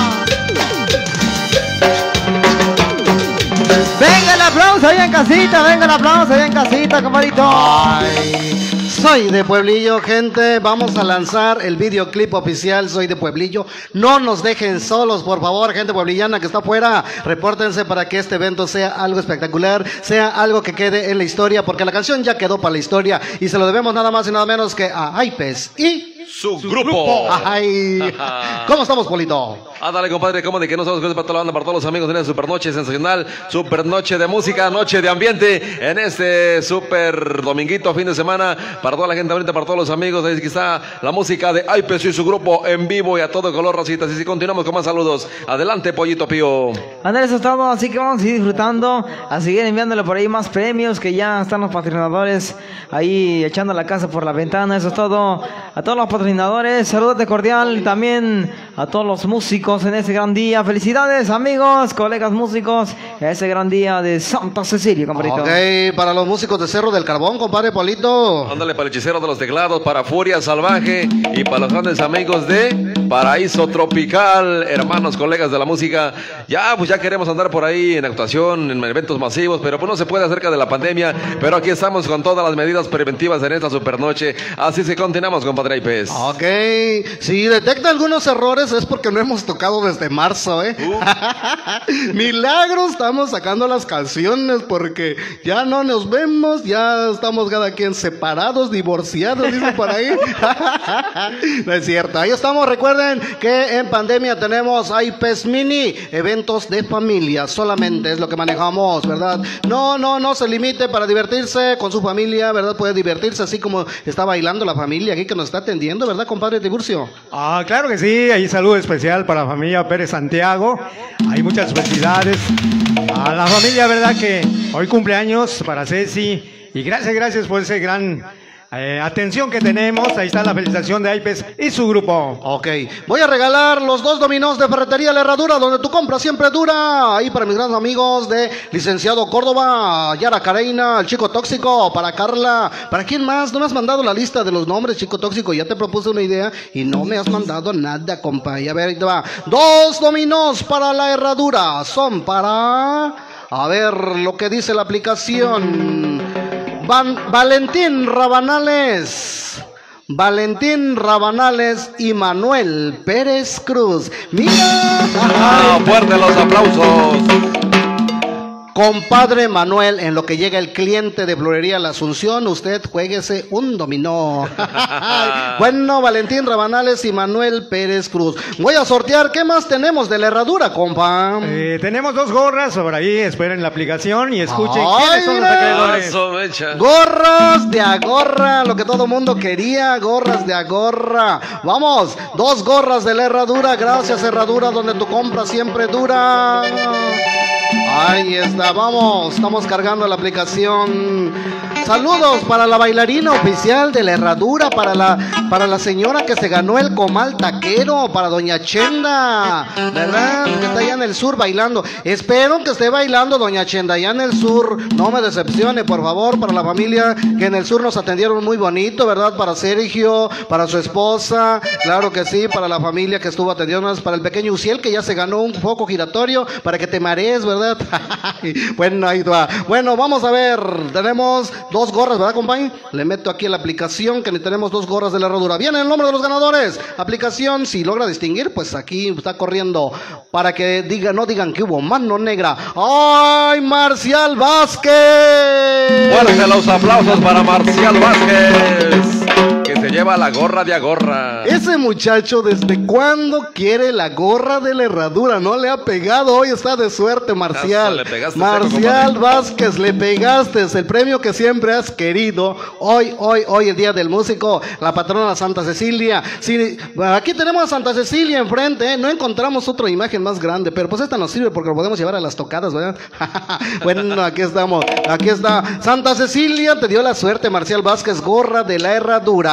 Venga el aplauso ahí en casita, venga el aplauso ahí en casita, compadrito. Ay, soy de Pueblillo, gente. Vamos a lanzar el videoclip oficial. Soy de Pueblillo. No nos dejen solos, por favor, gente pueblillana que está afuera. Repórtense para que este evento sea algo espectacular, sea algo que quede en la historia, porque la canción ya quedó para la historia y se lo debemos nada más y nada menos que a Aipes y su grupo. Ay, ¿cómo estamos, Polito? Ah, dale, compadre, ¿cómo de que no sabemos qué es para toda la banda, para todos los amigos de la super noche sensacional, super noche de música, noche de ambiente, en este super dominguito, fin de semana, para toda la gente bonita, para todos los amigos, ahí está la música de Aipes y su grupo en vivo y a todo color, racitas, y si continuamos con más saludos, adelante, Pollito Pío. Andrés, eso es todo, así que vamos a seguir disfrutando, a seguir enviándole por ahí más premios, que ya están los patrocinadores ahí echando la casa por la ventana, eso es todo, a todos los patrocinadores, saludos de cordial, también a todos los músicos en ese gran día. Felicidades, amigos, colegas músicos, ese gran día de Santa Cecilia, compadrito. Ok, para los músicos de Cerro del Carbón, compadre Polito. Ándale, para el hechicero de los teclados, para Furia Salvaje y para los grandes amigos de Paraíso Tropical, hermanos, colegas de la música. Ya, pues ya queremos andar por ahí en actuación, en eventos masivos, pero pues no se puede acerca de la pandemia. Pero aquí estamos con todas las medidas preventivas en esta supernoche. Así se continuamos, compadre Aipes. Ok, si detecta algunos errores es porque no hemos tocado desde marzo, ¿eh? Uh. Milagros, estamos sacando las canciones porque ya no nos vemos, ya estamos cada quien separados, divorciados, dicen por ahí. No es cierto, ahí estamos. Recuerden que en pandemia tenemos Aipes Mini, eventos de familia, solamente es lo que manejamos, ¿verdad? No, no, no se limite para divertirse con su familia, ¿verdad? Puede divertirse así como está bailando la familia aquí que nos está atendiendo, ¿verdad, compadre Tiburcio? Ah, claro que sí, ahí saludo especial para la familia Pérez Santiago. Hay muchas felicidades a la familia, ¿verdad? Que hoy cumpleaños para Ceci. Y gracias, gracias por ese gran eh, atención que tenemos. Ahí está la felicitación de Aipes y su grupo. Ok, voy a regalar los dos dominós de Ferretería La Herradura, donde tu compra siempre dura. Ahí para mis grandes amigos de Licenciado Córdoba, Yara Careina, el Chico Tóxico, para Carla. ¿Para quién más? No me has mandado la lista de los nombres, Chico Tóxico. Ya te propuse una idea y no me has mandado nada, compa. Y a ver, ahí te va. Dos dominós para La Herradura. Son para... A ver lo que dice la aplicación. Van, Valentín Rabanales, Valentín Rabanales y Manuel Pérez Cruz. Mira, ah, fuerte los aplausos. Compadre Manuel, en lo que llega el cliente de Florería La Asunción, usted juéguese un dominó. Bueno, Valentín Rabanales y Manuel Pérez Cruz. Voy a sortear, ¿qué más tenemos de La Herradura, compa? Eh, tenemos dos gorras por ahí, esperen la aplicación y escuchen Ay, quiénes son los acreedores. Gorras de Agorra, lo que todo mundo quería, gorras de Agorra. Vamos, dos gorras de La Herradura, gracias Herradura, donde tu compra siempre dura. Ahí está, vamos, estamos cargando la aplicación. Saludos para la bailarina oficial de La Herradura, para la, para la señora que se ganó el comal taquero, para doña Chenda, ¿verdad? Que está allá en el sur bailando. Espero que esté bailando doña Chenda allá en el sur, no me decepcione, por favor, para la familia que en el sur nos atendieron muy bonito, ¿verdad? Para Sergio, para su esposa, claro que sí, para la familia que estuvo atendiéndonos, para el pequeño Uciel que ya se ganó un foco giratorio, para que te marees, ¿verdad? Bueno, ahí va. Bueno, vamos a ver, tenemos dos gorras, ¿verdad, compañero? Le meto aquí a la aplicación que tenemos dos gorras de La Herradura. Viene el nombre de los ganadores. Aplicación, si logra distinguir, pues aquí está corriendo para que diga, no digan que hubo mano negra. ¡Ay, Marcial Vázquez! Fuerte los aplausos para Marcial Vázquez, que se lleva la gorra de Agorra. Ese muchacho, ¿desde cuándo quiere la gorra de La Herradura? No le ha pegado, hoy está de suerte, Marcial. Le pegaste Marcial seco, Vázquez, le pegaste el premio que siempre has querido. Hoy, hoy, hoy, el Día del Músico, la patrona Santa Cecilia. Sí, aquí tenemos a Santa Cecilia enfrente, ¿eh? No encontramos otra imagen más grande, pero pues esta nos sirve porque lo podemos llevar a las tocadas, ¿verdad? Bueno, aquí estamos, aquí está. Santa Cecilia, te dio la suerte, Marcial Vázquez, gorra de La Herradura.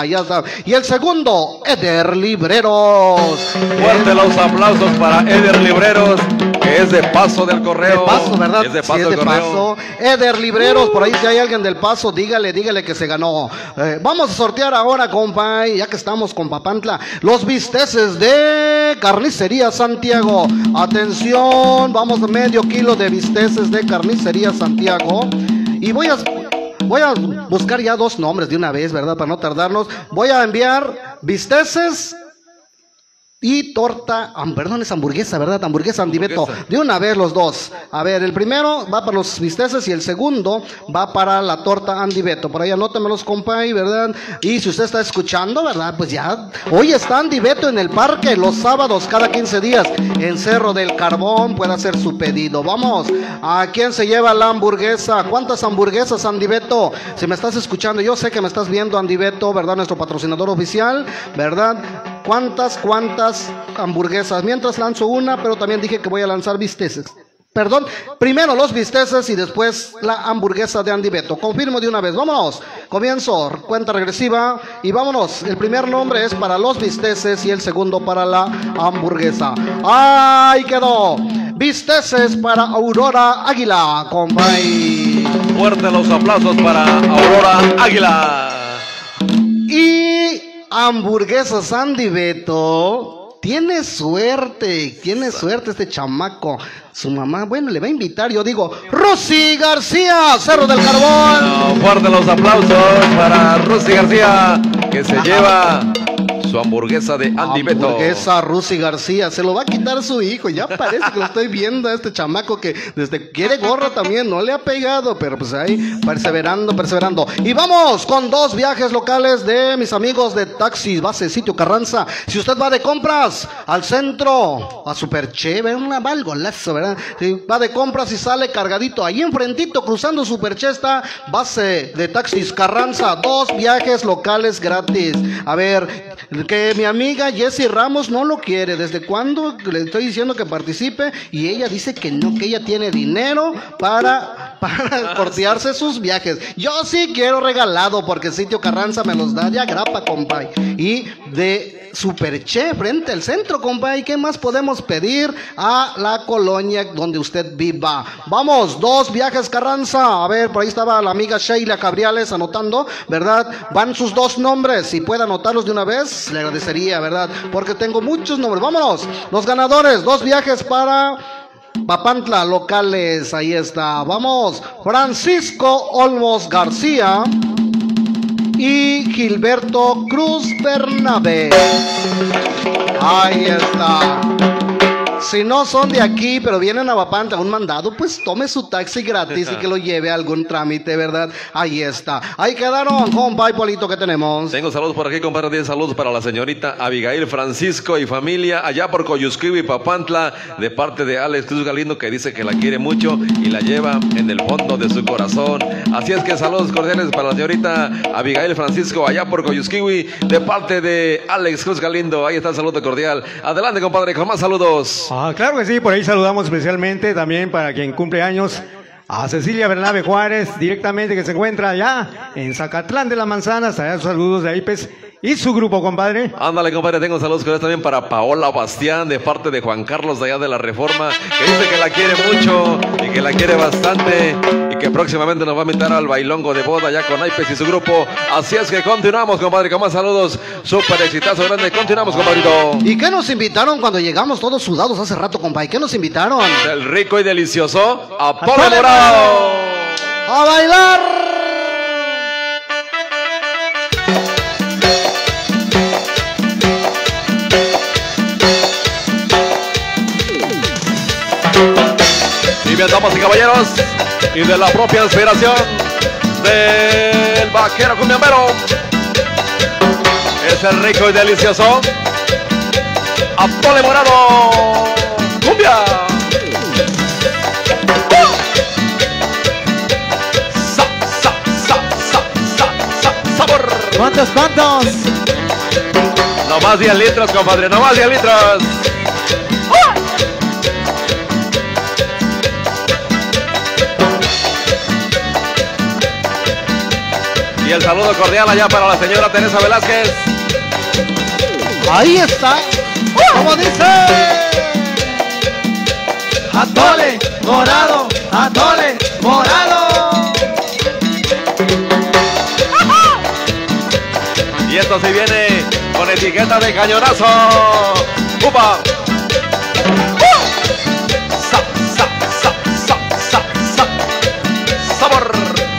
ya está. Y el segundo, Eder Libreros. Fuerte los aplausos para Eder Libreros, que es de Paso del Correo. De Paso, ¿verdad? Es de Paso sí, es del de Correo. Paso. Eder Libreros, por ahí si hay alguien del Paso, dígale, dígale que se ganó. Eh, vamos a sortear ahora, compa, ya que estamos con Papantla, los bisteces de Carnicería Santiago. Atención, vamos medio kilo de bisteces de Carnicería Santiago. Y voy a... Voy a buscar ya dos nombres de una vez, ¿verdad? Para no tardarnos. Voy a enviar bisteces y torta, ah, perdón, es hamburguesa, ¿verdad? Hamburguesa Andibeto. Hamburguesa. De una vez los dos. A ver, el primero va para los bisteces y el segundo va para la torta Andibeto. Por ahí anótemelos, compay, ¿verdad? Y si usted está escuchando, ¿verdad? Pues ya, hoy está Andibeto en el parque, los sábados, cada quince días, en Cerro del Carbón, puede hacer su pedido. Vamos, ¿a quién se lleva la hamburguesa? ¿Cuántas hamburguesas, Andibeto? Si me estás escuchando, yo sé que me estás viendo, Andibeto, ¿verdad? Nuestro patrocinador oficial, ¿verdad? ¿Cuántas, cuántas hamburguesas? Mientras lanzo una, pero también dije que voy a lanzar bisteces. Perdón, primero los bisteces y después la hamburguesa de Andibeto. Confirmo de una vez, vámonos. Comienzo, cuenta regresiva y vámonos. El primer nombre es para los bisteces y el segundo para la hamburguesa. ¡Ahí quedó! Bisteces para Aurora Águila, compay. Fuerte los aplausos para Aurora Águila. Y hamburguesas Andibeto. Tiene suerte, tiene suerte este chamaco. Su mamá, bueno, le va a invitar, yo digo, Rosy García, Cerro del Carbón. No, fuerte los aplausos para Rosy García, que se lleva su hamburguesa de Andibeto. Hamburguesa Rosy García, se lo va a quitar su hijo. Ya parece que lo estoy viendo a este chamaco que desde quiere gorra también, no le ha pegado, pero pues ahí perseverando, perseverando. Y vamos con dos viajes locales de mis amigos de Taxis Base Sitio Carranza. Si usted va de compras al centro, a Superche, una va el golazo, ¿verdad? Si va de compras y sale cargadito, ahí enfrentito, cruzando Superche está Base de Taxis Carranza, dos viajes locales gratis. A ver, que mi amiga Jessie Ramos no lo quiere. ¿Desde cuándo le estoy diciendo que participe? Y ella dice que no, que ella tiene dinero para, para cortearse sus viajes. Yo sí quiero regalado porque Sitio Carranza me los da de agrapa, compay. Y de Superche, frente al centro, compay. ¿Qué más podemos pedir a la colonia donde usted viva? Vamos, dos viajes Carranza. A ver, por ahí estaba la amiga Sheila Cabriales anotando, ¿verdad? Van sus dos nombres. Si puede anotarlos de una vez, le agradecería, ¿verdad? Porque tengo muchos nombres. Vámonos, los ganadores, dos viajes para Papantla locales. Ahí está, vamos, Francisco Olmos García y Gilberto Cruz Bernabé. Ahí está. Si no son de aquí, pero vienen a Papantla, un mandado, pues tome su taxi gratis y que lo lleve a algún trámite, ¿verdad? Ahí está. Ahí quedaron, compa y Polito, que tenemos. Tengo saludos por aquí, compadre. diez saludos para la señorita Abigail Francisco y familia allá por Coyusquivo y Papantla, de parte de Alex Cruz Galindo, que dice que la quiere mucho y la lleva en el fondo de su corazón. Así es que saludos cordiales para la señorita Abigail Francisco allá por Coyusquivo, de parte de Alex Cruz Galindo. Ahí está el saludo cordial. Adelante, compadre, con más saludos. Ah, claro que sí, por ahí saludamos especialmente también para quien cumple años, a Cecilia Bernabe Juárez, directamente, que se encuentra allá en Zacatlán de las Manzanas. Allá saludos de ahí, pues, y su grupo, compadre. Ándale, compadre, tengo saludos cordiales también para Paola Bastián, de parte de Juan Carlos de allá de la Reforma, que dice que la quiere mucho y que la quiere bastante y que próximamente nos va a invitar al bailongo de boda allá con Aipes y su grupo. Así es que continuamos, compadre, con más saludos. Súper exitazo grande. Continuamos, compadrito. ¿Y qué nos invitaron cuando llegamos todos sudados hace rato, compadre? ¿Qué nos invitaron? El rico y delicioso Apolo Morado. ¡A bailar! Y bien, damas y caballeros, y de la propia inspiración del vaquero cumbiambero, es el rico y delicioso Apolo Morado. ¡Cumbia! ¡Sa, sa, sa, sa, sa, sa, sabor! ¿Cuántos, cuántos? No más diez litros, compadre, no más diez litros. Y el saludo cordial allá para la señora Teresa Velázquez. Ahí está. Como dice. Atole morado, atole morado. Y esto sí viene con etiqueta de cañonazo. ¡Upa! ¡Sa, sa, sa, sa, sa, sa! ¡Sabor!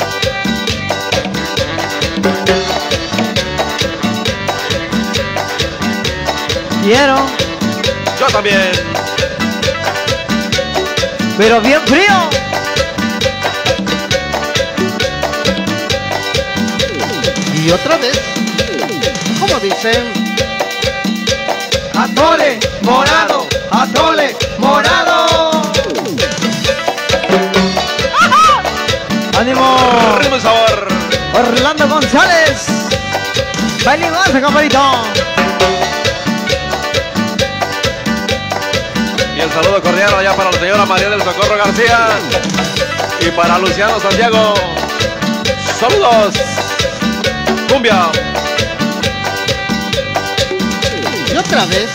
Quiero, Yo también. pero bien frío. Y otra vez. Como dicen. Atole morado, atole morado. ¡Ánimo! Ritmo y sabor. Orlando González. Baile más, compadrito. Y el saludo cordial allá para la señora María del Socorro García. Y para Luciano Santiago. Saludos. Cumbia. Y otra vez.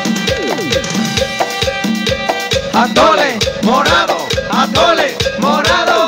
Atole morado, atole morado.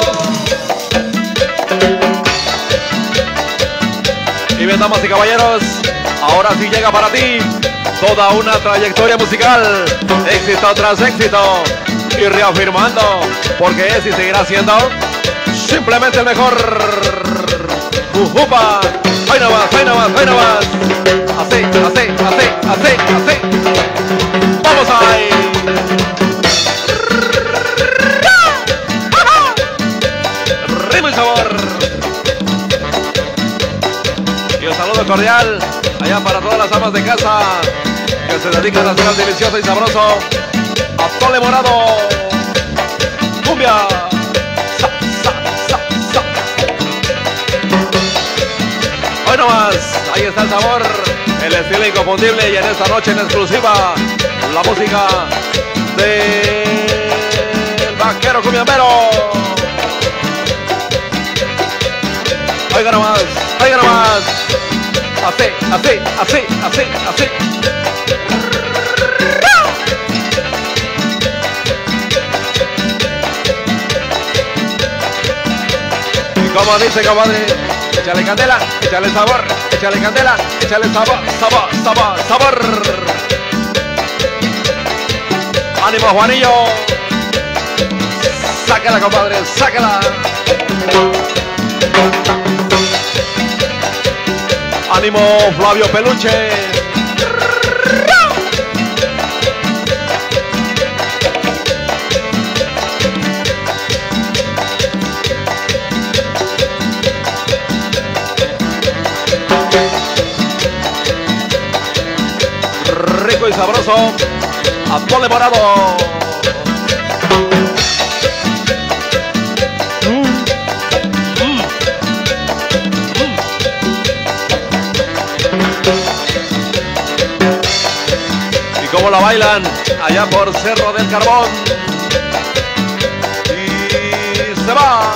Y bien, damas y caballeros, ahora sí llega para ti toda una trayectoria musical, éxito tras éxito, y reafirmando, porque es y seguirá siendo simplemente el mejor. ¡Ujupa! ¡Ahí nomás, ahí nomás, ahí nomás! Así, así, así, así, así. ¡Vamos ahí! ¡Ritmo y sabor! Y un saludo cordial allá para todas las amas de casa que se dedican a hacer al delicioso y sabroso atole morado. Cumbia. Sa, sa, sa, sa. Hoy nomás, ahí está el sabor, el estilo inconfundible, y en esta noche en exclusiva la música del vaquero cumbiambero. Oiga nomás, oiga nomás. Así, así, así, así, así. Y como dice, compadre, échale candela, échale sabor, échale candela, échale sabor, sabor, sabor, sabor. ¡Ánimo, Juanillo! Sácala, compadre, sácala. ¡Ánimo, Flavio Peluche! Rico y sabroso, atole morado. Cómo la bailan allá por Cerro del Carbón. Y se va.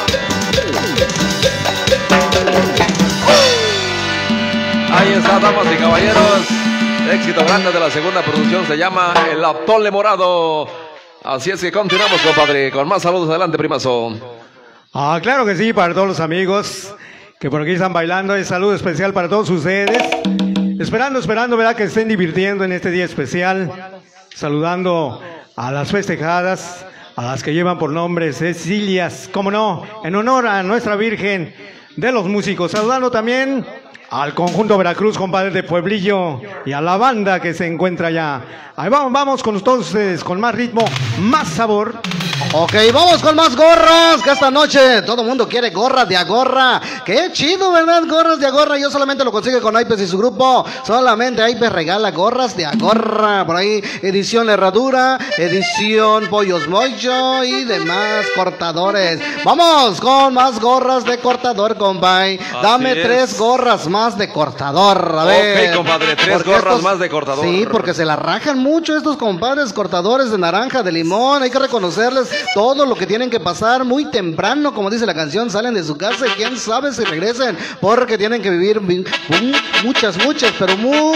Ahí está, damas y caballeros. Éxito grande de la segunda producción, se llama El Atole Morado. Así es que continuamos, compadre, con más saludos. Adelante, primazo. Ah, claro que sí, para todos los amigos que por aquí están bailando. Un saludo especial para todos ustedes. Esperando, esperando, ¿verdad? Que estén divirtiendo en este día especial. Saludando a las festejadas, a las que llevan por nombre Cecilias, como no, en honor a nuestra Virgen de los Músicos. Saludando también al conjunto Veracruz, compadre de Pueblillo, y a la banda que se encuentra allá. Ahí vamos, vamos con todos ustedes, con más ritmo, más sabor. Ok, vamos con más gorras, que esta noche todo el mundo quiere gorras de Agorra. Qué chido, ¿verdad? Gorras de Agorra. Yo solamente lo consigo con Aipes y su grupo. Solamente Aipes regala gorras de Agorra. Por ahí, edición Herradura, edición Pollos Mocho y demás cortadores. Vamos con más gorras de cortador, compay. Dame es. tres gorras más. más de cortador. A ver. Ok, compadre, tres gorras estos, más de cortador. Sí, porque se la rajan mucho estos compadres cortadores de naranja, de limón. Hay que reconocerles todo lo que tienen que pasar muy temprano, como dice la canción, salen de su casa y quién sabe si regresen, porque tienen que vivir muchas, muchas, pero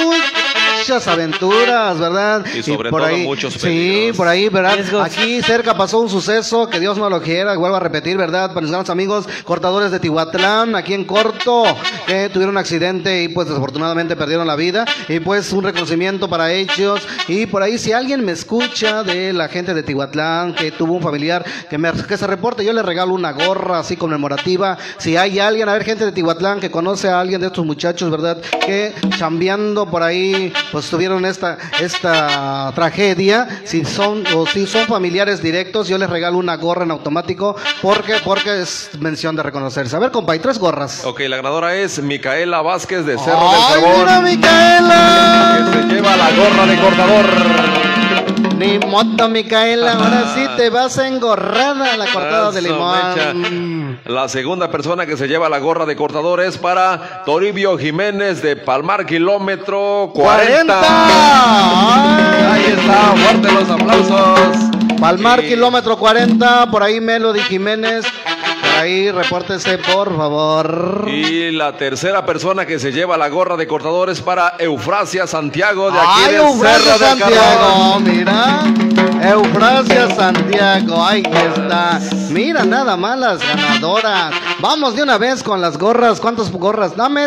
muchas aventuras, ¿verdad? Y sobre y por todo ahí, muchos peligros. Sí, por ahí, ¿verdad? Aquí cerca pasó un suceso, que Dios no lo quiera, vuelvo a repetir, ¿verdad? Para mis grandes amigos cortadores de Tihuatlán, aquí en corto, que tuvieron un accidente y pues desafortunadamente perdieron la vida, y pues un reconocimiento para ellos. Y por ahí, si alguien me escucha de la gente de Tihuatlán que tuvo un familiar que, me, que se reporte, yo le regalo una gorra así conmemorativa. Si hay alguien, a ver, gente de Tihuatlán que conoce a alguien de estos muchachos, ¿verdad? Que chambeando por ahí pues tuvieron esta, esta tragedia, si son, o si son familiares directos, yo les regalo una gorra en automático, porque, porque es mención de reconocerse. A ver, compa, hay tres gorras. Ok, la ganadora es Micaela Vázquez de Cerro ¡Ay, del Carbón! mira, Micaela! Que se lleva la gorra de cortador. Ni moto, Micaela, ahora sí te vas engorrada a la cortada de limón. La segunda persona que se lleva la gorra de cortador es para Toribio Jiménez de Palmar, kilómetro cuarenta. cuarenta. Ahí está, fuerte los aplausos. Palmar, y... kilómetro cuarenta, por ahí Melody Jiménez. Ahí, repórtese, por favor. Y la tercera persona que se lleva la gorra de cortador es para Eufrasia Santiago de aquí ¡Ay, del Eufrasia Cerro del Santiago! Mira, Eufrasia Santiago, ahí está. Mira, nada más las ganadoras. Vamos de una vez con las gorras. ¿Cuántas gorras? Dame,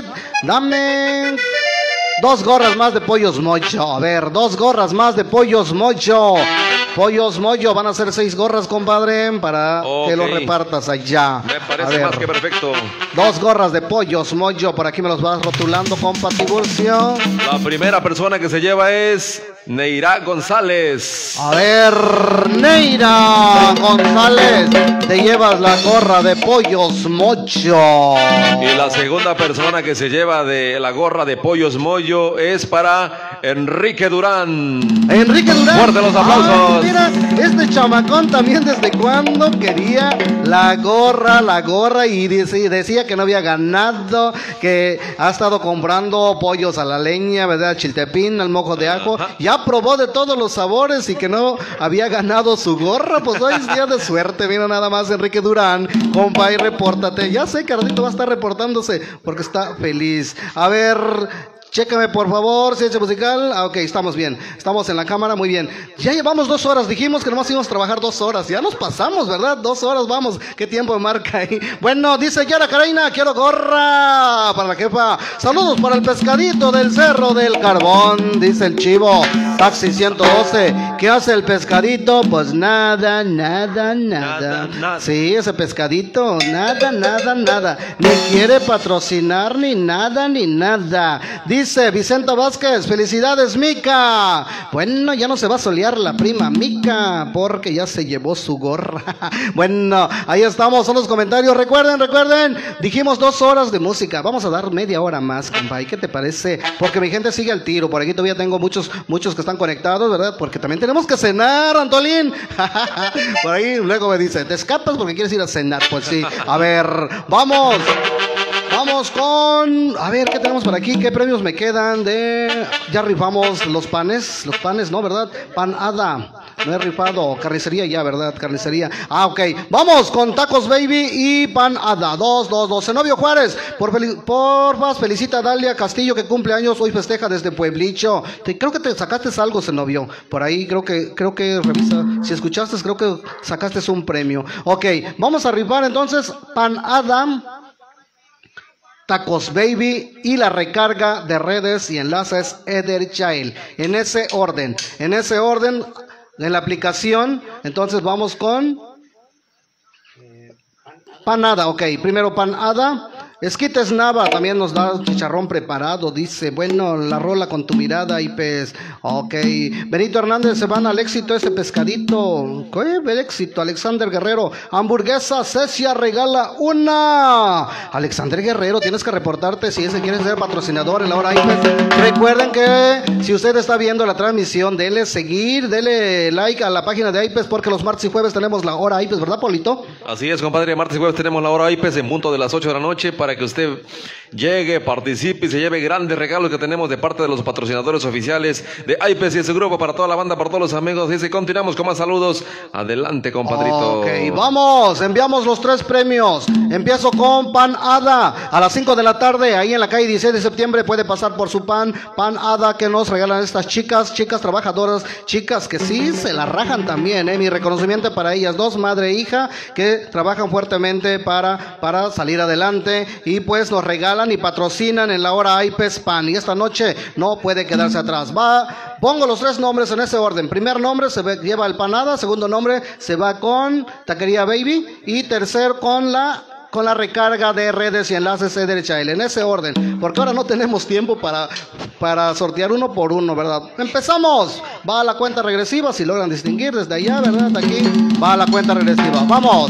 dame... Dos gorras más de Pollos Mocho. A ver, dos gorras más de Pollos Mocho. Pollos Moyo, van a ser seis gorras, compadre, para okay. que lo repartas allá. Me parece más que perfecto. Dos gorras de Pollos Moyo, por aquí me los vas rotulando, compa Tiburcio. La primera persona que se lleva es Neira González. A ver, Neira González, te llevas la gorra de Pollos Moyo. Y la segunda persona que se lleva de la gorra de Pollos Moyo es para Enrique Durán. Enrique Durán. Fuerte los aplausos. Ay, mira, este chamacón también desde cuando quería la gorra, la gorra y decía que no había ganado, que ha estado comprando pollos a la leña, ¿verdad? Chiltepín, al mojo de ajo. Ajá. Ya probó de todos los sabores y que no había ganado su gorra. Pues hoy es día de suerte. Mira nada más, Enrique Durán. Compa, y repórtate. Ya sé que Ardito va a estar reportándose porque está feliz. A ver... Chécame, por favor, ciencia musical. Ah, ok, estamos bien. Estamos en la cámara, muy bien. Ya llevamos dos horas. Dijimos que nomás íbamos a trabajar dos horas. Ya nos pasamos, ¿verdad? Dos horas, vamos. ¿Qué tiempo marca ahí? Bueno, dice Yara Caraina, quiero gorra para la jefa. Saludos para el pescadito del Cerro del Carbón, dice el chivo. Taxi ciento doce. ¿Qué hace el pescadito? Pues nada, nada, nada. nada, nada. Sí, ese pescadito, nada, nada, nada. Ni quiere patrocinar, ni nada, ni nada. Dice Dice Vicenta Vázquez, felicidades Mica. Bueno, ya no se va a solear la prima Mica porque ya se llevó su gorra. Bueno, ahí estamos, son los comentarios. Recuerden, recuerden, dijimos dos horas de música. Vamos a dar media hora más, compa. ¿Y qué te parece? Porque mi gente sigue al tiro. Por aquí todavía tengo muchos, muchos que están conectados, ¿verdad? Porque también tenemos que cenar, Antolín. Por ahí luego me dice, ¿te escapas porque quieres ir a cenar? Pues sí. A ver, vamos. Vamos con... A ver, ¿qué tenemos por aquí? ¿Qué premios me quedan de... Ya rifamos los panes, los panes, ¿no? ¿Verdad? Pan Hada. No he rifado. Carnicería ya, ¿verdad? Carnicería. Ah, ok. Vamos con Tacos Baby y Pan Hada. Dos, dos, dos. Zenobio Juárez. Por fel... Porfa, felicita a Dalia Castillo que cumple años. Hoy festeja desde Pueblicho. Te... Creo que te sacaste algo, Zenobio. Por ahí creo que... Creo que revisa. Si escuchaste, creo que sacaste un premio. Ok. Vamos a rifar entonces Pan Hada, Tacos Baby y la recarga de redes y enlaces Eder Child. En ese orden, en ese orden, en la aplicación. Entonces vamos con Pan Hada, ok. Primero Pan Hada. Esquites Nava también nos da chicharrón preparado, dice, bueno, la rola con tu mirada y pues, ok. Benito Hernández, se van al éxito ese pescadito. ¿Qué? El éxito, Alexander Guerrero. Hamburguesa Cecia regala una. Alexander Guerrero, tienes que reportarte si ese quiere ser patrocinador en la hora I P E S. Recuerden que si usted está viendo la transmisión, dele seguir, dele like a la página de I P E S porque los martes y jueves tenemos la hora I P E S, ¿verdad, Polito? Así es, compadre, martes y jueves tenemos la hora I P E S en punto de las ocho de la noche para que usted llegue, participe y se lleve grandes regalos que tenemos de parte de los patrocinadores oficiales de Aipes y ese grupo para toda la banda, para todos los amigos. Dice, continuamos con más saludos. Adelante, compadrito. Ok, vamos, enviamos los tres premios. Empiezo con Pan Hada a las cinco de la tarde, ahí en la calle dieciséis de septiembre. Puede pasar por su pan, Pan Hada, que nos regalan estas chicas, chicas trabajadoras, chicas que sí se la rajan también, eh. Mi reconocimiento para ellas dos, madre e hija, que trabajan fuertemente para, para salir adelante y pues nos regalan y patrocinan en la hora Aipes Pan. Y esta noche no puede quedarse atrás. Va, pongo los tres nombres en ese orden. Primer nombre se ve, lleva el Pan Hada, segundo nombre se va con Taquería Baby y tercer con la con la recarga de redes y enlaces de derecha L, en ese orden, porque ahora no tenemos tiempo para, para sortear uno por uno, ¿verdad? Empezamos, va a la cuenta regresiva, si logran distinguir desde allá, ¿verdad? Aquí va a la cuenta regresiva, vamos.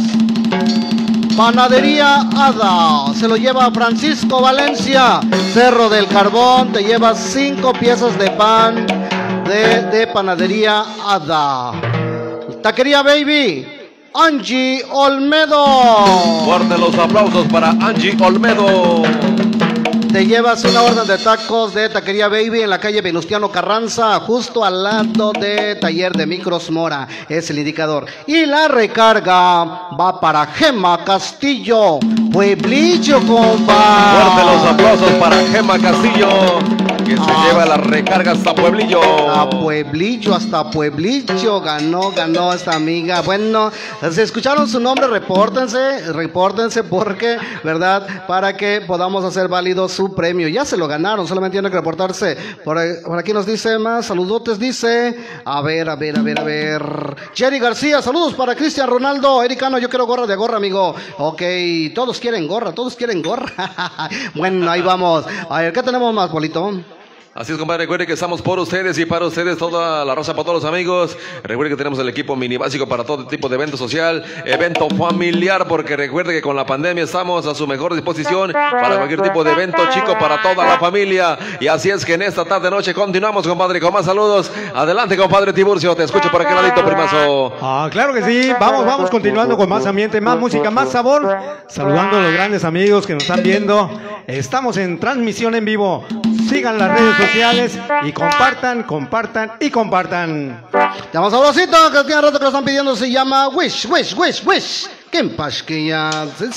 Panadería Hada, se lo lleva Francisco Valencia, Cerro del Carbón, te lleva cinco piezas de pan de, de Panadería Hada. Taquería Baby, Angie Olmedo. Fuerte los aplausos para Angie Olmedo. Te llevas una orden de tacos de Taquería Baby en la calle Venustiano Carranza, justo al lado de Taller de Micros Mora, es el indicador. Y la recarga va para Gema Castillo, Pueblillo, compa. Fuerte los aplausos para Gema Castillo, que se ah. lleva la recarga hasta Pueblillo. A Pueblillo, hasta Pueblillo, ganó, ganó esta amiga. Bueno, si escucharon su nombre, repórtense, repórtense porque, ¿verdad? Para que podamos hacer válido su premio. Ya se lo ganaron, solamente tienen que reportarse. Por, por aquí nos dice más, saludotes, dice, a ver, a ver, a ver, a ver. Jerry García, saludos para Cristian Ronaldo. Ericano, yo quiero gorra de gorra, amigo. Ok, todos quieren gorra, todos quieren gorra. Bueno, ahí vamos. A ver, ¿qué tenemos más, Polito? Así es, compadre, recuerde que estamos por ustedes y para ustedes, toda la raza, para todos los amigos. Recuerde que tenemos el equipo mini básico para todo tipo de evento social, evento familiar, porque recuerde que con la pandemia estamos a su mejor disposición para cualquier tipo de evento chico para toda la familia. Y así es que en esta tarde noche continuamos, compadre, con más saludos. Adelante, compadre Tiburcio, te escucho por aquel ladito, primazo. Ah, claro que sí, vamos, vamos continuando con más ambiente, más música, más sabor. Saludando a los grandes amigos que nos están viendo. Estamos en transmisión en vivo. Sigan las redes sociales y compartan, compartan y compartan. Llama sabrosito, que tiene rato que lo están pidiendo, se llama Wish, Wish, Wish, Wish. ¿Quién pasquilla?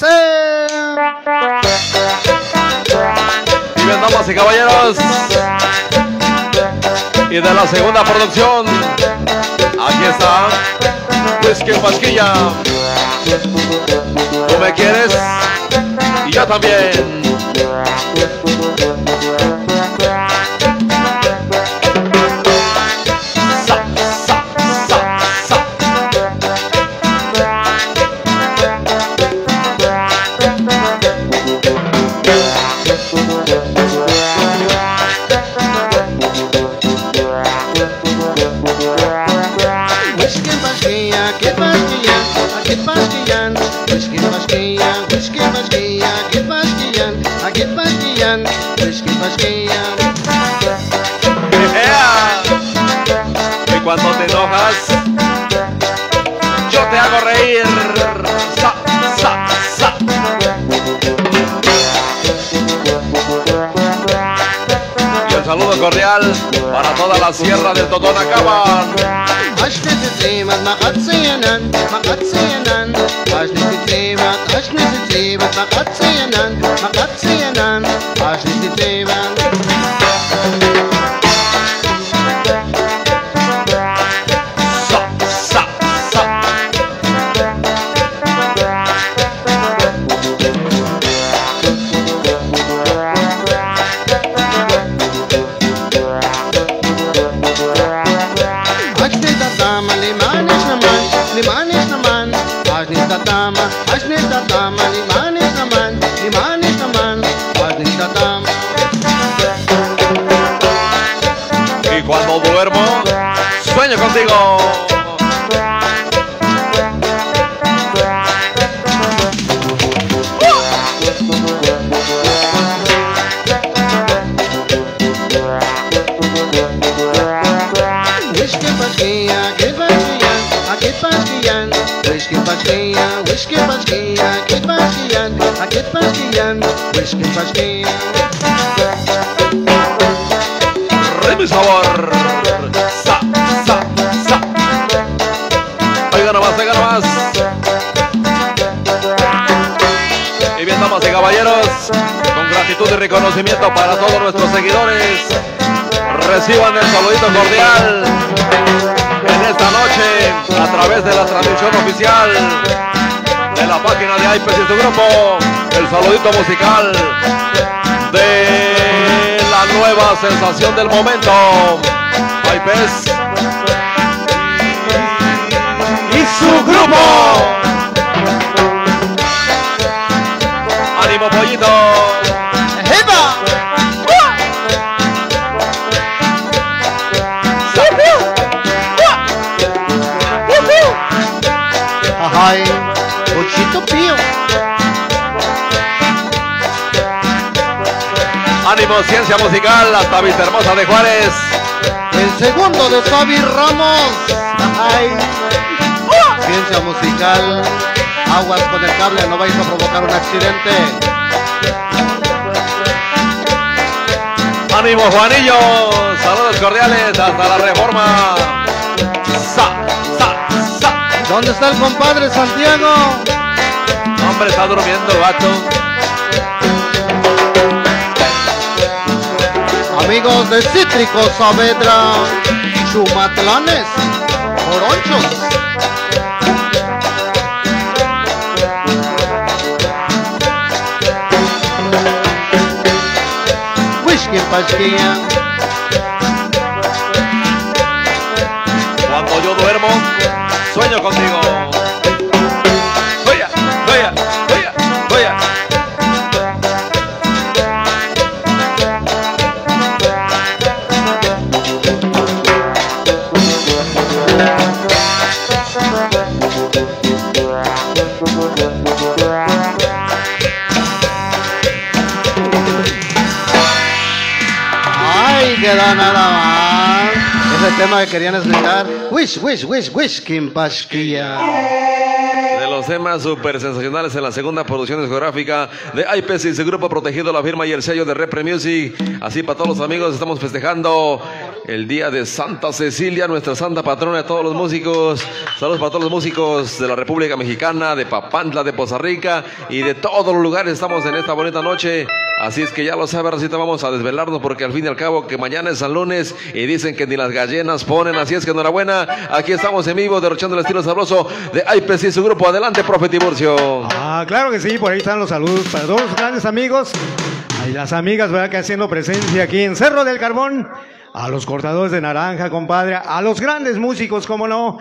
Y bien, damas y caballeros, y de la segunda producción, aquí está Whisky Pasquilla. Tú me quieres y yo también. Y cuando te enojas, yo te hago reír. Sa, sa, sa. Y el saludo cordial para toda la sierra del Totonacaban. Y cuando duermo, sueño contigo. Whisky pasquilla, que pasquillan, aquí pasquillan. Whisky pasquilla, whisky pasquilla, aquí pasquillan, aquí pasquillan. Whisky pasquilla. caballeros, con gratitud y reconocimiento para todos nuestros seguidores, reciban el saludito cordial en esta noche a través de la transmisión oficial de la página de Aipes y su grupo, el saludito musical de la nueva sensación del momento, Aipes y su grupo. ¡Ánimo, pollito! ¡Epa! Ay, pochito pío. ¡Ánimo, ciencia musical! Hasta Vista Hermosa de Juárez. El segundo de Fabi Ramos. Ay, ciencia musical. Aguas con el cable, no vais a provocar un accidente. ¡Ánimo, Juanillo! Saludos cordiales hasta la Reforma. ¡Sa, sa, sa! ¿Dónde está el compadre Santiago? Hombre, está durmiendo el vato. Amigos de Cítricos Saavedra, Chumatlanes, Oronchos. Whisky Pasquilla. Cuando yo duermo, sueño contigo. Oya, oya, oya, oya. Ay, queda nada más. Es el tema que querían explicar. Wish, wish, wish, wish, Kim Pasquilla. De los temas super sensacionales en la segunda producción discográfica de Aipes y su grupo, protegido la firma y el sello de Repre Music. Así, para todos los amigos, estamos festejando el día de Santa Cecilia, nuestra santa patrona de todos los músicos. Saludos para todos los músicos de la República Mexicana, de Papantla, de Poza Rica y de todos los lugares. Estamos en esta bonita noche. Así es que ya lo sabe, Racita, vamos a desvelarnos porque al fin y al cabo que mañana es San Lunes y dicen que ni las gallinas ponen. Así es que enhorabuena, aquí estamos en vivo derrochando el estilo sabroso de Aipes y su grupo. Adelante, profe Tiburcio. Ah, claro que sí, por ahí están los saludos para todos los grandes amigos y las amigas, ¿verdad?, que haciendo presencia aquí en Cerro del Carbón. A los cortadores de naranja, compadre, a los grandes músicos, como no,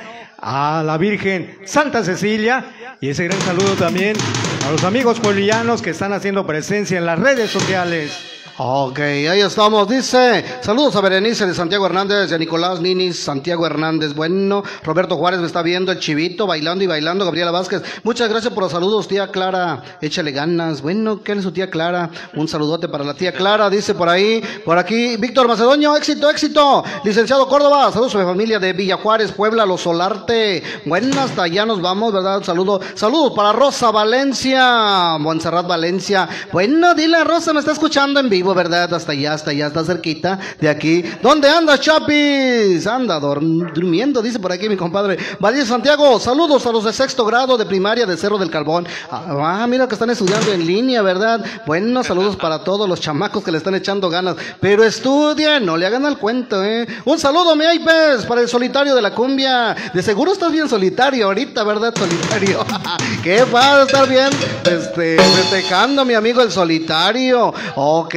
a la Virgen Santa Cecilia, y ese gran saludo también a los amigos pueblianos que están haciendo presencia en las redes sociales. Ok, ahí estamos, dice, saludos a Berenice de Santiago Hernández, de Nicolás Ninis, Santiago Hernández, bueno, Roberto Juárez me está viendo, el Chivito, bailando y bailando, Gabriela Vázquez, muchas gracias por los saludos, tía Clara, échale ganas, bueno, ¿qué es su tía Clara? Un saludote para la tía Clara, dice por ahí, por aquí, Víctor Macedonio, éxito, éxito, licenciado Córdoba, saludos a mi familia de Villa Juárez, Puebla, Los Solarte, bueno, hasta allá nos vamos, ¿verdad? Un saludo, saludos para Rosa Valencia, Montserrat Valencia, bueno, dile a Rosa, me está escuchando en vivo, ¿verdad? Hasta allá, hasta allá, está cerquita de aquí. ¿Dónde andas, Chapis? Anda durmiendo, dice por aquí mi compadre. Valle Santiago, saludos a los de sexto grado de primaria de Cerro del Carbón. Ah, mira que están estudiando en línea, ¿verdad? Bueno, saludos para todos los chamacos que le están echando ganas. Pero estudien, no le hagan al cuento, ¿eh? Un saludo, mi Aipes, para el solitario de la cumbia. De seguro estás bien solitario ahorita, ¿verdad, solitario? ¿Qué va a estar bien? Este, festejando, mi amigo el solitario. Ok.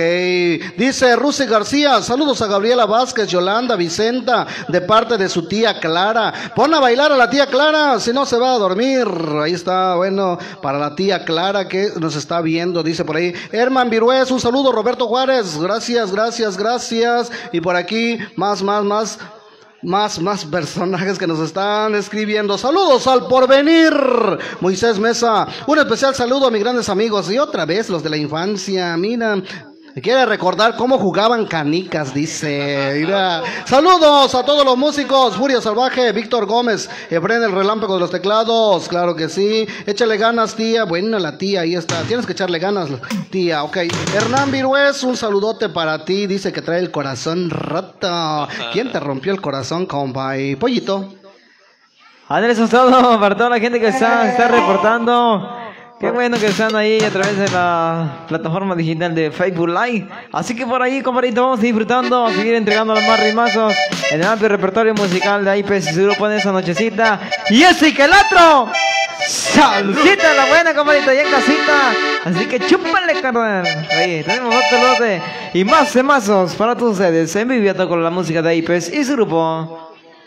Dice Rusy García, saludos a Gabriela Vázquez, Yolanda, Vicenta, de parte de su tía Clara. Pon a bailar a la tía Clara, si no se va a dormir. Ahí está, bueno, para la tía Clara que nos está viendo, dice por ahí. Herman Virués, un saludo, Roberto Juárez, gracias, gracias, gracias. Y por aquí, más, más, más. Más, más personajes que nos están escribiendo. Saludos al porvenir. Moisés Mesa, un especial saludo a mis grandes amigos. Y otra vez los de la infancia, mira. Quiere recordar cómo jugaban canicas, dice. Mira. Saludos a todos los músicos. Furia Salvaje, Víctor Gómez, Efren el Relámpago de los Teclados. Claro que sí. Échale ganas, tía. Bueno, la tía, ahí está. Tienes que echarle ganas, tía. Ok. Hernán Virués, un saludote para ti. Dice que trae el corazón roto. ¿Quién te rompió el corazón, compa? Y Pollito. Andrés, eso es todo para toda la gente que está, está reportando. Qué bueno que están ahí a través de la plataforma digital de Facebook Live. Así que por ahí, compadrito, vamos disfrutando, a seguir entregando los más rimazos en el amplio repertorio musical de I P S y su grupo en esta nochecita. Y ese y que el otro, saludcita la buena, compadrito, ya en casita. Así que chúpale, carnal. Ahí tenemos otro lote y más temazos para todos ustedes en vivo con la música de I P S y su grupo.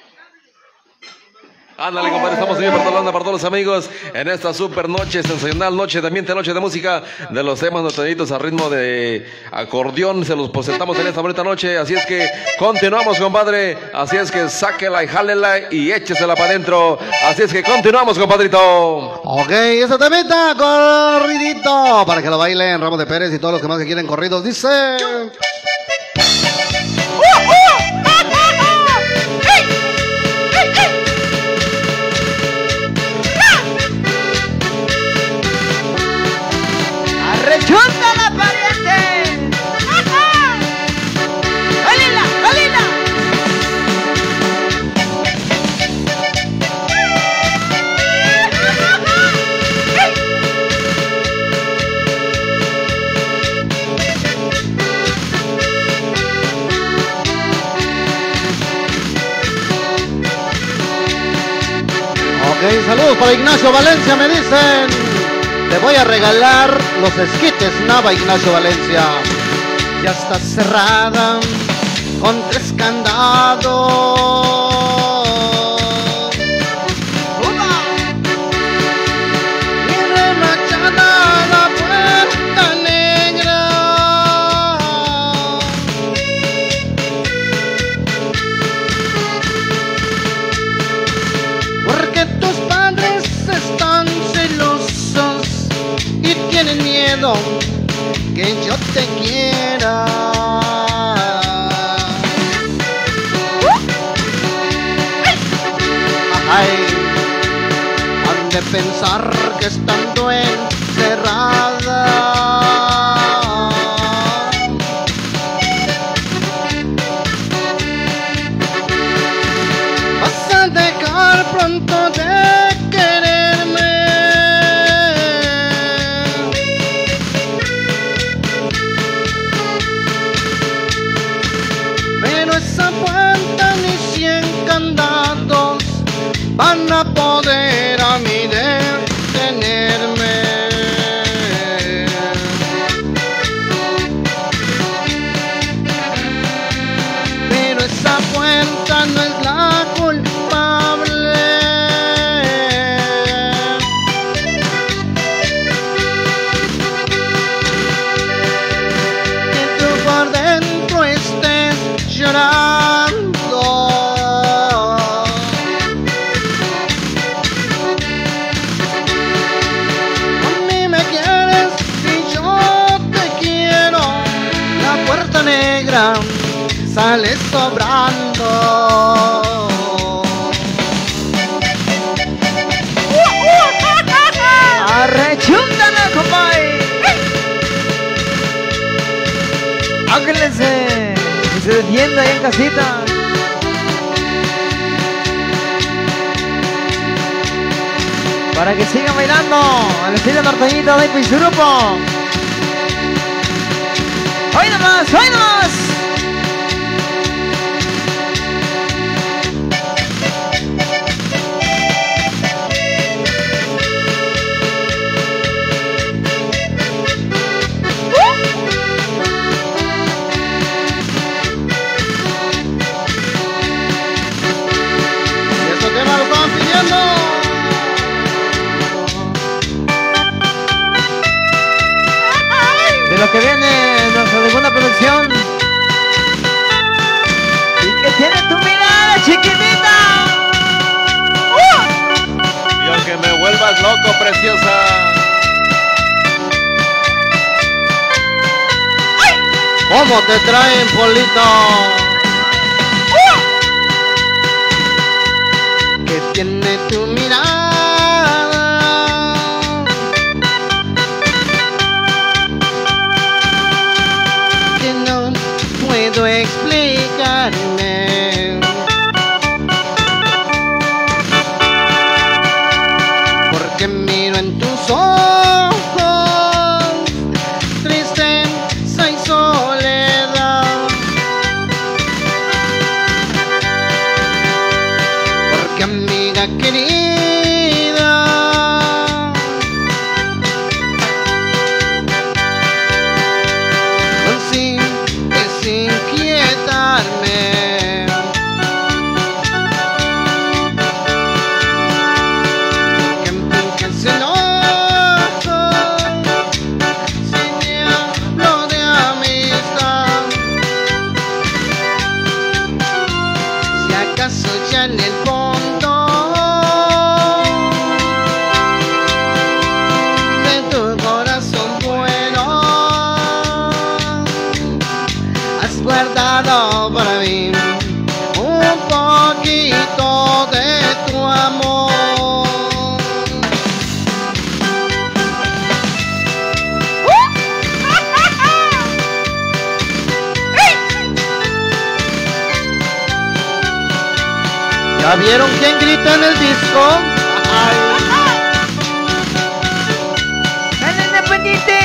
Ándale, compadre, estamos aquí para toda para todos los amigos en esta super noche, sensacional noche, también noche de música de los temas norteñitos a ritmo de acordeón, se los presentamos en esta bonita noche, así es que continuamos, compadre, así es que sáquela y jálela y échesela para adentro, así es que continuamos, compadrito. Ok, esa temita, corridito, para que lo bailen Ramos de Pérez y todos los que más que quieren corridos, dice... ¡Rechunta la pariente! ¡Jalila, jalila! Ok, saludos para Ignacio Valencia, me dicen. Te voy a regalar los esquites Nava, Ignacio Valencia. Ya está cerrada con tres candados. Y remachada la puerta negra. Porque tus padres están celosos y tienen miedo que yo te quiera. Ay, han de pensar que estando encerrada vas a dejar pronto de quererme. Esa puerta ni cien candados van a poder a mí detenerme. Pero esa puerta no es la culpable. Que tú por dentro estés llorando. A mí me quieres y yo te quiero. La puerta negra sale sobrando. ¡Arrechúndala, compadre! ¡Ánglense! Que se defienda ahí en casita. Para que sigan bailando al estilo norteñito de I P S y su grupo. ¡Hoy nomás! ¡Hoy nomás! Y eso que me lo estaban pidiendo. De lo que viene nuestra segunda producción. Y que tiene tu mirada chiquitita. Y aunque me vuelvas loco, preciosa. ¿Cómo te traen, Polito? Que tiene tu mirada. Que no puedo explicarme. Porque miro en tus ojos niña querida. Sin desinquietarme, que, que se enoja si me hablo de amistad. Si acaso ya en el fondo de tu corazón bueno has guardado para mí un poquito de tu amor. ¿Ya vieron quién grita en el disco? Ay. ¡Dale, Independiente!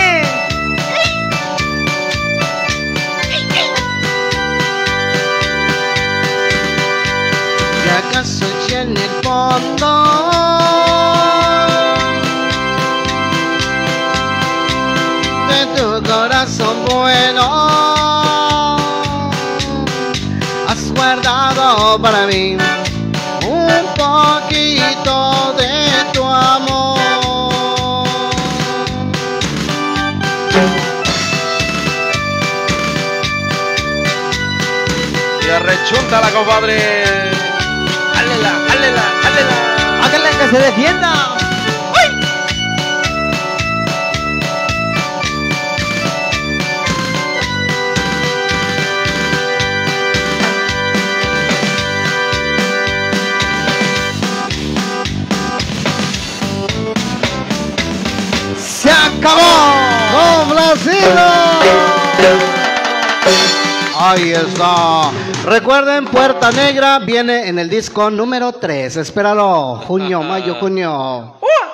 ¿Y acaso ya en el fondo de tu corazón bueno has guardado para mí un poquito de tu amor? Y arrechúntala, compadre. Jálela, jálela, jálela. ¡Háganle que se defienda! ¡Se acabó! ¡Complacido! Ahí está. Recuerden, Puerta Negra viene en el disco número tres. Espéralo. Junio, mayo, junio.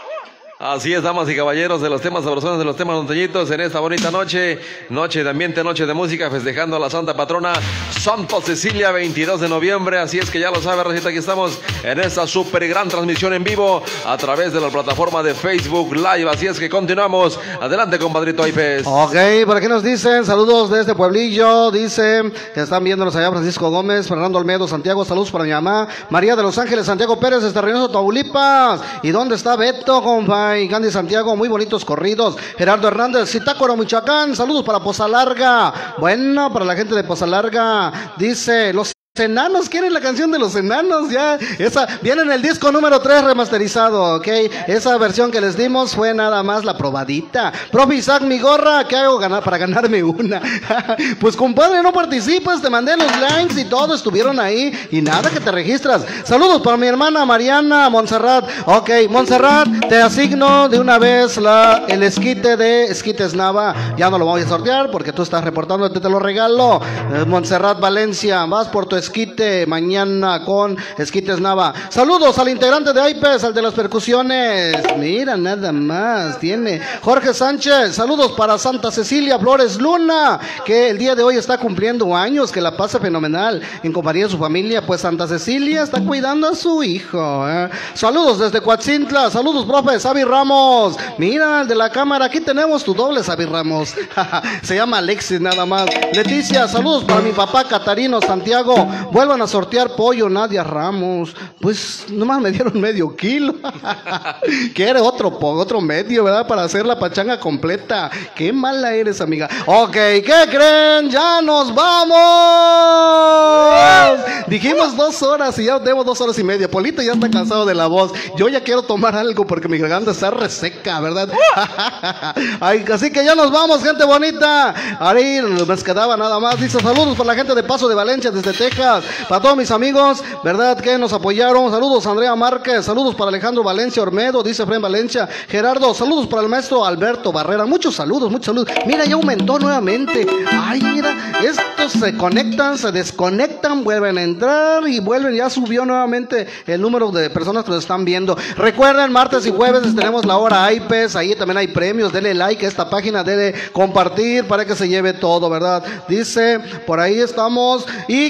Así es, damas y caballeros, de los temas sabrosones, de los temas norteñitos, en esta bonita noche, noche de ambiente, noche de música, festejando a la Santa Patrona, Santa Cecilia, veintidós de noviembre. Así es que ya lo sabe, Rosita, aquí estamos en esta super gran transmisión en vivo a través de la plataforma de Facebook Live. Así es que continuamos. Adelante, compadrito Aipes. Ok, por aquí nos dicen, saludos desde Pueblillo, dice que están viéndonos allá Francisco Gómez, Fernando Olmedo, Santiago, saludos para mi mamá, María de Los Ángeles, Santiago Pérez, desde Reynoso, Tamaulipas. ¿Y dónde está Beto, compa? Y Candy Santiago, muy bonitos corridos. Gerardo Hernández, Zitácuaro, Michoacán, saludos para Poza Larga. Bueno, para la gente de Poza Larga, dice, los enanos, ¿quieren la canción de los enanos? Ya, esa viene en el disco número tres remasterizado, ok. Esa versión que les dimos fue nada más la probadita. Profe Isaac, mi gorra, ¿qué hago ganar para ganarme una? Pues compadre, no participas, te mandé los likes y todo, estuvieron ahí y nada que te registras. Saludos para mi hermana Mariana Montserrat. Ok, Montserrat, te asigno de una vez la, el esquite de Esquites Nava. Ya no lo voy a sortear porque tú estás reportando, te, te lo regalo. Eh, Montserrat Valencia, vas por tu esquite mañana con Esquites Nava. Saludos al integrante de Aipes, al de las percusiones. Mira, nada más tiene Jorge Sánchez. Saludos para Santa Cecilia Flores Luna, que el día de hoy está cumpliendo años, que la pasa fenomenal en compañía de su familia. Pues Santa Cecilia está cuidando a su hijo, ¿eh? Saludos desde Coatzintla. Saludos, profe Sabi Ramos. Mira, el de la cámara, aquí tenemos tu doble, Sabi Ramos. Se llama Alexis nada más. Leticia, saludos para mi papá Catarino Santiago. Vuelvan a sortear pollo, Nadia Ramos. Pues nomás me dieron medio kilo. Quiere otro, otro medio, ¿verdad? Para hacer la pachanga completa. Qué mala eres, amiga. Ok, ¿qué creen? ¡Ya nos vamos! Dijimos dos horas y ya debo dos horas y media. Polito ya está cansado de la voz. Yo ya quiero tomar algo porque mi garganta está reseca, ¿verdad? Ay, así que ya nos vamos, gente bonita. Ahí nos quedaba nada más. Dice, saludos para la gente de Paso de Valencia desde Texas. Para todos mis amigos, ¿verdad? Que nos apoyaron. Saludos, Andrea Márquez. Saludos para Alejandro Valencia Ormedo, dice Fren Valencia. Gerardo, saludos para el maestro Alberto Barrera. Muchos saludos, muchos saludos. Mira, ya aumentó nuevamente. Ay, mira, estos se conectan, se desconectan, vuelven a entrar y vuelven. Ya subió nuevamente el número de personas que nos están viendo. Recuerden, martes y jueves tenemos la hora Aipes. Ahí también hay premios. Denle like a esta página, denle compartir para que se lleve todo, ¿verdad? Dice, por ahí estamos. Y quiero agradecer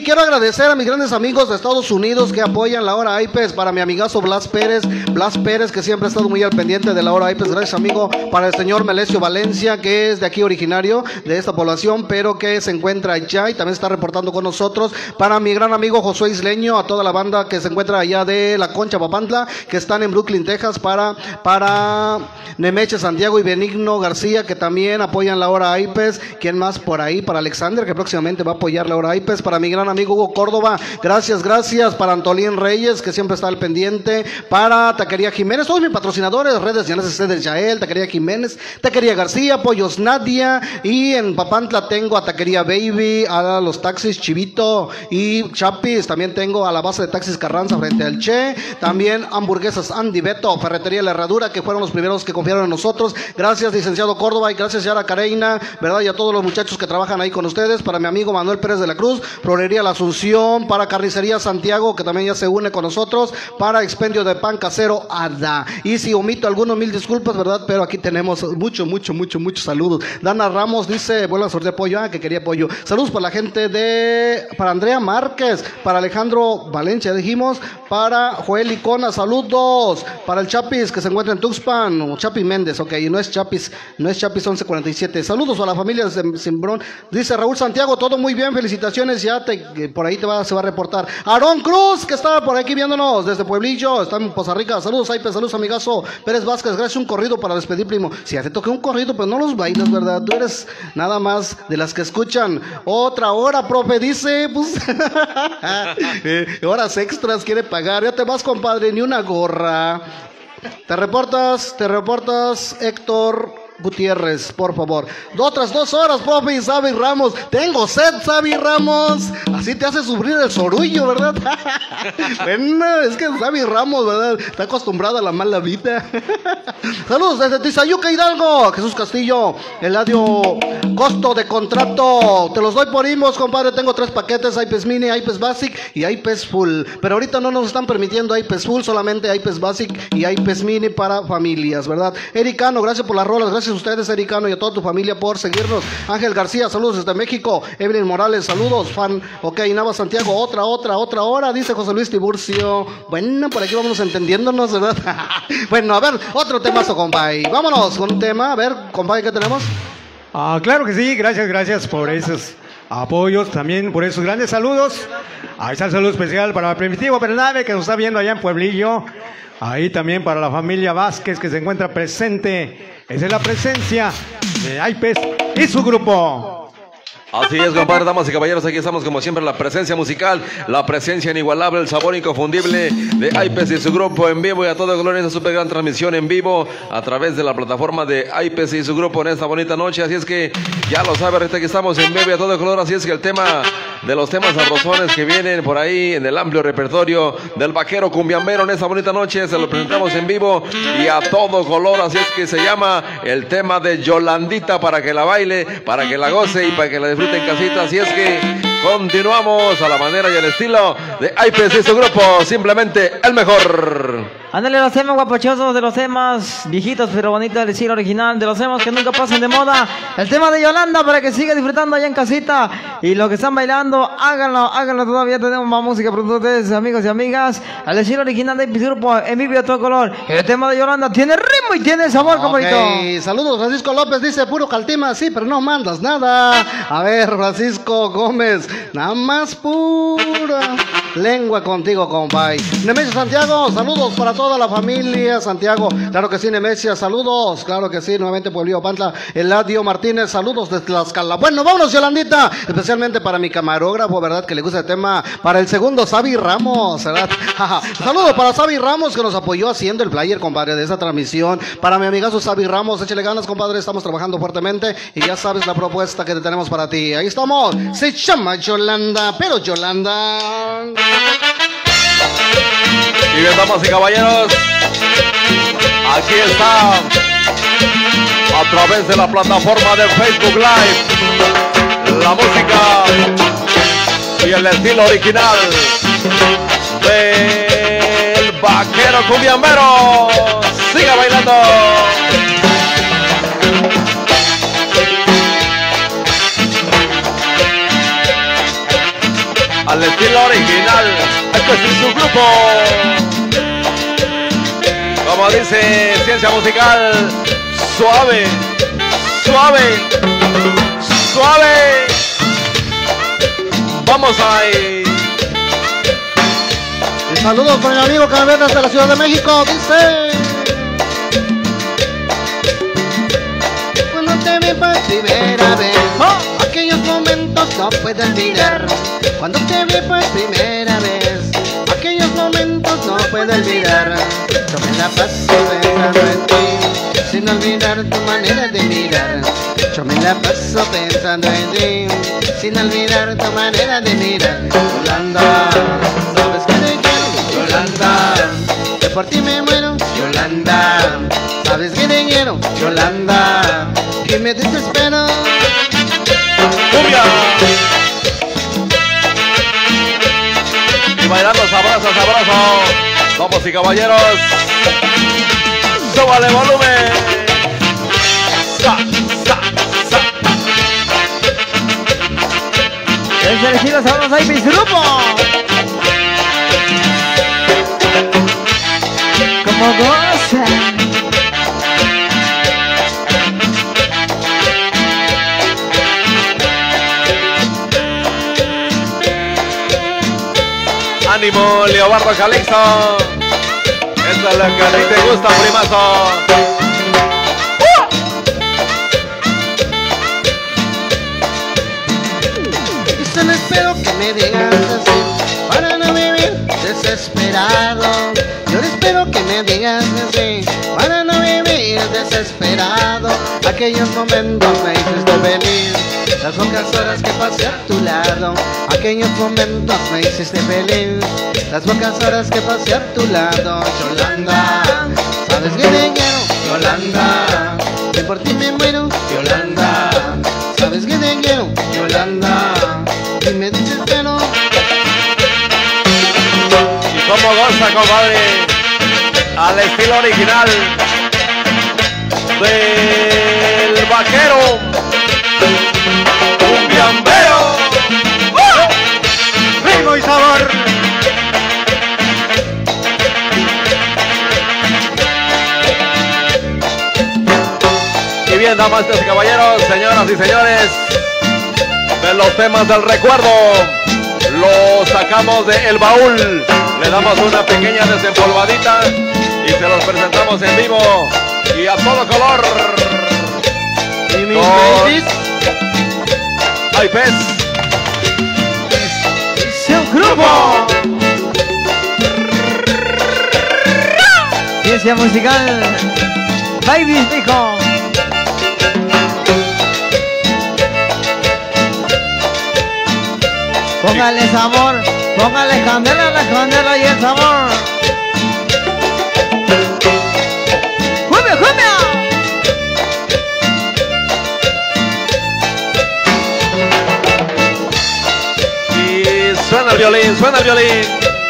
agradecer a mis grandes amigos de Estados Unidos que apoyan la hora IPES, para mi amigazo Blas Pérez, Blas Pérez que siempre ha estado muy al pendiente de la hora IPES, gracias amigo, para el señor Melesio Valencia que es de aquí originario, de esta población, pero que se encuentra allá y también está reportando con nosotros, para mi gran amigo Josué Isleño, a toda la banda que se encuentra allá de La Concha, Papantla, que están en Brooklyn, Texas, para, para Nemeche Santiago y Benigno García, que también apoyan la hora IPES, ¿quién más por ahí? Para Alexander, que próximamente va a apoyar la hora IPES, para mi gran amigo Hugo Córdoba, gracias, gracias, para Antolín Reyes, que siempre está al pendiente, para Taquería Jiménez, todos mis patrocinadores, redes Llanes Cedes Yael, Taquería Jiménez, Taquería García, Pollos Nadia, y en Papantla tengo a Taquería Baby, a los taxis Chivito y Chapis, también tengo a la base de taxis Carranza frente al Che, también hamburguesas Andy Beto, Ferretería La Herradura, que fueron los primeros que confiaron en nosotros, gracias licenciado Córdoba y gracias Yara Careina, verdad, y a todos los muchachos que trabajan ahí con ustedes, para mi amigo Manuel Pérez de la Cruz, Florería La Asunción, para Carnicería Santiago, que también ya se une con nosotros, para Expendio de Pan Casero Ada, y si omito algunos, mil disculpas, verdad, pero aquí tenemos mucho, mucho, mucho, muchos saludos. Dana Ramos dice, vuelvo a sortear pollo, ah, que quería pollo, saludos para la gente de, para Andrea Márquez, para Alejandro Valencia, dijimos, para Joel Icona, saludos, para el Chapis, que se encuentra en Tuxpan, o Chapis Méndez, ok, y no es Chapis, no es Chapis once cuarenta y siete, saludos a la familia de Simbrón, dice Raúl Santiago, todo muy bien, felicitaciones, ya te, por ahí te va, se va a reportar. Aarón Cruz, que estaba por aquí viéndonos desde Pueblillo, está en Poza Rica, saludos, Aipe, saludos amigazo. Pérez Vázquez, gracias, un corrido para despedir, primo. Si ya te toqué un corrido, pues no los bailas, ¿verdad? Tú eres nada más de las que escuchan. Otra hora, profe, dice, pues, eh, horas extras quiere pagar, ya te vas, compadre, ni una gorra. Te reportas, te reportas, Héctor Gutiérrez, por favor. Otras dos horas, profe, y Sabi Ramos. Tengo sed, Sabi Ramos. Así te hace sufrir el sorullo, ¿verdad? Bueno, es que Sabi Ramos, ¿verdad? Está acostumbrada a la mala vida. Saludos desde Tizayuca, Hidalgo. Jesús Castillo, Eladio, costo de contrato. Te los doy por inbox, compadre. Tengo tres paquetes, IPES Mini, IPES Basic y IPES Full. Pero ahorita no nos están permitiendo IPES Full, solamente IPES Basic y IPES Mini para familias, ¿verdad? Ericano, gracias por las rolas, gracias a ustedes, Ericano, y a toda tu familia por seguirnos. Ángel García, saludos desde México. Evelyn Morales, saludos, fan. Ok, Nava Santiago, otra, otra, otra hora, dice José Luis Tiburcio. Bueno, por aquí vamos entendiéndonos, ¿verdad? Bueno, a ver, otro temazo, compay. Vámonos con un tema, a ver, compay, ¿qué tenemos? Ah, claro que sí, gracias, gracias por esos apoyos, también por esos grandes saludos. Ahí está el saludo especial para Primitivo Bernabe, que nos está viendo allá en Pueblillo. Ahí también para la familia Vázquez, que se encuentra presente. Esa es la presencia de IPES y su grupo. Así es, compadre, damas y caballeros, aquí estamos como siempre, la presencia musical, la presencia inigualable, el sabor inconfundible de IPES y su grupo en vivo, y a todo color en esta super gran transmisión en vivo a través de la plataforma de IPES y su grupo en esta bonita noche. Así es que ya lo sabe, ahorita que estamos en vivo y a todo color. Así es que el tema de los temas sabrosones que vienen por ahí en el amplio repertorio del vaquero cumbiambero en esta bonita noche se lo presentamos en vivo y a todo color. Así es que se llama el tema de Yolandita, para que la baile, para que la goce y para que la disfrute en casita. Así es que continuamos a la manera y el estilo de IPES y su grupo, simplemente el mejor. Ándale, los temas guapachosos, de los temas viejitos pero bonitos del estilo original, de los temas que nunca pasan de moda. El tema de Yolanda, para que siga disfrutando allá en casita. Y los que están bailando, háganlo, háganlo todavía. Tenemos más música para ustedes, amigos y amigas. Al estilo original de IPES y su grupo en vivo y a todo color. El tema de Yolanda tiene ritmo y tiene sabor, compadrito. Okay. Saludos, Francisco López, dice puro caltima, sí, pero no mandas nada. A ver, Francisco Gómez, nada más pura lengua contigo, compay. Nemesio Santiago, saludos para toda la familia Santiago. Claro que sí, Nemesio, saludos. Claro que sí, nuevamente Pueblillo Pantla. Eladio Martínez, saludos desde Tlaxcala. Bueno, vámonos, Yolandita. Especialmente para mi camarógrafo, ¿verdad? Que le gusta el tema. Para el segundo, Sabi Ramos, ¿verdad? Saludos para Sabi Ramos, que nos apoyó haciendo el flyer, compadre, de esa transmisión. Para mi amigazo Sabi Ramos, échale ganas, compadre. Estamos trabajando fuertemente y ya sabes la propuesta que tenemos para ti. Ahí estamos. Se llama Yolanda, pero Yolanda. Y bien, damas y caballeros, aquí está, a través de la plataforma de Facebook Live, la música y el estilo original del vaquero cumbiambero. Siga bailando. Al estilo original. Esto es su grupo. Como dice Ciencia Musical, suave, suave, suave. Vamos ahí. Y saludos con el amigo que me ve desde la Ciudad de México. Dice: cuando te vi por primera vez, oh, aquellos momentos no puedo olvidar. Cuando te vi por primera vez, aquellos momentos no puedo olvidar. Yo me la paso pensando en ti, sin olvidar tu manera de mirar. Yo me la paso pensando en ti, sin olvidar tu manera de mirar. Yolanda, ¿sabes qué te quiero? Yolanda, que por ti me muero. Yolanda, ¿sabes qué te quiero? Yolanda, que me desespero. ¡Cumbia! Y bailando sabroso, sabroso. Vamos y caballeros, súbale volumen. Sa, sa, sa. Desde el estilo sabroso ahí mis grupos. Como goza. Ánimo, Leobardo Calixto. Esto es lo que a ti te gusta, primazo. ¡Uh! Y solo espero que me digas así, para no vivir desesperado. Yo espero que me digas así, para no vivir desesperado. Aquellos momentos me hiciste feliz, las pocas horas que pasé a tu lado. Aquellos momentos me hiciste feliz, las pocas horas que pasé a tu lado. Yolanda, ¿sabes que te quiero? Yolanda, que por ti me muero. Yolanda, ¿sabes que te quiero? Yolanda, y me desespero. Y como goza, compadre, al estilo original del vaquero, un gambero. ¡Uh! Ritmo y sabor. Y bien, damas y caballeros, señoras y señores, de los temas del recuerdo, los sacamos del baúl, le damos una pequeña desempolvadita y se los presentamos en vivo y a todo color. Y mis Con- babies, ¡Ay, pez! Su grupo. Ciencia musical. Babies, dijo. Póngale sabor, póngale candela, la candela y el sabor. ¡Cumbia, cumbia! Y suena el violín, suena el violín.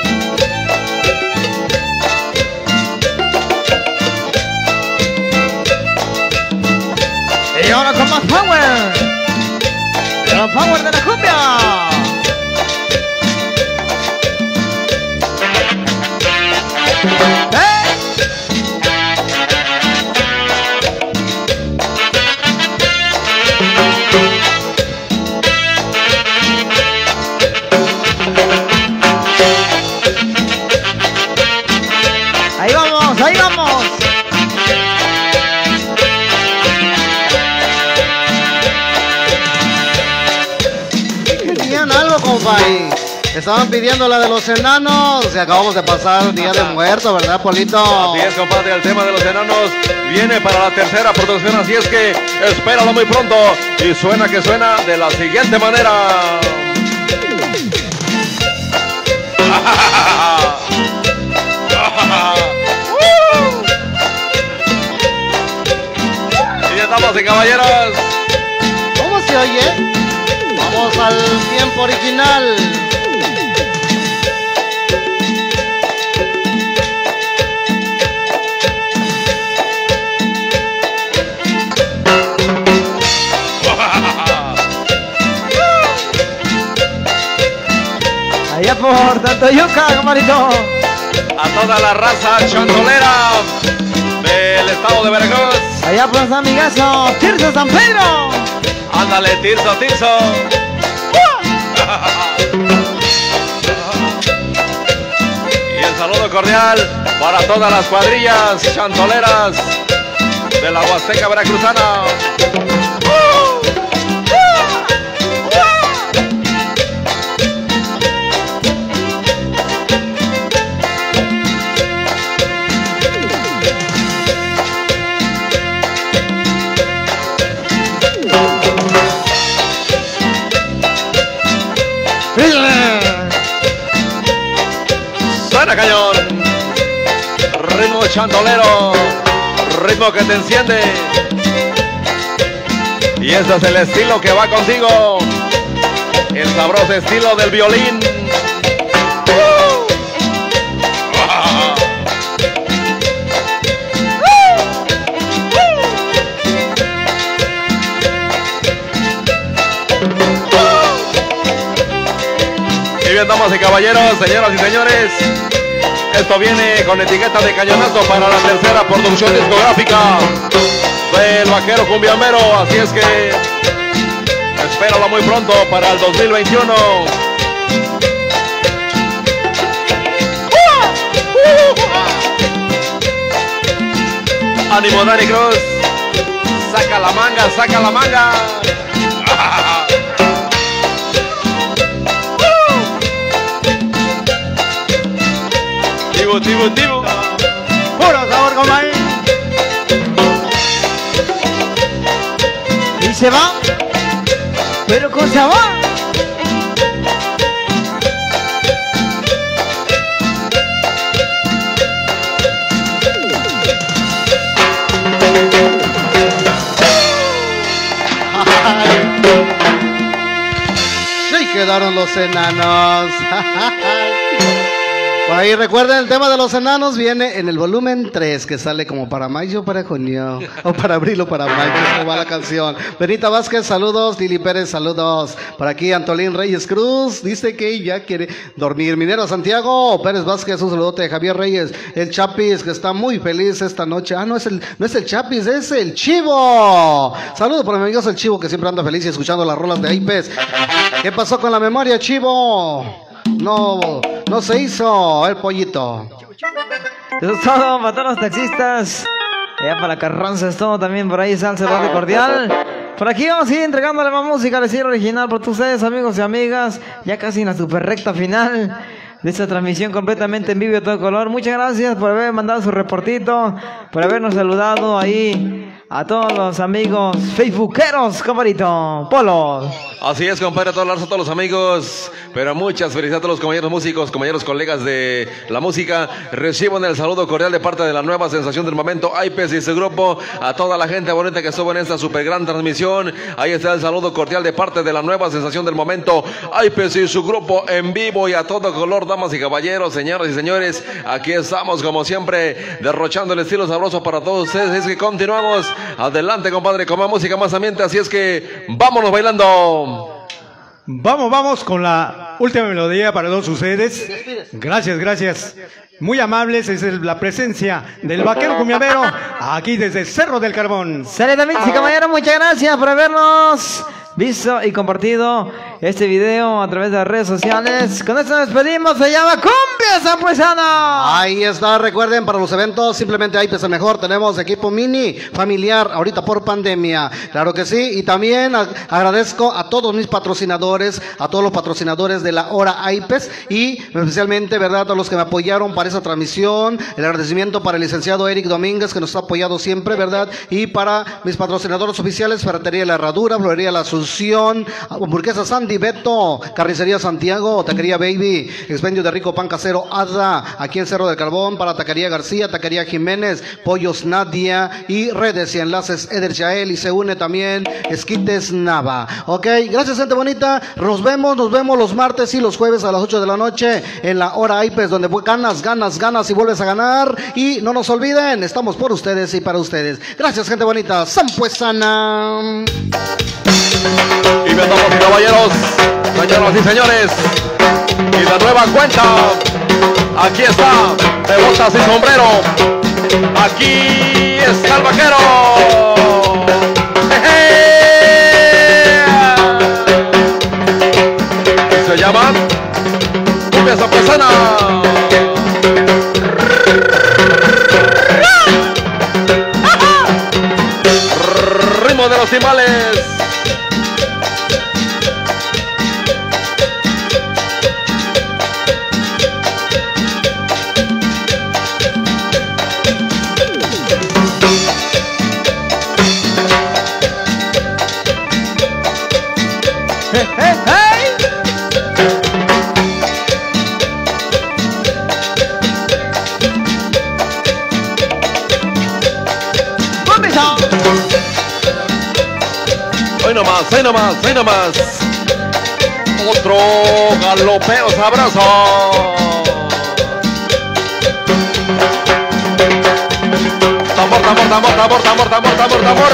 Y ahora con más power. El power de la cumbia. Ahí vamos, ahí vamos. querían algo, compadre. Estaban pidiendo la de los enanos. Y acabamos de pasar Día de Muertos, ¿verdad, Polito? Así es, compadre, el tema de los enanos viene para la tercera producción, así es que espéralo muy pronto. Y suena que suena de la siguiente manera. Y estamos en caballeros. ¿Cómo se oye? Vamos al tiempo original. Ahí hasta Toyuca, camarito. A toda la raza chandolera del estado de Veracruz. Allá por San Migazo, Tirso San Pedro. Ándale, Tirso, Tirso. Y el saludo cordial para todas las cuadrillas chantoleras de la Huasteca Veracruzana. Suena cañón, ritmo chandolero, ritmo que te enciende. Y este es el estilo que va contigo, el sabroso estilo del violín. ¡Uh! ¡Ah! Y bien, damas y caballeros, señoras y señores, esto viene con etiqueta de cañonazo para la tercera producción discográfica del Vaquero Cumbiambero, así es que espéralo muy pronto para el dos mil veintiuno. ¡Ánimo, Dani Cruz! ¡Saca la manga, saca la manga! Tibu, tibu, tibu. Puro sabor, compadre. Y se va, pero con sabor. Ahí quedaron los enanos. Por ahí recuerden, el tema de los enanos viene en el volumen tres, que sale como para mayo o para junio, o para abril o para mayo, como va la canción. Benita Vázquez, saludos. Lili Pérez, saludos. Por aquí Antolín Reyes Cruz, dice que ya quiere dormir. Minero Santiago, Pérez Vázquez, un saludote. Javier Reyes, el Chapis, que está muy feliz esta noche. Ah, no es el, no es el Chapis, es el Chivo. Saludos para mi amigo el Chivo, que siempre anda feliz y escuchando las rolas de Aipes. ¿Qué pasó con la memoria, Chivo? No, no se hizo el pollito. Eso es todo para todos los taxistas. Allá para Carranza es todo también por ahí, salsa de cordial. Por aquí vamos a ir entregándole más música al estilo original por ustedes, amigos y amigas. Ya casi en la super recta final de esta transmisión completamente en vivo y a todo color. Muchas gracias por haber mandado su reportito, por habernos saludado ahí a todos los amigos facebookeros, compadrito Polo. Así es, compadre, a todos, a todos los amigos, pero muchas felicidades a todos los compañeros músicos, compañeros colegas de la música. Reciban el saludo cordial de parte de la nueva sensación del momento, Aipes y su grupo, a toda la gente bonita que estuvo en esta super gran transmisión. Ahí está el saludo cordial de parte de la nueva sensación del momento, Aipes y su grupo en vivo y a todo color, damas y caballeros, señoras y señores. Aquí estamos como siempre, derrochando el estilo sabroso para todos ustedes. Es que continuamos. Adelante, compadre, con más música, más ambiente, así es que vámonos bailando. Vamos, vamos con la última melodía para todos ustedes. Gracias, gracias. Muy amables, es el- la presencia del Vaquero Cumbiambero aquí desde Cerro del Carbón. Sale también, sí, caballero, muchas gracias por habernos visto y compartido este video a través de las redes sociales. Con esto nos despedimos, se llama Cumbia Zampuesana. Ahí está, recuerden, para los eventos simplemente Aipes el mejor. Tenemos equipo mini familiar ahorita por pandemia, claro que sí. Y también a- agradezco a todos mis patrocinadores, a todos los patrocinadores de la hora Aipes y especialmente, verdad, a todos los que me apoyaron para esa transmisión. El agradecimiento para el licenciado Eric Domínguez, que nos ha apoyado siempre, verdad, y para mis patrocinadores oficiales, Ferretería La Herradura, Florería La Asunción, Hamburguesa Sandy, Beto, Carnicería Santiago, Taquería Baby, Expendio de Rico Pan Casero Ada, aquí en Cerro del Carbón, para Taquería García, Taquería Jiménez, Pollos Nadia y Redes y Enlaces Eder Yael, y se une también Esquites Nava. Ok, gracias, gente bonita. Nos vemos, nos vemos los martes y los jueves a las ocho de la noche en la hora Aipes, donde ganas, ganas, ganas y vuelves a ganar. Y no nos olviden, estamos por ustedes y para ustedes. Gracias, gente bonita. Zampuesana. Y bien, damas y caballeros, señoras y señores, y de nueva cuenta, aquí está, de botas y sombrero, aquí está el vaquero. Se llama Cumbia Zampesana. Ritmo de los timbales. Hoy nomás, hoy nomás, hoy nomás. Otro galopeo sabroso. Tambor, tambor, tambor, tambor, tambor, tambor, tambor, tambor.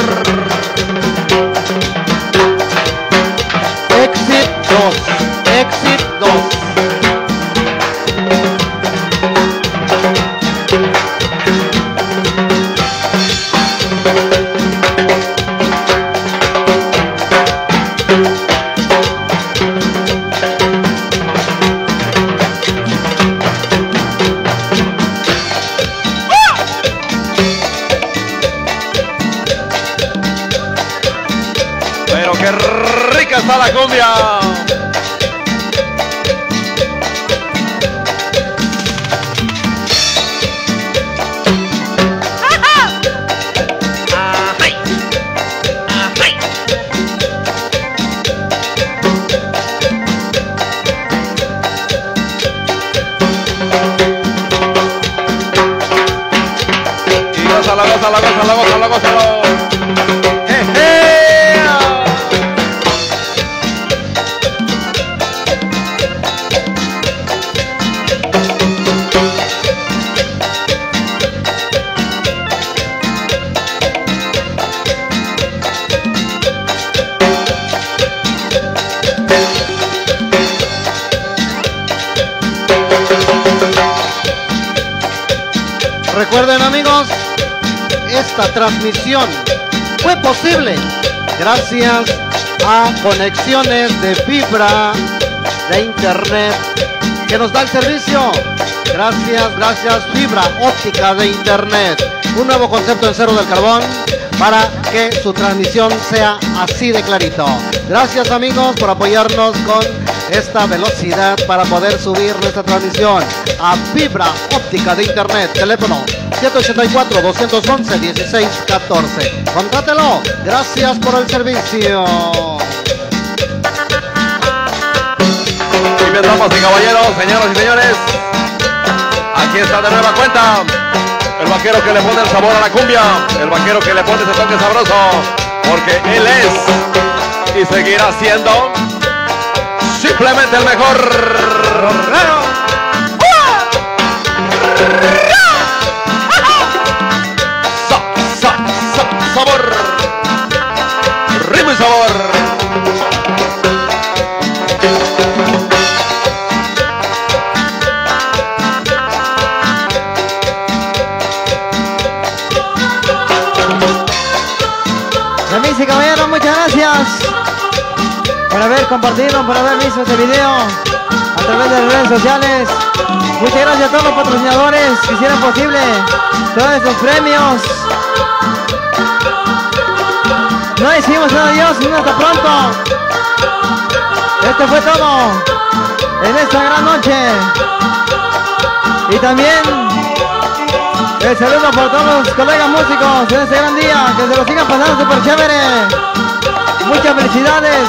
Exit dos, Exit dos. Pero qué rica está la cumbia. Y gózala, gózala, gózala, gózala, gózala. Recuerden, amigos, esta transmisión fue posible gracias a conexiones de fibra de internet que nos da el servicio. Gracias, gracias, fibra óptica de internet. Un nuevo concepto en Cerro del Carbón para que su transmisión sea así de clarito. Gracias, amigos, por apoyarnos con esta velocidad para poder subir nuestra transmisión a fibra óptica de internet. Teléfono siete ocho cuatro, dos once, dieciséis catorce. Contrátelo. Gracias por el servicio. Y bien, damas y caballeros, señoras y señores, aquí está de nueva cuenta el vaquero que le pone el sabor a la cumbia, el vaquero que le pone ese toque sabroso, porque él es y seguirá siendo simplemente el mejor. Sa, sa, sa, sabor, ritmo y sabor. Damas y caballeros, muchas gracias por haber compartido, por haber visto este video a través de las redes sociales. Muchas gracias a todos los patrocinadores que hicieron posible todos estos premios. No decimos un adiós, sino hasta pronto. Esto fue todo en esta gran noche. Y también el saludo para todos los colegas músicos en este gran día. Que se lo sigan pasando súper chévere. Muchas felicidades.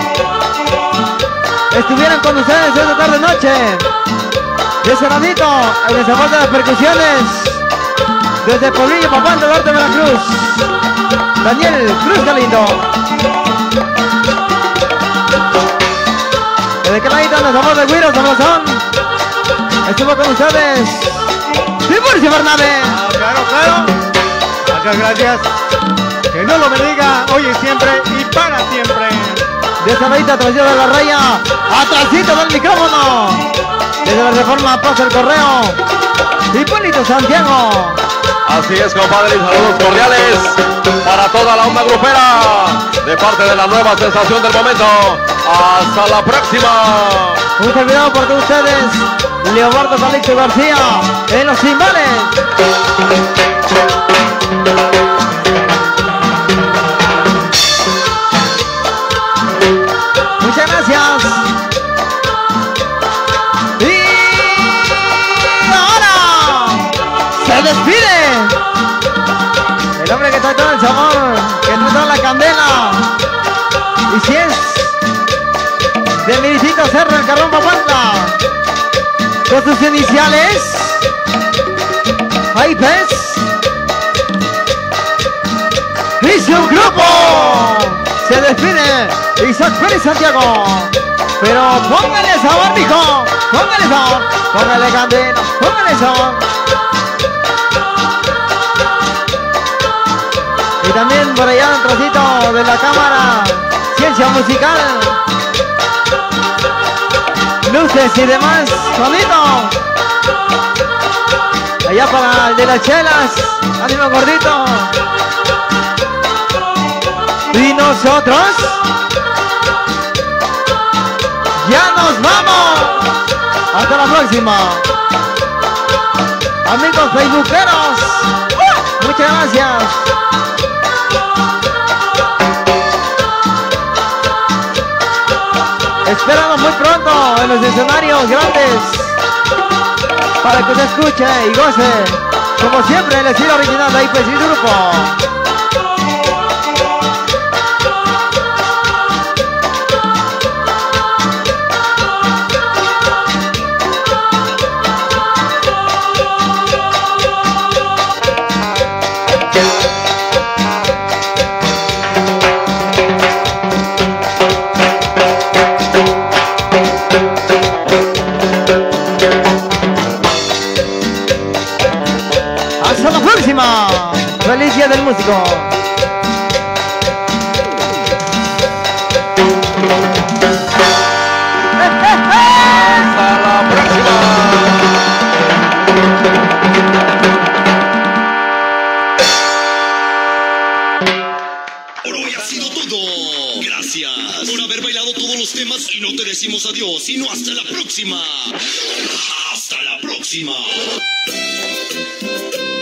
Estuvieron con ustedes esta tarde noche. De Cerradito, en el sabor de las percusiones. Desde Pueblillo, Papán del Norte de Veracruz. Daniel Cruz Galindo. Desde que ladito en el sabor de Guiro, Sabrosón. Estuvo con ustedes Tiburcio Fernández. Ah, claro, claro. Muchas gracias. Que Dios lo bendiga hoy y siempre y para siempre. De esta medita trayendo de la raya, atrásito del micrófono. Desde la Reforma pasa el correo. Hipólito Santiago. Así es, compadre, y saludos cordiales para toda la onda grupera de parte de la nueva sensación del momento. Hasta la próxima. Un servidor por todos ustedes, Leobardo Calixto García, en los cimbales. Muchas gracias. Y ahora se despide el hombre que trae todo el sabor, que trae toda la candela. Y si es de Miricito Cerro, el Carrón Papuantla, con sus iniciales, ahí ves, y su grupo se despide Isaac Pérez Santiago. Pero póngale sabor, mijo, póngale sabor, póngale candela, póngale sabor. Y también por allá un trocito de la cámara, Ciencia Musical, luces y demás, bonito. Allá para el de las chelas, ánimo gordito. Y nosotros ya nos vamos. Hasta la próxima. Amigos facebookeros, ¡uh! Muchas gracias. Esperamos muy pronto en los escenarios grandes para que usted escuche y goce, como siempre, el estilo original de I P C Grupo. Feliz día del músico. Hasta la próxima. Por hoy ha sido todo. Gracias por haber bailado todos los temas y no te decimos adiós, sino hasta la próxima. Hasta la próxima.